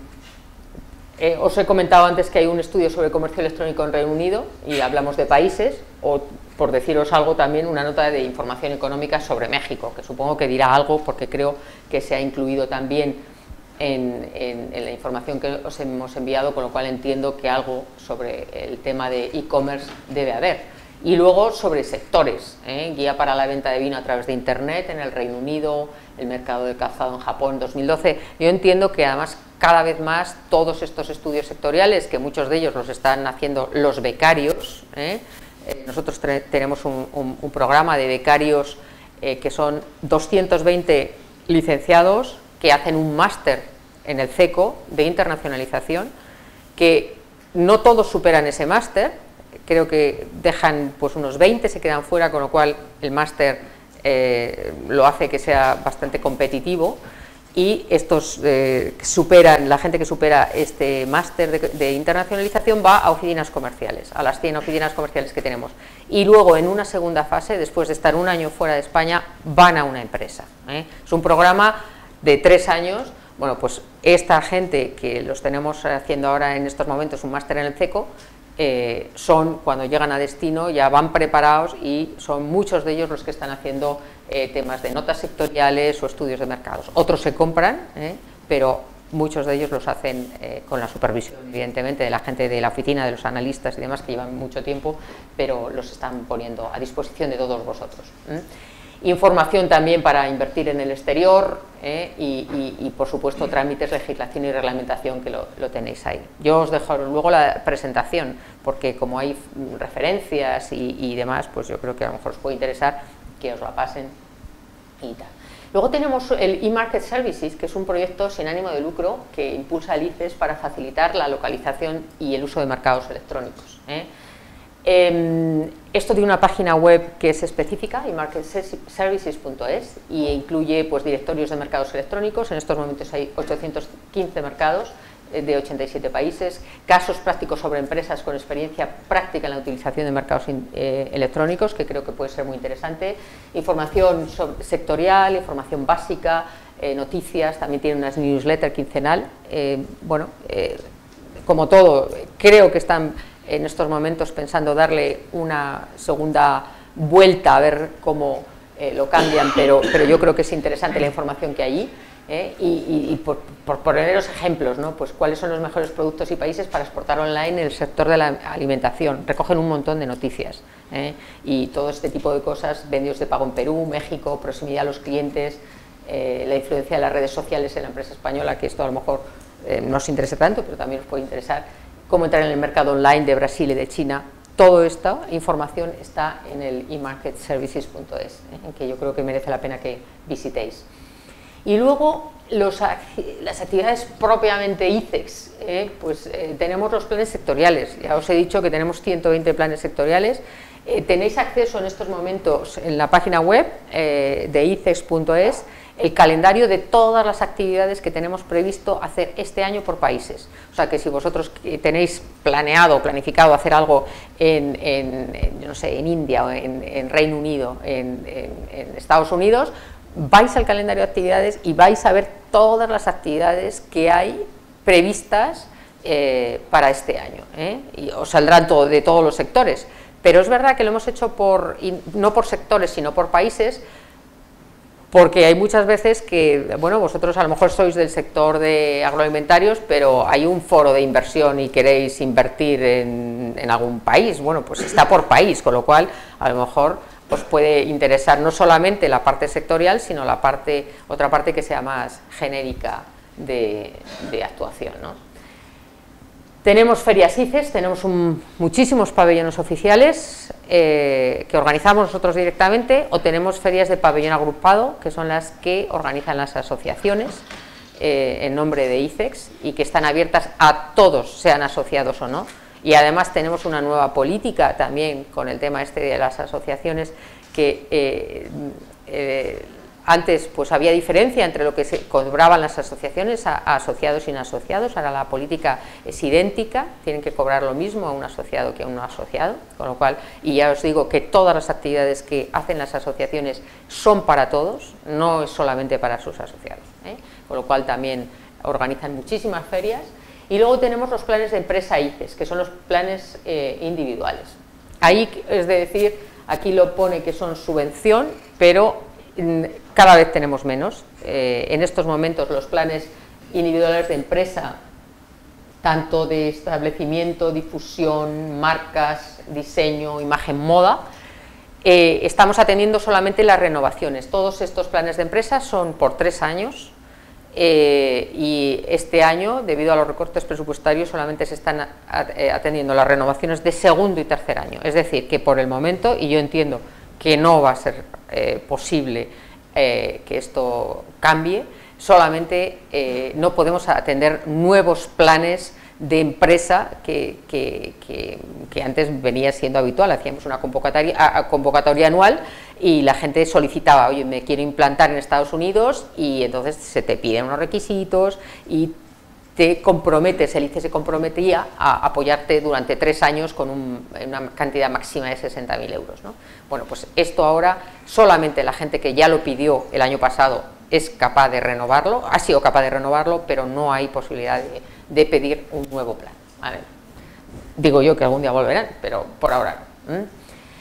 eh, os he comentado antes que hay un estudio sobre comercio electrónico en Reino Unido y hablamos de países, o por deciros algo también una nota de información económica sobre México, que supongo que dirá algo porque creo que se ha incluido también En, en, en la información que os hemos enviado, con lo cual entiendo que algo sobre el tema de e-commerce debe haber. Y luego sobre sectores, ¿eh? guía para la venta de vino a través de Internet en el Reino Unido, el mercado de calzado en Japón dos mil doce. Yo entiendo que además cada vez más todos estos estudios sectoriales, que muchos de ellos los están haciendo los becarios, ¿eh? Eh, nosotros tenemos un, un, un programa de becarios eh, que son doscientos veinte licenciados que hacen un máster en el CECO de internacionalización, que no todos superan ese máster, creo que dejan pues unos veinte, se quedan fuera, con lo cual el máster eh, lo hace que sea bastante competitivo y estos eh, superan, la gente que supera este máster de, de internacionalización va a oficinas comerciales, a las cien oficinas comerciales que tenemos y luego en una segunda fase, después de estar un año fuera de España, van a una empresa. ¿eh? Es un programa de tres años, bueno, pues esta gente que los tenemos haciendo ahora en estos momentos un máster en el CECO, eh, son, cuando llegan a destino, ya van preparados y son muchos de ellos los que están haciendo eh, temas de notas sectoriales o estudios de mercados. Otros se compran, eh, pero muchos de ellos los hacen eh, con la supervisión, evidentemente, de la gente de la oficina, de los analistas y demás, que llevan mucho tiempo, pero los están poniendo a disposición de todos vosotros. ¿eh? Información también para invertir en el exterior eh, y, y, y, por supuesto, trámites, legislación y reglamentación, que lo, lo tenéis ahí. Yo os dejo luego la presentación, porque como hay referencias y, y demás, pues yo creo que a lo mejor os puede interesar que os la pasen y tal. Luego tenemos el e-Market Services, que es un proyecto sin ánimo de lucro que impulsa el I C E S para facilitar la localización y el uso de mercados electrónicos. ¿eh? Eh, esto tiene una página web que es específica, e market services punto es, y incluye pues, directorios de mercados electrónicos. En estos momentos hay ochocientos quince mercados eh, de ochenta y siete países, casos prácticos sobre empresas con experiencia práctica en la utilización de mercados eh, electrónicos, que creo que puede ser muy interesante, información sobre, sectorial, información básica, eh, noticias, también tiene unas newsletter quincenal. Eh, bueno, eh, como todo, creo que están en estos momentos pensando darle una segunda vuelta a ver cómo eh, lo cambian, pero, pero yo creo que es interesante la información que hay allí eh, y, y, y por, por poneros ejemplos, ¿no? Pues cuáles son los mejores productos y países para exportar online en el sector de la alimentación. Recogen un montón de noticias eh, y todo este tipo de cosas, medios de pago en Perú, México, proximidad a los clientes, eh, la influencia de las redes sociales en la empresa española, que esto a lo mejor eh, no os interesa tanto, pero también os puede interesar. Cómo entrar en el mercado online de Brasil y de China. Toda esta información está en el e market services punto es, ¿eh? que yo creo que merece la pena que visitéis. Y luego los, las actividades propiamente I C E X, ¿eh? pues eh, tenemos los planes sectoriales. Ya os he dicho que tenemos ciento veinte planes sectoriales. Eh, tenéis acceso en estos momentos en la página web eh, de i c e x punto es el calendario de todas las actividades que tenemos previsto hacer este año por países. O sea que si vosotros tenéis planeado, planificado hacer algo en, en, en, no sé, en India o en, en Reino Unido, en, en, en Estados Unidos, vais al calendario de actividades y vais a ver todas las actividades que hay previstas eh, para este año, ¿eh? Y os saldrán todo, de todos los sectores, pero es verdad que lo hemos hecho por, no por sectores, sino por países, porque hay muchas veces que, bueno, vosotros a lo mejor sois del sector de agroalimentarios, pero hay un foro de inversión y queréis invertir en, en algún país, bueno, pues está por país, con lo cual a lo mejor os puede interesar no solamente la parte sectorial, sino la parte, otra parte que sea más genérica de, de actuación, ¿no? Tenemos ferias I C E S, tenemos un, muchísimos pabellones oficiales eh, que organizamos nosotros directamente, o tenemos ferias de pabellón agrupado, que son las que organizan las asociaciones eh, en nombre de I C E X y que están abiertas a todos, sean asociados o no. Y además tenemos una nueva política también con el tema este de las asociaciones, que eh, eh, antes pues había diferencia entre lo que se cobraban las asociaciones a, a asociados y no asociados. Ahora la política es idéntica, tienen que cobrar lo mismo a un asociado que a un no asociado, con lo cual, y ya os digo que todas las actividades que hacen las asociaciones son para todos, no es solamente para sus asociados, ¿eh? Con lo cual también organizan muchísimas ferias. Y luego tenemos los planes de empresa I C E S, que son los planes eh, individuales. Ahí, es decir, aquí lo pone que son subvención, pero cada vez tenemos menos. Eh, en estos momentos los planes individuales de empresa, tanto de establecimiento, difusión, marcas, diseño, imagen, moda, eh, estamos atendiendo solamente las renovaciones. Todos estos planes de empresa son por tres años eh, y este año, debido a los recortes presupuestarios, solamente se están atendiendo las renovaciones de segundo y tercer año. Es decir, que por el momento, y yo entiendo que no va a ser eh, posible eh, que esto cambie, solamente eh, no podemos atender nuevos planes de empresa que, que, que, que antes venía siendo habitual. Hacíamos una convocatoria, a, convocatoria anual y la gente solicitaba, oye, me quiero implantar en Estados Unidos, y entonces se te piden unos requisitos y te comprometes, el I C E se comprometía a apoyarte durante tres años con un, una cantidad máxima de sesenta mil euros, ¿no? Bueno, pues esto ahora solamente la gente que ya lo pidió el año pasado es capaz de renovarlo, ha sido capaz de renovarlo, pero no hay posibilidad de, de pedir un nuevo plan, ¿vale? Digo yo que algún día volverán, pero por ahora no. ¿Mm?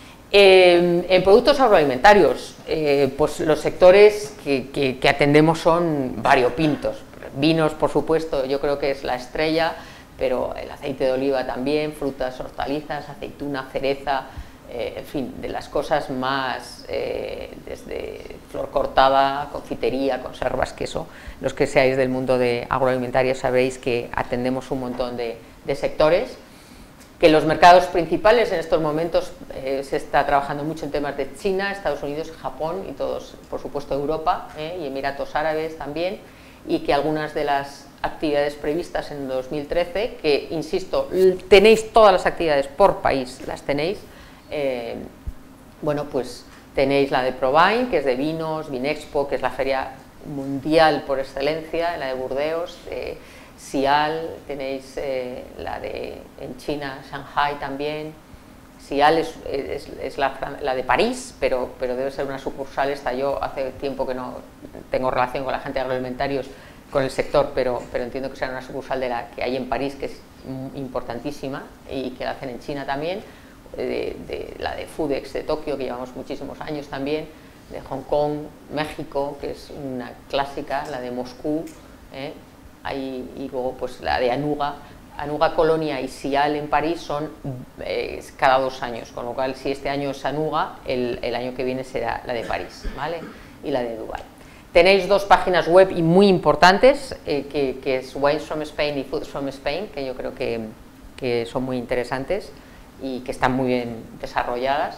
Eh, en productos agroalimentarios, eh, pues los sectores que, que, que atendemos son variopintos. Vinos, por supuesto, yo creo que es la estrella, pero el aceite de oliva también, frutas, hortalizas, aceituna, cereza, eh, en fin, de las cosas más, eh, desde flor cortada, confitería, conservas, queso. Los que seáis del mundo de agroalimentario sabréis que atendemos un montón de, de sectores, que los mercados principales en estos momentos eh, se está trabajando mucho en temas de China, Estados Unidos, Japón y todos, por supuesto, Europa eh, y Emiratos Árabes también, y que algunas de las actividades previstas en dos mil trece, que, insisto, tenéis todas las actividades por país, las tenéis, eh, bueno, pues tenéis la de Provine, que es de vinos, Vinexpo, que es la feria mundial por excelencia, la de Burdeos, de Sial, tenéis eh, la de, en China, Shanghai también. Sial es, es, es la, la de París, pero, pero debe ser una sucursal. Esta yo hace tiempo que no tengo relación con la gente de agroalimentarios, con el sector, pero, pero entiendo que será una sucursal de la que hay en París, que es importantísima, y que la hacen en China también, de, de la de Foodex de Tokio, que llevamos muchísimos años también, de Hong Kong, México, que es una clásica, la de Moscú, ¿eh? Hay, y luego pues la de Anuga. Anuga Colonia y Sial en París son eh, cada dos años, con lo cual si este año es Anuga, el, el año que viene será la de París, ¿vale? Y la de Dubái. Tenéis dos páginas web y muy importantes, eh, que, que es Wines from Spain y Foods from Spain, que yo creo que, que son muy interesantes y que están muy bien desarrolladas.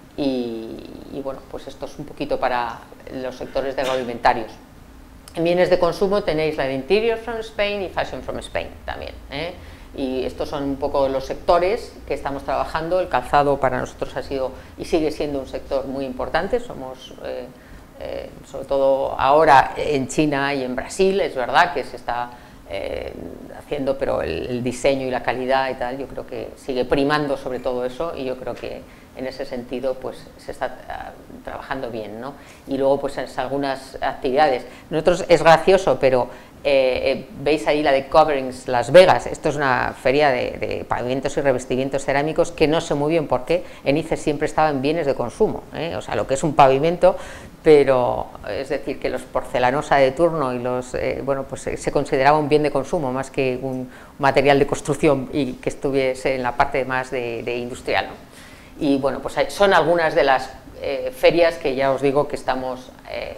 Y, y bueno, pues esto es un poquito para los sectores de agroalimentarios. En bienes de consumo tenéis la de Interior from Spain y Fashion from Spain también, ¿eh? Y estos son un poco los sectores que estamos trabajando. El calzado para nosotros ha sido y sigue siendo un sector muy importante. Somos, eh, eh, sobre todo ahora en China y en Brasil, es verdad que se está eh, haciendo, pero el, el diseño y la calidad y tal, yo creo que sigue primando sobre todo eso, y yo creo que en ese sentido pues se está uh, trabajando bien, ¿no? Y luego pues en algunas actividades, nosotros es gracioso, pero Eh, eh, veis ahí la de Coverings Las Vegas. Esto es una feria de, de pavimentos y revestimientos cerámicos que no sé muy bien por qué en I C E S siempre estaba en bienes de consumo, ¿eh? O sea, lo que es un pavimento, pero es decir, que los porcelanosa de turno y los, eh, bueno, pues eh, se consideraba un bien de consumo más que un material de construcción y que estuviese en la parte más de, de industrial, ¿no? Y bueno, pues son algunas de las eh, ferias que ya os digo que estamos... Eh,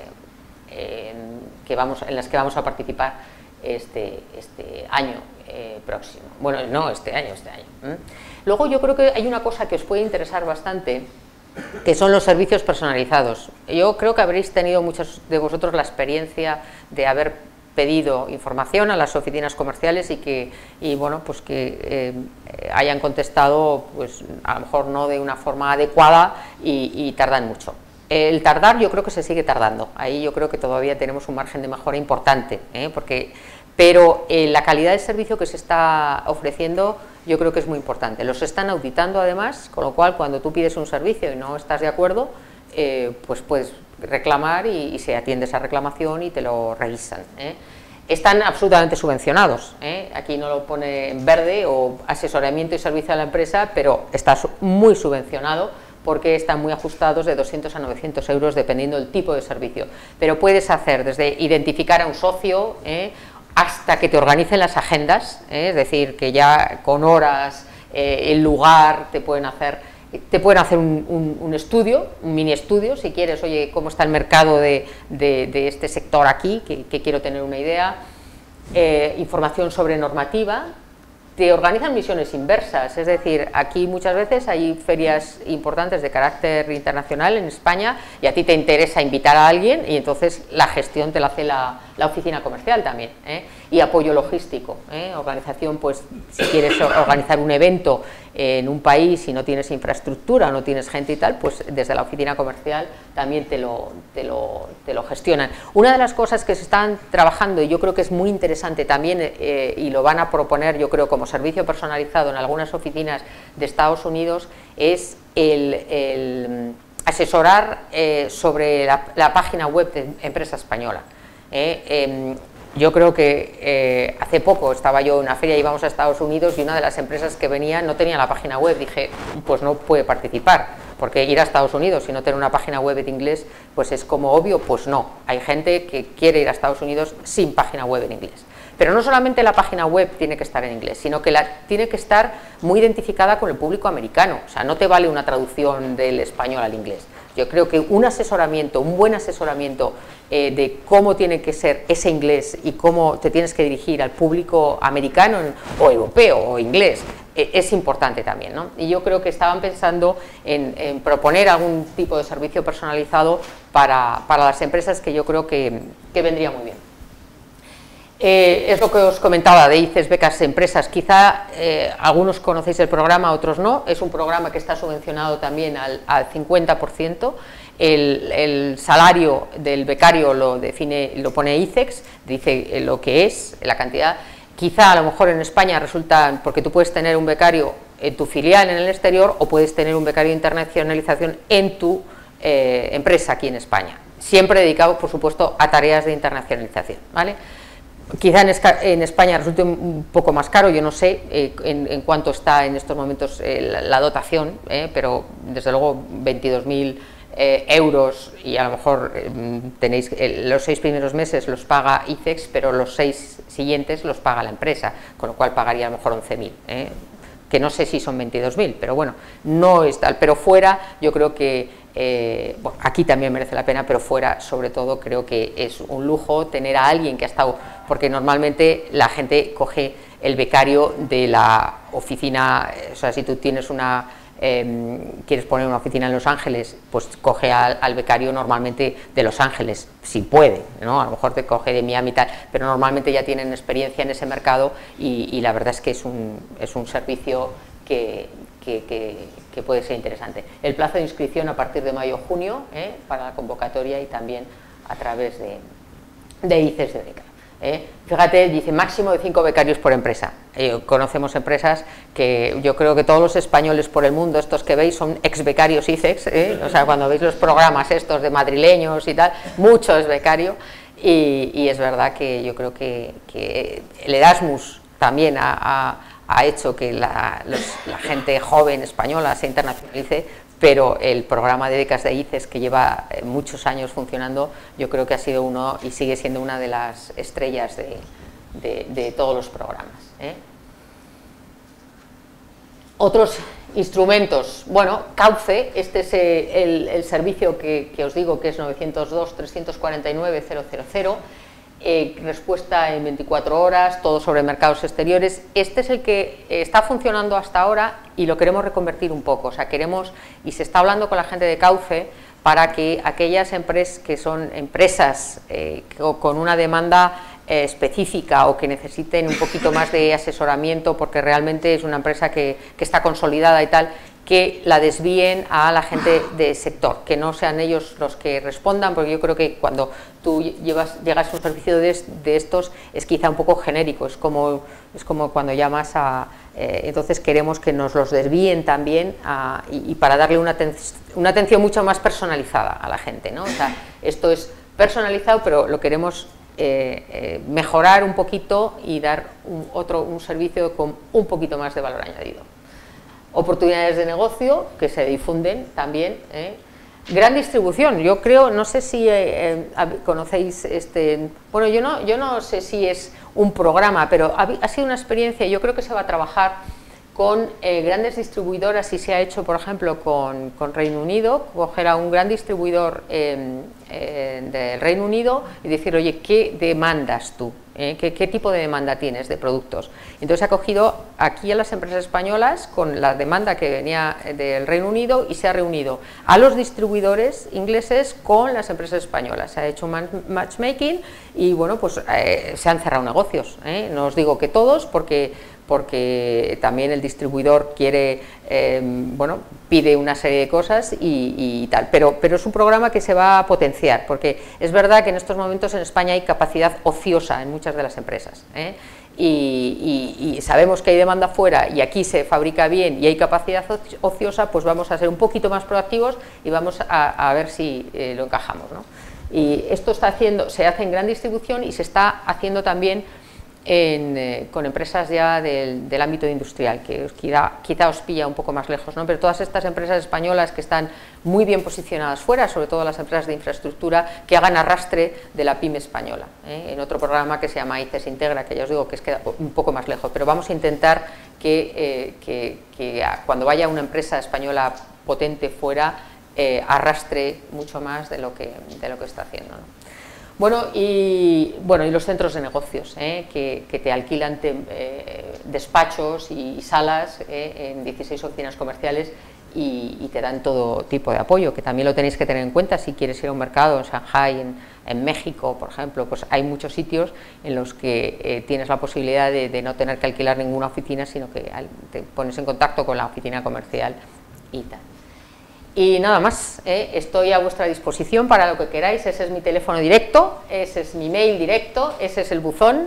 en, que vamos, en las que vamos a participar este, este año eh, próximo. Bueno, no este año, este año. ¿eh? Luego yo creo que hay una cosa que os puede interesar bastante, que son los servicios personalizados. Yo creo que habréis tenido muchos de vosotros la experiencia de haber pedido información a las oficinas comerciales y que, y bueno, pues que eh, hayan contestado, pues a lo mejor no de una forma adecuada y, y tardan mucho. El tardar yo creo que se sigue tardando, ahí yo creo que todavía tenemos un margen de mejora importante, ¿eh? Porque, pero eh, la calidad del servicio que se está ofreciendo yo creo que es muy importante. Los están auditando además, con lo cual cuando tú pides un servicio y no estás de acuerdo, eh, pues puedes reclamar y, y se atiende esa reclamación y te lo revisan, ¿eh? Están absolutamente subvencionados, ¿eh? Aquí no lo pone en verde o asesoramiento y servicio a la empresa, pero está muy subvencionado, porque están muy ajustados de doscientos a novecientos euros dependiendo del tipo de servicio. Pero puedes hacer desde identificar a un socio ¿eh? hasta que te organicen las agendas, ¿eh? es decir, que ya con horas, eh, el lugar, te pueden hacer, te pueden hacer un, un, un estudio, un mini estudio, si quieres, oye, cómo está el mercado de, de, de este sector aquí, que, que quiero tener una idea, eh, información sobre normativa. Te organizan misiones inversas, es decir, aquí muchas veces hay ferias importantes de carácter internacional en España y a ti te interesa invitar a alguien y entonces la gestión te la hace la, la oficina comercial también, ¿eh? Y apoyo logístico, ¿eh? Organización, pues si quieres organizar un evento en un país y no tienes infraestructura, no tienes gente y tal, pues desde la oficina comercial también te lo, te lo, te lo gestionan. Una de las cosas que se están trabajando y yo creo que es muy interesante también eh, y lo van a proponer yo creo como servicio personalizado en algunas oficinas de Estados Unidos es el, el asesorar eh, sobre la, la página web de empresa española. Eh, eh, Yo creo que eh, hace poco estaba yo en una feria, íbamos a Estados Unidos y una de las empresas que venía no tenía la página web. Dije, pues no puede participar, porque ir a Estados Unidos y no tener una página web en inglés, pues es como obvio, pues no. Hay gente que quiere ir a Estados Unidos sin página web en inglés. Pero no solamente la página web tiene que estar en inglés, sino que la, tiene que estar muy identificada con el público americano. O sea, no te vale una traducción del español al inglés. Yo creo que un asesoramiento, un buen asesoramiento eh, de cómo tiene que ser ese inglés y cómo te tienes que dirigir al público americano o europeo o inglés eh, es importante también, ¿no? Y yo creo que estaban pensando en, en proponer algún tipo de servicio personalizado para, para las empresas que yo creo que, que vendría muy bien. Eh, es lo que os comentaba de I C E S Becas Empresas, quizá eh, algunos conocéis el programa, otros no, es un programa que está subvencionado también al, al cincuenta por ciento, el, el salario del becario lo define, lo pone I C E X, dice lo que es, la cantidad, quizá a lo mejor en España resulta, porque tú puedes tener un becario en tu filial en el exterior o puedes tener un becario de internacionalización en tu eh, empresa aquí en España, siempre dedicado por supuesto a tareas de internacionalización, ¿vale? Quizá en, en España resulte un poco más caro, yo no sé eh, en, en cuánto está en estos momentos eh, la, la dotación, eh, pero desde luego veintidós mil eh, euros y a lo mejor eh, tenéis eh, los seis primeros meses los paga I C E X, pero los seis siguientes los paga la empresa, con lo cual pagaría a lo mejor once mil, eh, que no sé si son veintidós mil, pero bueno, no es tal, pero fuera yo creo que Eh, bueno, aquí también merece la pena, pero fuera sobre todo creo que es un lujo tener a alguien que ha estado, porque normalmente la gente coge el becario de la oficina, o sea, si tú tienes una, eh, quieres poner una oficina en Los Ángeles, pues coge al, al becario normalmente de Los Ángeles, si puede, ¿no? A lo mejor te coge de Miami y tal, pero normalmente ya tienen experiencia en ese mercado y, y la verdad es que es un, es un servicio que, que, que que puede ser interesante. El plazo de inscripción a partir de mayo-junio ¿eh? para la convocatoria y también a través de, de I C E S de beca. ¿eh? Fíjate, dice máximo de cinco becarios por empresa. Eh, conocemos empresas que yo creo que todos los españoles por el mundo, estos que veis, son ex becarios I C E X, ¿eh? O sea, cuando veis los programas estos de madrileños y tal, mucho es becario. y, y es verdad que yo creo que, que el Erasmus también ha, ha, ha hecho que la, los, la gente joven española se internacionalice, pero el programa de becas de I C E S, que lleva muchos años funcionando, yo creo que ha sido uno y sigue siendo una de las estrellas de, de, de todos los programas, ¿eh? Otros instrumentos, bueno, Cauce, este es el, el servicio que, que os digo que es novecientos dos, trescientos cuarenta y nueve, cero cero cero, eh, respuesta en veinticuatro horas, todo sobre mercados exteriores. Este es el que está funcionando hasta ahora y lo queremos reconvertir un poco, o sea, queremos, y se está hablando con la gente de Cauce, para que aquellas empresas que son empresas eh, con una demanda eh, específica o que necesiten un poquito más de asesoramiento porque realmente es una empresa que, que está consolidada y tal, que la desvíen a la gente del sector, que no sean ellos los que respondan, porque yo creo que cuando tú llevas, llegas a un servicio de, de estos es quizá un poco genérico, es como, es como cuando llamas a... Eh, entonces queremos que nos los desvíen también a, y, y para darle una, aten una atención mucho más personalizada a la gente, ¿no? O sea, esto es personalizado, pero lo queremos eh, eh, mejorar un poquito y dar un, otro, un servicio con un poquito más de valor añadido. Oportunidades de negocio que se difunden también, ¿eh? Gran distribución, yo creo, no sé si eh, eh, conocéis este, bueno, yo no, yo no sé si es un programa, pero ha, ha sido una experiencia, yo creo que se va a trabajar con eh, grandes distribuidoras y se ha hecho, por ejemplo, con, con Reino Unido, coger a un gran distribuidor eh, eh, del Reino Unido y decir, oye, ¿qué demandas tú? ¿Eh? ¿Qué, ¿Qué tipo de demanda tienes de productos? Entonces ha cogido aquí a las empresas españolas con la demanda que venía del Reino Unido y se ha reunido a los distribuidores ingleses con las empresas españolas. Se ha hecho un matchmaking y bueno, pues eh, se han cerrado negocios, ¿eh? No os digo que todos, porque porque también el distribuidor quiere, eh, bueno, pide una serie de cosas y, y tal, pero, pero es un programa que se va a potenciar, porque es verdad que en estos momentos en España hay capacidad ociosa en muchas de las empresas, ¿eh? y, y, y sabemos que hay demanda fuera y aquí se fabrica bien y hay capacidad ociosa, pues vamos a ser un poquito más proactivos y vamos a, a ver si eh, lo encajamos, ¿no? Y esto está haciendo, se hace en gran distribución y se está haciendo también En, eh, con empresas ya del, del ámbito industrial, que os, quizá, quizá os pilla un poco más lejos, ¿no? Pero todas estas empresas españolas que están muy bien posicionadas fuera, sobre todo las empresas de infraestructura, que hagan arrastre de la pyme española, ¿eh? En otro programa que se llama I C E S Integra, que ya os digo que es queda un poco más lejos, pero vamos a intentar que, eh, que, que cuando vaya una empresa española potente fuera, eh, arrastre mucho más de lo que, de lo que está haciendo, ¿no? Bueno y, bueno, y los centros de negocios, ¿eh? que, que te alquilan te, eh, despachos y, y salas eh, en dieciséis oficinas comerciales y, y te dan todo tipo de apoyo, que también lo tenéis que tener en cuenta si quieres ir a un mercado en Shanghai, en, en México, por ejemplo, pues hay muchos sitios en los que eh, tienes la posibilidad de, de no tener que alquilar ninguna oficina, sino que te pones en contacto con la oficina comercial y tal. Y nada más, ¿eh? Estoy a vuestra disposición para lo que queráis, ese es mi teléfono directo, ese es mi mail directo, ese es el buzón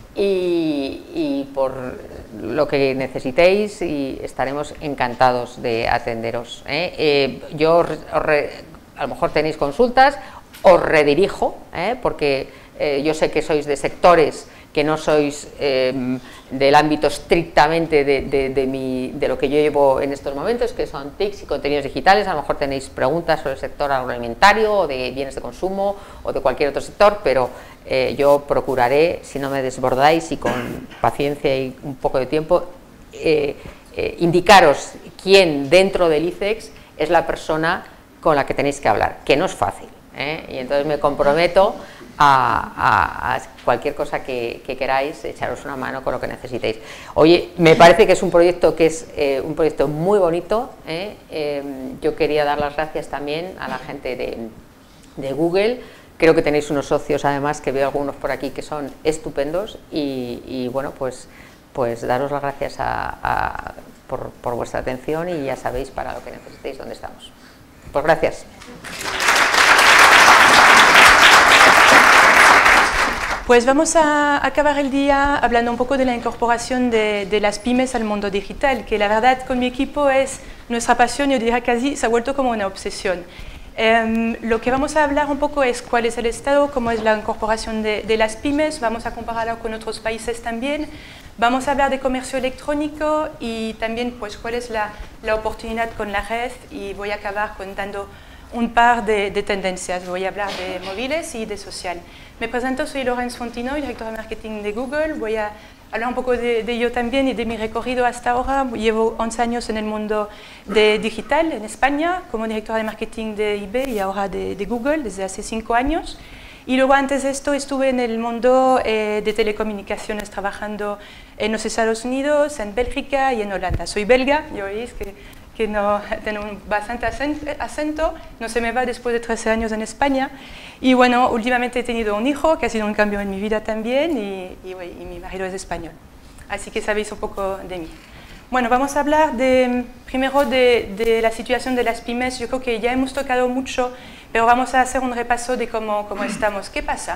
y, y por lo que necesitéis y estaremos encantados de atenderos, ¿eh? Eh, yo os re, a lo mejor tenéis consultas, os redirijo, ¿eh? porque eh, yo sé que sois de sectores que no sois eh, del ámbito estrictamente de, de, de, mi, de lo que yo llevo en estos momentos, que son T I Cs y contenidos digitales. A lo mejor tenéis preguntas sobre el sector agroalimentario o de bienes de consumo o de cualquier otro sector, pero eh, yo procuraré, si no me desbordáis y con paciencia y un poco de tiempo, eh, eh, indicaros quién dentro del I C E X es la persona con la que tenéis que hablar, que no es fácil, ¿eh? Y entonces me comprometo A, a, a cualquier cosa que, que queráis, echaros una mano con lo que necesitéis. Oye, me parece que es un proyecto que es eh, un proyecto muy bonito, ¿eh? Eh, yo quería dar las gracias también a la gente de, de Google, creo que tenéis unos socios además, que veo algunos por aquí que son estupendos y, y bueno, pues, pues daros las gracias a, a, por, por vuestra atención y ya sabéis para lo que necesitéis dónde estamos. Pues gracias. Pues vamos a acabar el día hablando un poco de la incorporación de, de las pymes al mundo digital, que la verdad con mi equipo es nuestra pasión, yo diría casi se ha vuelto como una obsesión. Eh, lo que vamos a hablar un poco es cuál es el estado, cómo es la incorporación de, de las pymes, vamos a compararlo con otros países también, vamos a hablar de comercio electrónico y también pues cuál es la, la oportunidad con la red, y voy a acabar contando un par de, de tendencias. Voy a hablar de móviles y de social. Me presento, soy Lorenz Fontino, director de marketing de Google. Voy a hablar un poco de, de yo también y de mi recorrido hasta ahora. Llevo once años en el mundo de digital en España, como directora de marketing de I B y ahora de, de Google desde hace cinco años. Y luego antes de esto estuve en el mundo eh, de telecomunicaciones trabajando en los Estados Unidos, en Bélgica y en Holanda. Soy belga, ya oís que, que no, tengo un bastante acento, no se me va después de trece años en España. Y bueno, últimamente he tenido un hijo, que ha sido un cambio en mi vida también, y, y, y mi marido es español. Así que sabéis un poco de mí. Bueno, vamos a hablar de, primero de, de la situación de las pymes. Yo creo que ya hemos tocado mucho, pero vamos a hacer un repaso de cómo, cómo estamos. ¿Qué pasa?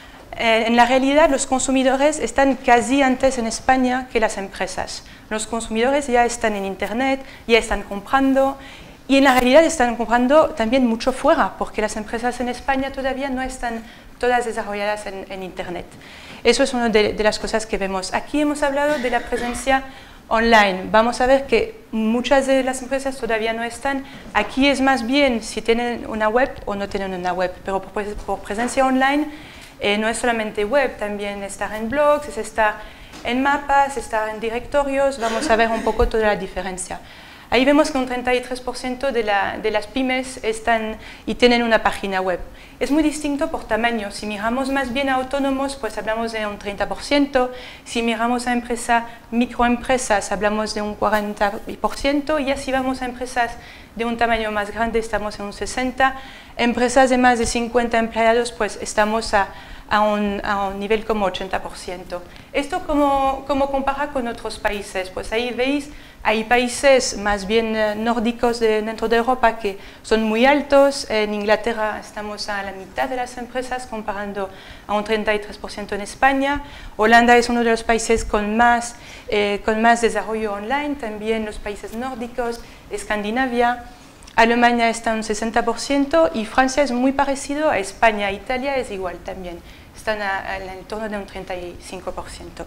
Eh, en la realidad, los consumidores están casi antes en España que las empresas. Los consumidores ya están en Internet, ya están comprando, y en la realidad están comprando también mucho fuera, porque las empresas en España todavía no están todas desarrolladas en, en Internet. Eso es una de, de las cosas que vemos. Aquí hemos hablado de la presencia online. Vamos a ver que muchas de las empresas todavía no están. Aquí es más bien si tienen una web o no tienen una web, pero por, por presencia online eh, no es solamente web, también estar en blogs, es estar en mapas, estar en directorios. Vamos a ver un poco toda la diferencia. Ahí vemos que un treinta y tres por ciento de, la, de las pymes están y tienen una página web. Es muy distinto por tamaño. Si miramos más bien a autónomos, pues hablamos de un treinta por ciento. Si miramos a empresas, microempresas, hablamos de un cuarenta por ciento. Y así vamos a empresas de un tamaño más grande, estamos en un sesenta por ciento. Empresas de más de cincuenta empleados, pues estamos a, a, un, a un nivel como ochenta por ciento. Esto como, como compara con otros países, pues ahí veis, hay países más bien nórdicos de, dentro de Europa que son muy altos. En Inglaterra estamos a la mitad de las empresas, comparando a un treinta y tres por ciento en España. Holanda es uno de los países con más, eh, con más desarrollo online, también los países nórdicos, Escandinavia. Alemania está en un sesenta por ciento y Francia es muy parecido a España. Italia es igual también, están en el torno de un treinta y cinco por ciento.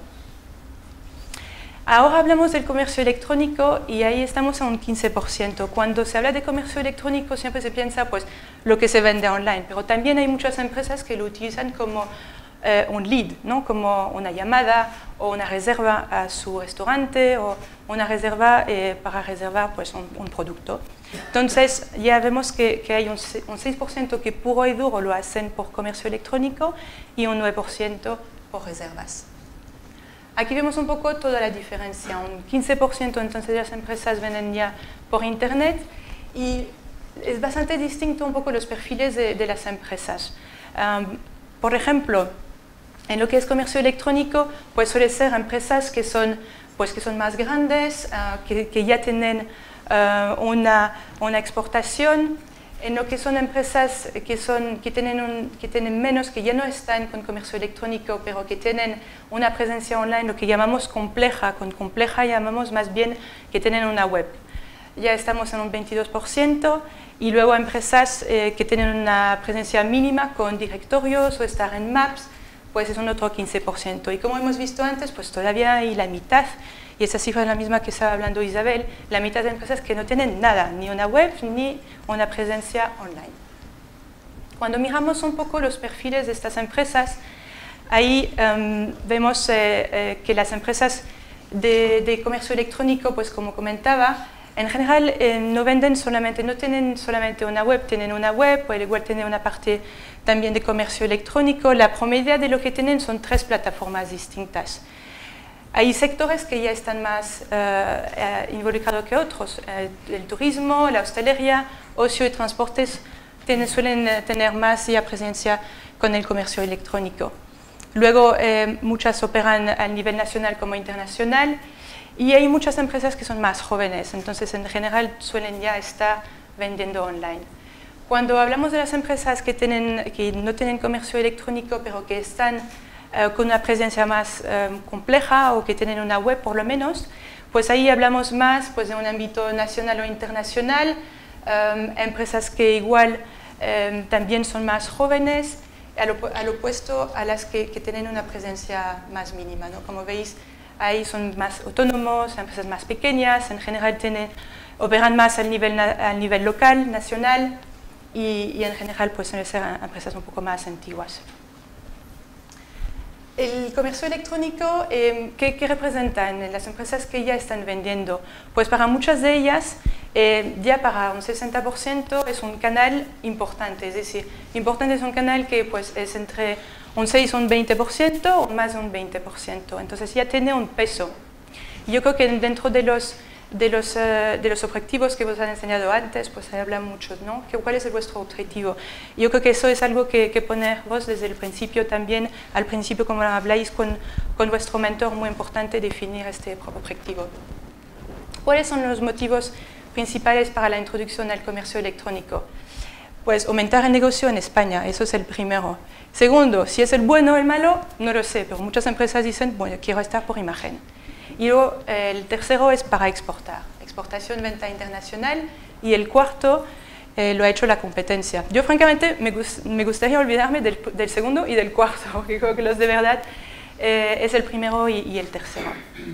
Ahora hablamos del comercio electrónico y ahí estamos a un quince por ciento. Cuando se habla de comercio electrónico siempre se piensa pues lo que se vende online, pero también hay muchas empresas que lo utilizan como eh, un lead, ¿no? Como una llamada o una reserva a su restaurante o una reserva eh, para reservar pues, un, un producto. Entonces ya vemos que, que hay un, un seis por ciento que puro y duro lo hacen por comercio electrónico y un nueve por ciento por reservas. Aquí vemos un poco toda la diferencia. Un quince por ciento entonces de las empresas venden ya por Internet y es bastante distinto un poco los perfiles de, de las empresas. Um, por ejemplo, en lo que es comercio electrónico, pues suele ser empresas que son, pues, que son más grandes, uh, que, que ya tienen uh, una, una exportación. En lo que son empresas que, son, que, tienen un, que tienen menos, que ya no están con comercio electrónico, pero que tienen una presencia online, lo que llamamos compleja. Con compleja llamamos más bien que tienen una web. Ya estamos en un veintidós por ciento. Y luego empresas eh, que tienen una presencia mínima con directorios o estar en Maps, pues es un otro quince por ciento. Y como hemos visto antes, pues todavía hay la mitad, y esa cifra es la misma que estaba hablando Isabel, la mitad de empresas que no tienen nada, ni una web, ni una presencia online. Cuando miramos un poco los perfiles de estas empresas, ahí um, vemos eh, eh, que las empresas de, de comercio electrónico, pues como comentaba, en general eh, no venden solamente, no tienen solamente una web, tienen una web, o igual tienen una parte también de comercio electrónico. La promedia de lo que tienen son tres plataformas distintas. Hay sectores que ya están más uh, uh, involucrados que otros. Uh, el turismo, la hostelería, ocio y transportes tienen, suelen uh, tener más ya presencia con el comercio electrónico. Luego, eh, muchas operan a nivel nacional como internacional y hay muchas empresas que son más jóvenes, entonces en general suelen ya estar vendiendo online. Cuando hablamos de las empresas que, tienen, que no tienen comercio electrónico, pero que están Uh, con una presencia más um, compleja o que tienen una web por lo menos, pues ahí hablamos más pues, de un ámbito nacional o internacional, um, empresas que igual eh, también son más jóvenes, al, op al opuesto a las que, que tienen una presencia más mínima, ¿no? Como veis, ahí son más autónomos, empresas más pequeñas, en general tienen, operan más al nivel, al nivel local, nacional, y, y en general pues suelen ser empresas un poco más antiguas. El comercio electrónico, eh, ¿qué, ¿qué representa en las empresas que ya están vendiendo? Pues para muchas de ellas, eh, ya para un sesenta por ciento es un canal importante, es decir, importante es un canal que pues, es entre un seis o un veinte por ciento o más de un veinte por ciento, entonces ya tiene un peso. Yo creo que dentro de los, de los, uh, de los objetivos que os han enseñado antes, pues se habla mucho, ¿no? ¿Cuál es vuestro objetivo? Yo creo que eso es algo que, que poner vos desde el principio también, al principio como habláis con, con vuestro mentor, muy importante definir este objetivo. ¿Cuáles son los motivos principales para la introducción al comercio electrónico? Pues aumentar el negocio en España, eso es el primero. Segundo, si es el bueno o el malo, no lo sé, pero muchas empresas dicen, bueno, quiero estar por imagen. Y luego eh, el tercero es para exportar, exportación, venta internacional. Y el cuarto eh, lo ha hecho la competencia. Yo francamente me, gust me gustaría olvidarme del, del segundo y del cuarto, porque creo que los de verdad eh, es el primero y, y el tercero.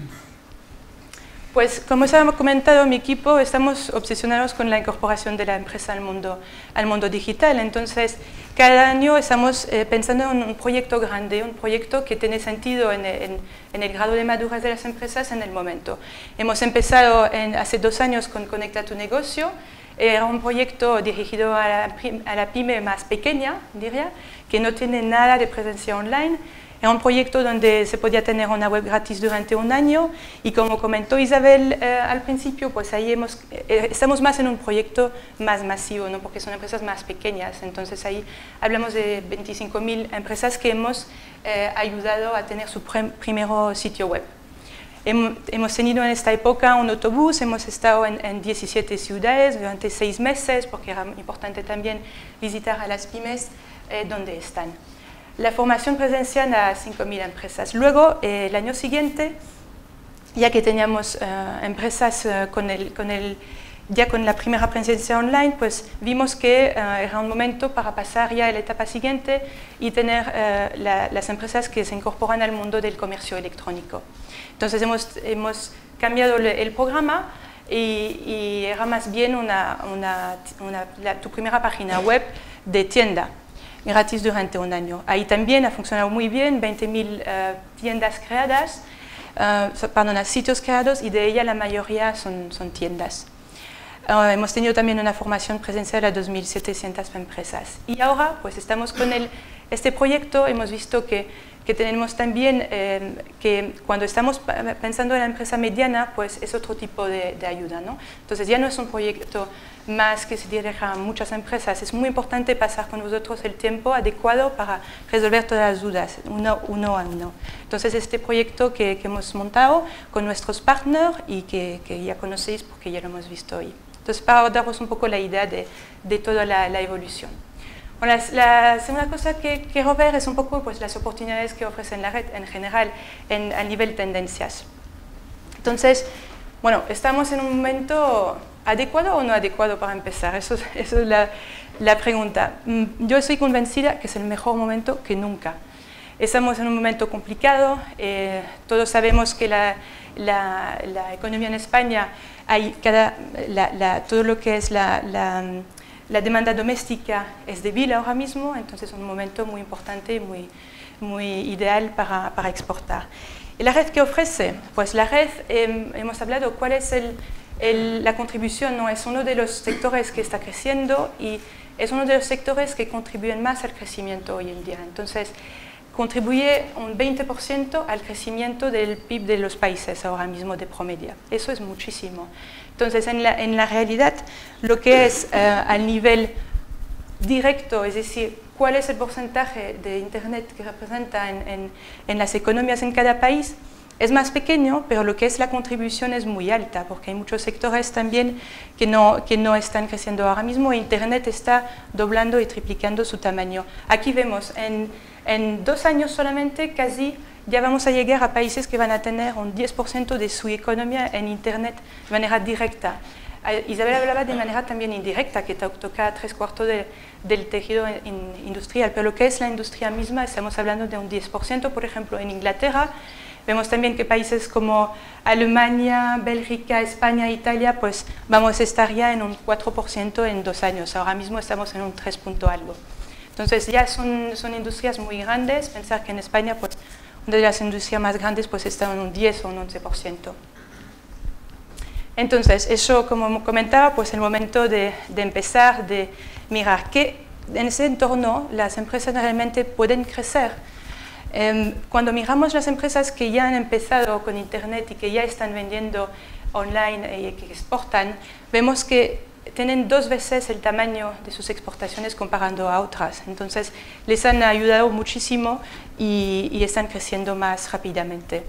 Pues como os ha comentado mi equipo, estamos obsesionados con la incorporación de la empresa al mundo, al mundo digital. Entonces, cada año estamos eh, pensando en un proyecto grande, un proyecto que tiene sentido en, en, en el grado de madurez de las empresas en el momento. Hemos empezado en, hace dos años con Conecta tu Negocio. Era un proyecto dirigido a la, a la pyme más pequeña, diría, que no tiene nada de presencia online. Era un proyecto donde se podía tener una web gratis durante un año y como comentó Isabel eh, al principio, pues ahí hemos, eh, estamos más en un proyecto más masivo, ¿no? Porque son empresas más pequeñas, entonces ahí hablamos de veinticinco mil empresas que hemos eh, ayudado a tener su primer sitio web. Hem, hemos tenido en esta época un autobús, hemos estado en, en diecisiete ciudades durante seis meses, porque era importante también visitar a las pymes eh, donde están. La formación presencial a cinco mil empresas. Luego, eh, el año siguiente, ya que teníamos uh, empresas uh, con, el, con el, ya con la primera presencia online, pues vimos que uh, era un momento para pasar ya a la etapa siguiente y tener uh, la, las empresas que se incorporan al mundo del comercio electrónico. Entonces hemos, hemos cambiado el, el programa y, y era más bien una, una, una, la, tu primera página web de tienda, gratis durante un año. Ahí también ha funcionado muy bien, veinte mil uh, tiendas creadas, uh, perdón, sitios creados y de ellas la mayoría son, son tiendas. Uh, hemos tenido también una formación presencial a dos mil setecientas empresas. Y ahora pues estamos con el, este proyecto, hemos visto que, que tenemos también eh, que cuando estamos pensando en la empresa mediana, pues es otro tipo de, de ayuda, ¿no? Entonces ya no es un proyecto más que se dirija a muchas empresas. Es muy importante pasar con vosotros el tiempo adecuado para resolver todas las dudas, uno, uno a uno. Entonces este proyecto que, que hemos montado con nuestros partners y que, que ya conocéis porque ya lo hemos visto hoy. Entonces para daros un poco la idea de, de toda la, la evolución. Bueno, la, la segunda cosa que quiero ver es un poco pues, las oportunidades que ofrece la red en general en, a nivel tendencias. Entonces, bueno, estamos en un momento ¿adecuado o no adecuado para empezar? Eso, eso es la, la pregunta. Yo estoy convencida que es el mejor momento que nunca. Estamos en un momento complicado, eh, todos sabemos que la, la, la economía en España, hay cada, la, la, todo lo que es la, la, la demanda doméstica es débil ahora mismo, entonces es un momento muy importante, muy, muy ideal para, para exportar. ¿Y la red qué ofrece? Pues la red, eh, hemos hablado cuál es el El, la contribución, no es uno de los sectores que está creciendo y es uno de los sectores que contribuyen más al crecimiento hoy en día. Entonces, contribuye un veinte por ciento al crecimiento del P I B de los países ahora mismo de promedio. Eso es muchísimo. Entonces, en la, en la realidad, lo que es uh, al nivel directo, es decir, cuál es el porcentaje de Internet que representa en, en, en las economías en cada país, es más pequeño, pero lo que es la contribución es muy alta, porque hay muchos sectores también que no, que no están creciendo ahora mismo. Internet está doblando y triplicando su tamaño. Aquí vemos, en, en dos años solamente, casi ya vamos a llegar a países que van a tener un diez por ciento de su economía en Internet de manera directa. Isabel hablaba de manera también indirecta, que to toca tres cuartos de, del tejido in, in, industrial, pero lo que es la industria misma, estamos hablando de un diez por ciento, por ejemplo, en Inglaterra. Vemos también que países como Alemania, Bélgica, España, Italia, pues vamos a estar ya en un cuatro por ciento en dos años. Ahora mismo estamos en un tres punto algo. Entonces ya son, son industrias muy grandes. Pensar que en España, pues, una de las industrias más grandes pues, está en un diez o un once por ciento. Entonces, eso, como comentaba, pues el momento de, de empezar, de mirar que en ese entorno las empresas realmente pueden crecer. Eh, cuando miramos las empresas que ya han empezado con Internet y que ya están vendiendo online y que exportan, vemos que tienen dos veces el tamaño de sus exportaciones comparando a otras. Entonces, les han ayudado muchísimo y, y están creciendo más rápidamente.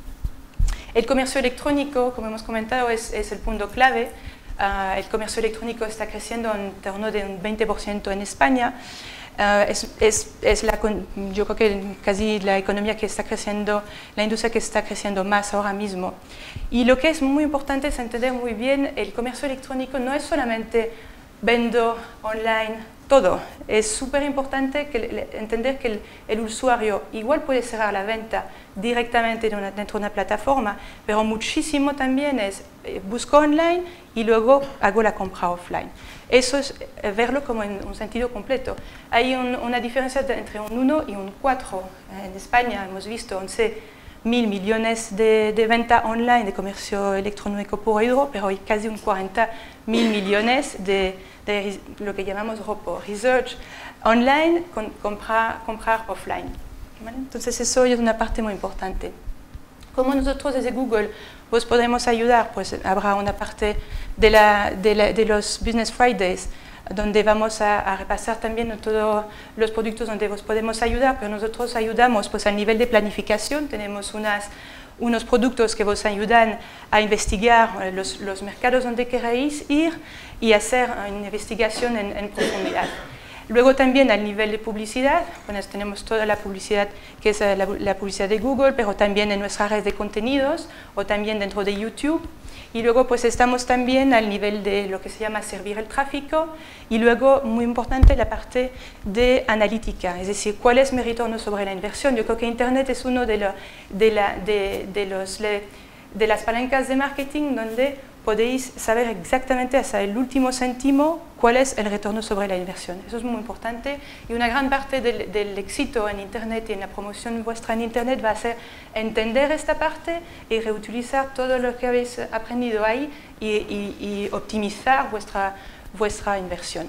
El comercio electrónico, como hemos comentado, es, es el punto clave. Uh, el comercio electrónico está creciendo en torno de un veinte por ciento en España. Uh, es, es, es la, yo creo que casi la economía que está creciendo, la industria que está creciendo más ahora mismo. Y lo que es muy importante es entender muy bien, el comercio electrónico no es solamente vendo online todo. Es súper importante que, entender que el, el usuario igual puede cerrar la venta directamente de una, dentro de una plataforma, pero muchísimo también es eh, busco online y luego hago la compra offline. Eso es eh, verlo como en un sentido completo. Hay un, una diferencia de, entre un uno y un cuatro. En España hemos visto once mil millones de, de venta online de comercio electrónico puro y duro, pero hay casi un cuarenta mil millones de, de lo que llamamos R O P O, Research Online, con, comprar, comprar offline. ¿Vale? Entonces eso es una parte muy importante. Como nosotros desde Google os podemos ayudar, pues habrá una parte de, la, de, la, de los Business Fridays, donde vamos a, a repasar también todos los productos donde os podemos ayudar, pero nosotros ayudamos pues, a nivel de planificación, tenemos unas, unos productos que os ayudan a investigar los, los mercados donde queréis ir y hacer una investigación en, en profundidad. Luego también al nivel de publicidad, bueno, tenemos toda la publicidad que es la, la publicidad de Google, pero también en nuestras redes de contenidos o también dentro de YouTube. Y luego pues estamos también al nivel de lo que se llama servir el tráfico y luego, muy importante, la parte de analítica, es decir, cuál es mi retorno sobre la inversión. Yo creo que Internet es uno de, lo, de, la, de, de, los, de las palancas de marketing donde podéis saber exactamente hasta el último céntimo cuál es el retorno sobre la inversión. Eso es muy importante y una gran parte del, del éxito en Internet y en la promoción vuestra en Internet va a ser entender esta parte y reutilizar todo lo que habéis aprendido ahí y, y, y optimizar vuestra, vuestra inversión.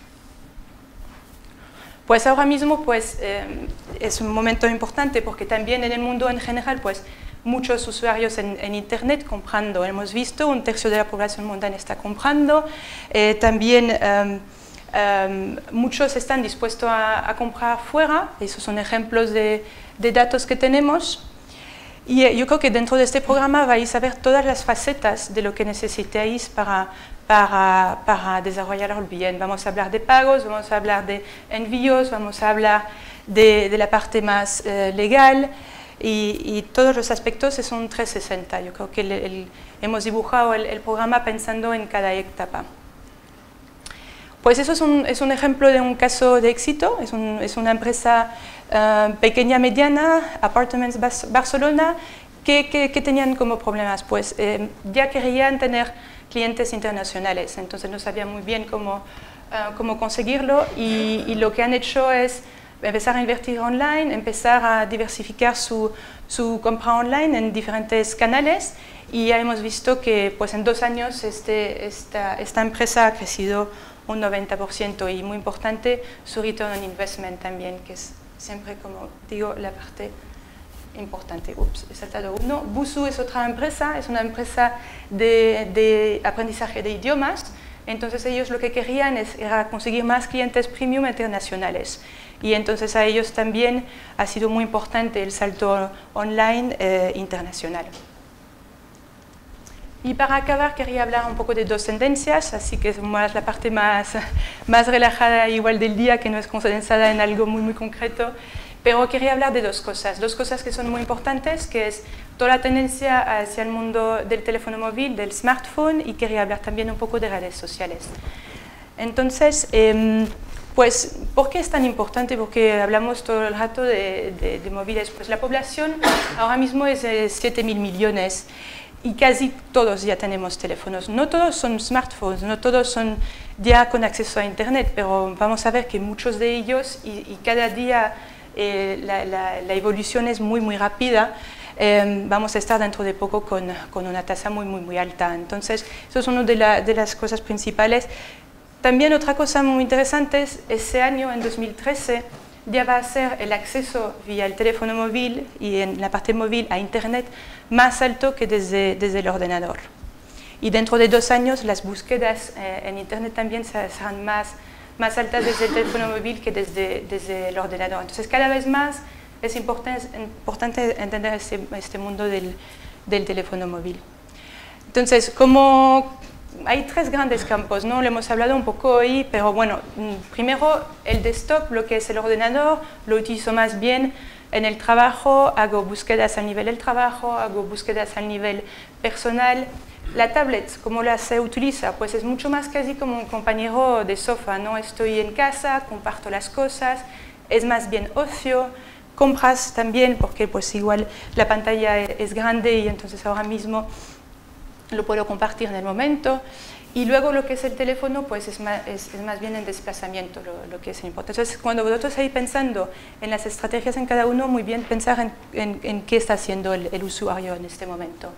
Pues ahora mismo pues, eh, es un momento importante porque también en el mundo en general pues, muchos usuarios en, en Internet comprando. Hemos visto, un tercio de la población mundial está comprando. Eh, también um, um, muchos están dispuestos a, a comprar fuera. Esos son ejemplos de, de datos que tenemos. Y eh, yo creo que dentro de este programa vais a ver todas las facetas de lo que necesitáis para, para, para desarrollarlo bien. Vamos a hablar de pagos, vamos a hablar de envíos, vamos a hablar de, de la parte más eh, legal. Y, y todos los aspectos son trescientos sesenta. Yo creo que el, el, hemos dibujado el, el programa pensando en cada etapa. Pues eso es un, es un ejemplo de un caso de éxito. Es, un, es una empresa uh, pequeña, mediana, Apartments Barcelona, que, que, que tenían como problemas. Pues eh, ya querían tener clientes internacionales, entonces no sabían muy bien cómo, uh, cómo conseguirlo y, y lo que han hecho es empezar a invertir online, empezar a diversificar su, su compra online en diferentes canales y ya hemos visto que pues, en dos años este, esta, esta empresa ha crecido un noventa por ciento y muy importante su return on investment también, que es siempre, como digo, la parte importante. Ups, he saltado uno. Busuu es otra empresa, es una empresa de, de aprendizaje de idiomas, entonces ellos lo que querían es, era conseguir más clientes premium internacionales. Y entonces a ellos también ha sido muy importante el salto online eh, internacional. Y para acabar quería hablar un poco de dos tendencias, así que es más la parte más, más relajada igual del día, que no es condensada en algo muy muy concreto, Pero quería hablar de dos cosas, dos cosas que son muy importantes, que es toda la tendencia hacia el mundo del teléfono móvil, del smartphone, y quería hablar también un poco de redes sociales. Entonces, eh, pues, ¿por qué es tan importante? Porque hablamos todo el rato de, de, de móviles. Pues la población ahora mismo es de siete mil millones y casi todos ya tenemos teléfonos. No todos son smartphones, no todos son ya con acceso a Internet, pero vamos a ver que muchos de ellos, y, y cada día eh, la, la, la evolución es muy, muy rápida. Eh, vamos a estar dentro de poco con, con una tasa muy, muy, muy alta. Entonces, eso es una de, la, de las cosas principales. También otra cosa muy interesante es, ese año, en dos mil trece, ya va a ser el acceso vía el teléfono móvil y en la parte móvil a Internet más alto que desde, desde el ordenador. Y dentro de dos años las búsquedas eh, en Internet también serán más, más altas desde el teléfono móvil que desde, desde el ordenador. Entonces, cada vez más es importante, importante entender este, este mundo del, del teléfono móvil. Entonces, como hay tres grandes campos, ¿no? Lo hemos hablado un poco hoy, pero bueno, primero el desktop, lo que es el ordenador, lo utilizo más bien en el trabajo, hago búsquedas a nivel del trabajo, hago búsquedas a nivel personal. La tablet, ¿cómo la se utiliza? Pues es mucho más casi como un compañero de sofá, ¿no? Estoy en casa, comparto las cosas, es más bien ocio. Compras también, porque pues igual la pantalla es grande y entonces ahora mismo lo puedo compartir en el momento. Y luego lo que es el teléfono, pues es más, es, es más bien el desplazamiento, lo, lo que es importante. Entonces, cuando vosotros estáis pensando en las estrategias en cada uno, muy bien pensar en, en, en qué está haciendo el, el usuario en este momento.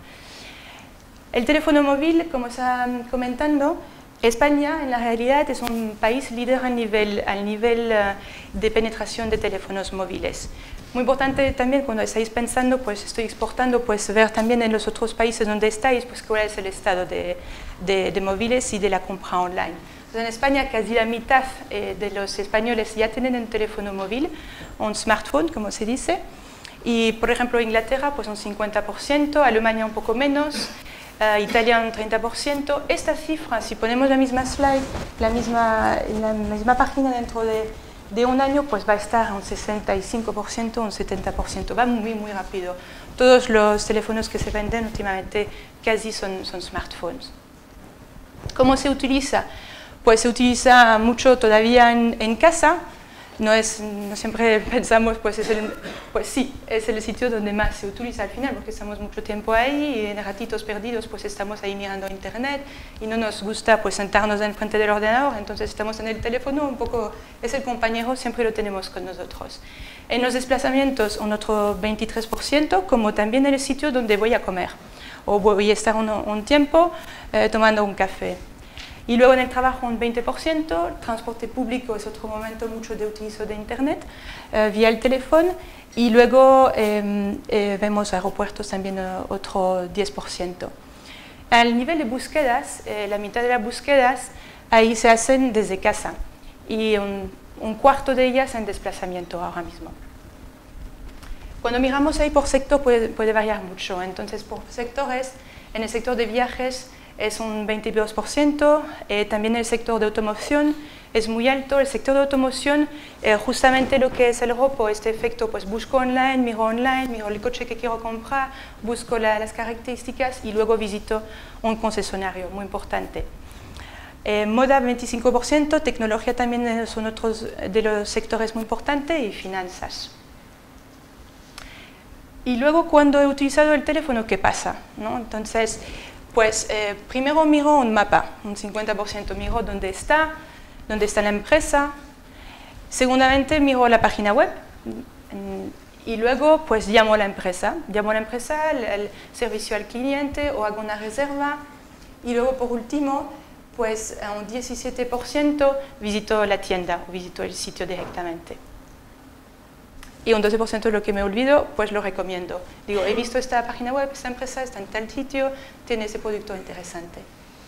El teléfono móvil, como está comentando, España en la realidad es un país líder a nivel, al nivel uh, de penetración de teléfonos móviles. Muy importante también cuando estáis pensando, pues estoy exportando, pues ver también en los otros países donde estáis, pues cuál es el estado de, de, de móviles y de la compra online. Entonces, en España casi la mitad eh, de los españoles ya tienen un teléfono móvil, un smartphone como se dice, y por ejemplo Inglaterra pues un cincuenta por ciento, Alemania un poco menos, Uh, Italia un treinta por ciento. Esta cifra, si ponemos la misma slide, la misma, la misma página dentro de, de un año, pues va a estar un sesenta y cinco por ciento, un setenta por ciento. Va muy, muy rápido. Todos los teléfonos que se venden últimamente casi son, son smartphones. ¿Cómo se utiliza? Pues se utiliza mucho todavía en, en casa. No, es, no siempre pensamos, pues, es el, pues sí, es el sitio donde más se utiliza al final, porque estamos mucho tiempo ahí y en ratitos perdidos pues estamos ahí mirando internet y no nos gusta pues sentarnos enfrente del ordenador, entonces estamos en el teléfono, un poco es el compañero, siempre lo tenemos con nosotros. En los desplazamientos un otro veintitrés por ciento, como también en el sitio donde voy a comer o voy a estar un, un tiempo eh, tomando un café. Y luego en el trabajo un veinte por ciento, transporte público es otro momento mucho de utilizo de Internet, eh, vía el teléfono, y luego eh, eh, vemos aeropuertos también eh, otro diez por ciento. Al nivel de búsquedas, eh, la mitad de las búsquedas ahí se hacen desde casa, y un, un cuarto de ellas en desplazamiento ahora mismo. Cuando miramos ahí por sector puede, puede variar mucho, entonces por sectores, en el sector de viajes, es un veintidós por ciento, eh, también el sector de automoción es muy alto. El sector de automoción, eh, justamente lo que es el ropo, este efecto, pues busco online, miro online, miro el coche que quiero comprar, busco la, las características y luego visito un concesionario, muy importante. Eh, moda veinticinco por ciento, tecnología también son otros de los sectores muy importantes y finanzas. Y luego cuando he utilizado el teléfono, ¿qué pasa? ¿No? Entonces, pues eh, primero miro un mapa, un cincuenta por ciento miro dónde está, dónde está la empresa. Segundamente miro la página web y luego pues llamo a la empresa, llamo a la empresa, el, el servicio al cliente o hago una reserva. Y luego por último, pues un diecisiete por ciento visito la tienda o visito el sitio directamente. Y un doce por ciento de lo que me olvido, pues lo recomiendo. Digo, he visto esta página web, esta empresa está en tal sitio, tiene ese producto interesante.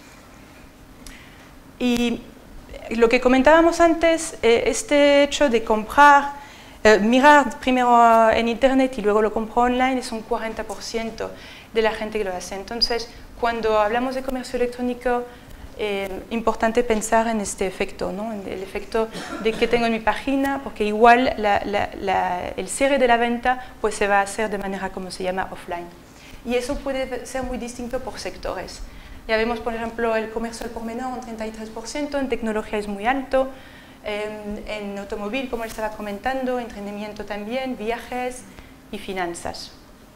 Y lo que comentábamos antes, eh, este hecho de comprar, eh, mirar primero en internet y luego lo compro online, es un cuarenta por ciento de la gente que lo hace. Entonces, cuando hablamos de comercio electrónico eh, importante pensar en este efecto, ¿no? En el efecto de que tengo en mi página, porque igual la, la, la, el cierre de la venta pues se va a hacer de manera, como se llama, offline. Y eso puede ser muy distinto por sectores. Ya vemos, por ejemplo, el comercio al por menor un treinta y tres por ciento, en tecnología es muy alto, eh, en automóvil, como él estaba comentando, entretenimiento también, viajes y finanzas.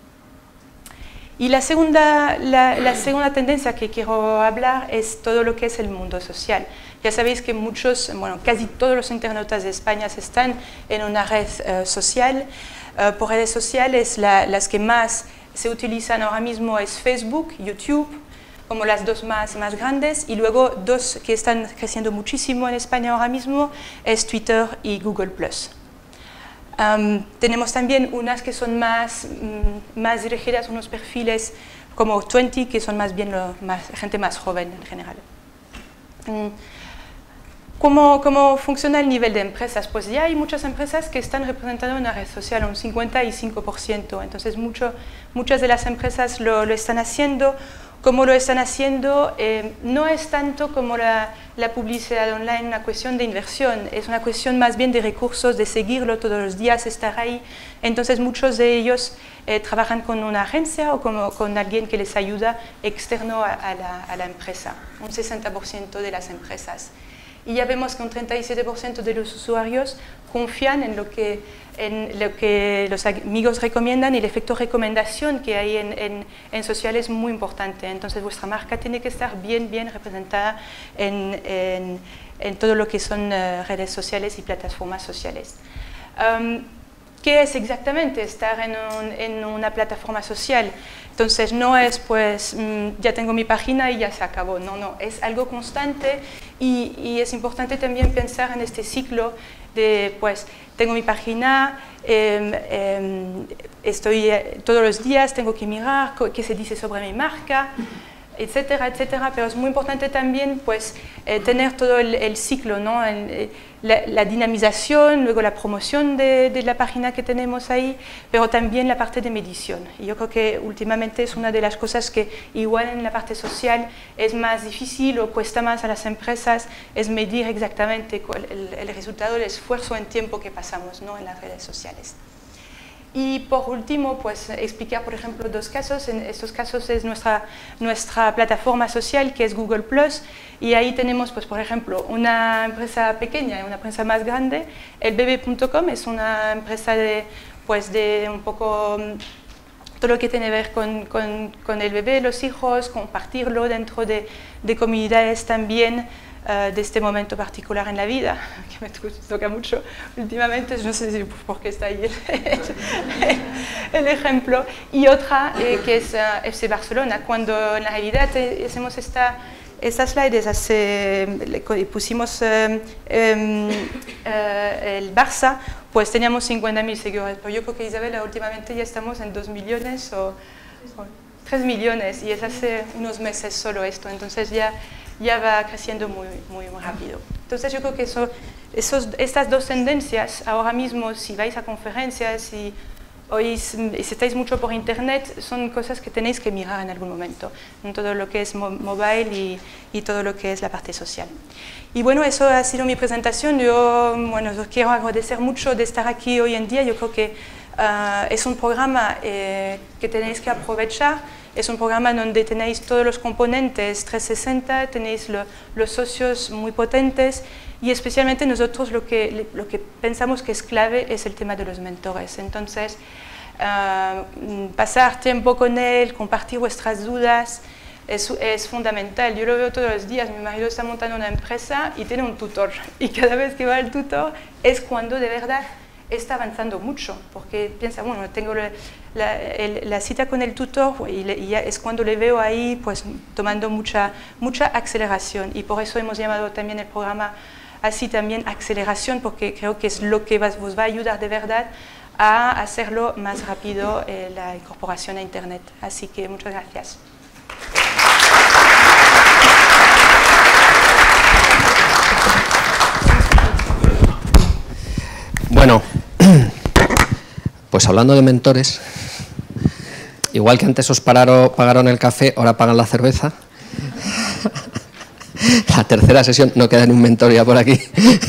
Y la segunda, la, la segunda tendencia que quiero hablar es todo lo que es el mundo social. Ya sabéis que muchos, bueno, casi todos los internautas de España están en una red uh, social. Uh, por redes sociales, la, las que más se utilizan ahora mismo es Facebook, YouTube, como las dos más, más grandes, y luego dos que están creciendo muchísimo en España ahora mismo es Twitter y Google plus. Um, tenemos también unas que son más, mm, más dirigidas a unos perfiles como veinte, que son más bien lo, más, gente más joven en general. Um, ¿cómo, ¿Cómo funciona el nivel de empresas? Pues ya hay muchas empresas que están representando una red social, un cincuenta y cinco por ciento. Entonces mucho, muchas de las empresas lo, lo están haciendo. Como lo están haciendo, eh, no es tanto como la, la publicidad online una cuestión de inversión, es una cuestión más bien de recursos, de seguirlo todos los días, estar ahí. Entonces muchos de ellos eh, trabajan con una agencia o como, con alguien que les ayuda externo a, a, la, a la empresa, un sesenta por ciento de las empresas. Y ya vemos que un treinta y siete por ciento de los usuarios confían en lo que, en lo que los amigos recomiendan, y el efecto recomendación que hay en, en, en social es muy importante. Entonces vuestra marca tiene que estar bien, bien representada en, en, en todo lo que son uh, redes sociales y plataformas sociales. Um, ¿Qué es exactamente estar en, un, en una plataforma social? Entonces no es pues mmm, ya tengo mi página y ya se acabó, no, no, es algo constante, y, y es importante también pensar en este ciclo de pues tengo mi página, eh, eh, estoy eh, todos los días, tengo que mirar qué se dice sobre mi marca, etcétera, etcétera, pero es muy importante también pues eh, tener todo el, el ciclo, ¿no? En, eh, la, la dinamización, luego la promoción de, de la página que tenemos ahí, pero también la parte de medición. Y yo creo que últimamente es una de las cosas que igual en la parte social es más difícil o cuesta más a las empresas, es medir exactamente cuál, el, el resultado, el esfuerzo en tiempo que pasamos, ¿no? En las redes sociales. Y por último, pues explicar, por ejemplo, dos casos. En estos casos es nuestra, nuestra plataforma social, que es Google plus, y ahí tenemos, pues, por ejemplo, una empresa pequeña y una empresa más grande. El bebé punto com es una empresa de, pues, de un poco todo lo que tiene que ver con, con, con el bebé, los hijos, compartirlo dentro de, de comunidades también. Uh, de este momento particular en la vida, que me toca mucho últimamente, no sé si por qué está ahí el, el ejemplo. Y otra eh, que es uh, F C Barcelona, cuando en la realidad eh, hacemos esta, estas slides, hace, pusimos uh, um, uh, el Barça, pues teníamos cincuenta mil seguidores, pero yo creo que Isabela últimamente ya estamos en dos millones o, o tres millones, y es hace unos meses solo esto, entonces ya ya va creciendo muy, muy, muy rápido. Entonces yo creo que eso, esos, estas dos tendencias, ahora mismo si vais a conferencias, si, oís, si estáis mucho por internet, son cosas que tenéis que mirar en algún momento, en todo lo que es mo mobile y, y todo lo que es la parte social. Y bueno, eso ha sido mi presentación. Yo, bueno, os quiero agradecer mucho de estar aquí hoy en día. Yo creo que uh, es un programa eh, que tenéis que aprovechar. Es un programa donde tenéis todos los componentes trescientos sesenta, tenéis lo, los socios muy potentes, y especialmente nosotros lo que, lo que pensamos que es clave es el tema de los mentores. Entonces, uh, pasar tiempo con él, compartir vuestras dudas, es, es fundamental. Yo lo veo todos los días. Mi marido está montando una empresa y tiene un tutor, y cada vez que va al tutor es cuando de verdad está avanzando mucho, porque piensa, bueno, tengo la, la, el, la cita con el tutor y, le, y ya es cuando le veo ahí pues tomando mucha, mucha aceleración, y por eso hemos llamado también el programa así también aceleración, porque creo que es lo que vas, vos va a ayudar de verdad a hacerlo más rápido eh, la incorporación a Internet. Así que muchas gracias. Bueno, pues hablando de mentores, igual que antes os pararon, pagaron el café, ahora pagan la cerveza. la tercera sesión, no queda ni un mentor ya por aquí.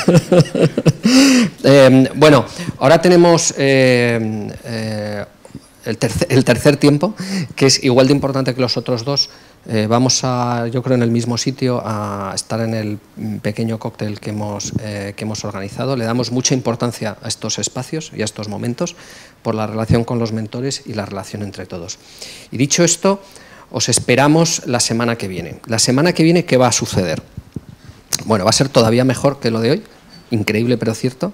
eh, bueno, ahora tenemos eh, eh, el, tercer, el tercer tiempo, que es igual de importante que los otros dos. Eh, vamos a, yo creo, en el mismo sitio, a estar en el pequeño cóctel que hemos, eh, que hemos organizado. Le damos mucha importancia a estos espacios y a estos momentos por la relación con los mentores y la relación entre todos. Y dicho esto, os esperamos la semana que viene. La semana que viene, ¿qué va a suceder? Bueno, va a ser todavía mejor que lo de hoy, increíble pero cierto.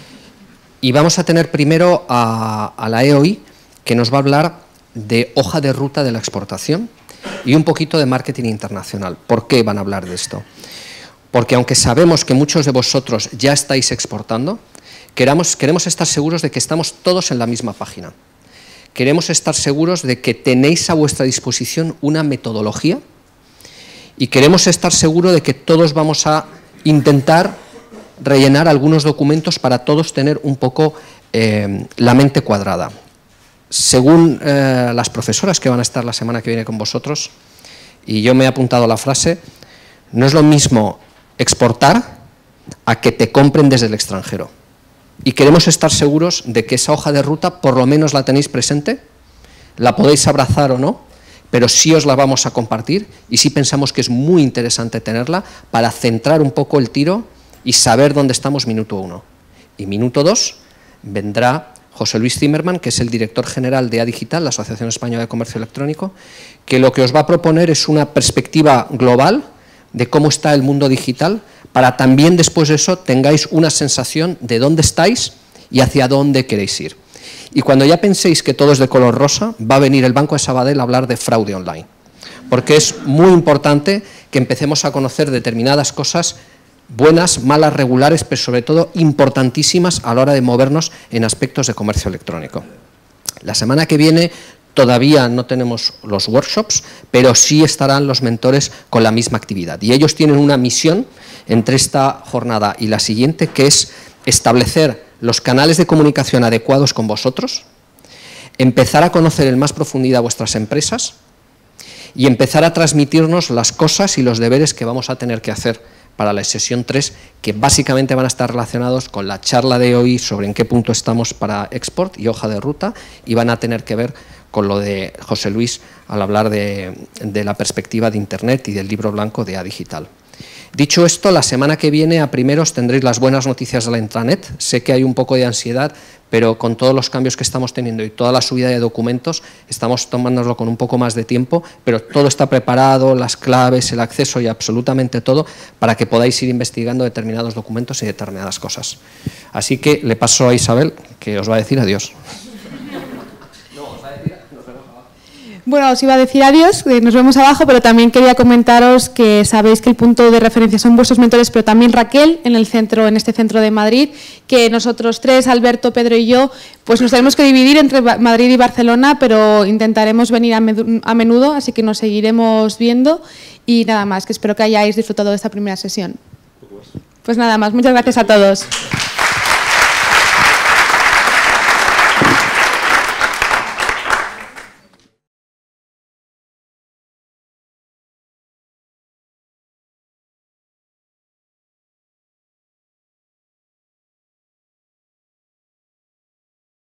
Y vamos a tener primero a, a la E O I, que nos va a hablar de hoja de ruta de la exportación y un poquito de marketing internacional. ¿Por qué van a hablar de esto? Porque aunque sabemos que muchos de vosotros ya estáis exportando, queramos, queremos estar seguros de que estamos todos en la misma página. Queremos estar seguros de que tenéis a vuestra disposición una metodología y queremos estar seguros de que todos vamos a intentar rellenar algunos documentos para todos tener un poco eh, la mente cuadrada. Según eh, las profesoras que van a estar la semana que viene con vosotros, y yo me he apuntado la frase, no es lo mismo exportar a que te compren desde el extranjero. Y queremos estar seguros de que esa hoja de ruta por lo menos la tenéis presente, la podéis abrazar o no, pero sí os la vamos a compartir y sí pensamos que es muy interesante tenerla para centrar un poco el tiro y saber dónde estamos minuto uno. Y minuto dos vendrá José Luis Zimmerman, que es el director general de A Digital, la Asociación Española de Comercio Electrónico, que lo que os va a proponer es una perspectiva global de cómo está el mundo digital, para también después de eso tengáis una sensación de dónde estáis y hacia dónde queréis ir. Y cuando ya penséis que todo es de color rosa, va a venir el Banco de Sabadell a hablar de fraude online, porque es muy importante que empecemos a conocer determinadas cosas buenas, malas, regulares, pero sobre todo importantísimas a la hora de movernos en aspectos de comercio electrónico. La semana que viene todavía no tenemos los workshops, pero sí estarán los mentores con la misma actividad. Y ellos tienen una misión entre esta jornada y la siguiente, que es establecer los canales de comunicación adecuados con vosotros, empezar a conocer en más profundidad vuestras empresas y empezar a transmitirnos las cosas y los deberes que vamos a tener que hacer para la sesión tres, que básicamente van a estar relacionados con la charla de hoy sobre en qué punto estamos para export y hoja de ruta, y van a tener que ver con lo de José Luis al hablar de, de la perspectiva de Internet y del libro blanco de A Digital. Dicho esto, la semana que viene a primeros tendréis las buenas noticias de la intranet. Sé que hay un poco de ansiedad, pero con todos los cambios que estamos teniendo y toda la subida de documentos, estamos tomándonoslo con un poco más de tiempo, pero todo está preparado, las claves, el acceso y absolutamente todo, para que podáis ir investigando determinados documentos y determinadas cosas. Así que le paso a Isabel, que os va a decir adiós. Bueno, os iba a decir adiós, nos vemos abajo, pero también quería comentaros que sabéis que el punto de referencia son vuestros mentores, pero también Raquel en el centro, en este centro de Madrid, que nosotros tres, Alberto, Pedro y yo, pues nos tenemos que dividir entre Madrid y Barcelona, pero intentaremos venir a menudo, así que nos seguiremos viendo y nada más, que espero que hayáis disfrutado de esta primera sesión. Pues nada más, muchas gracias a todos.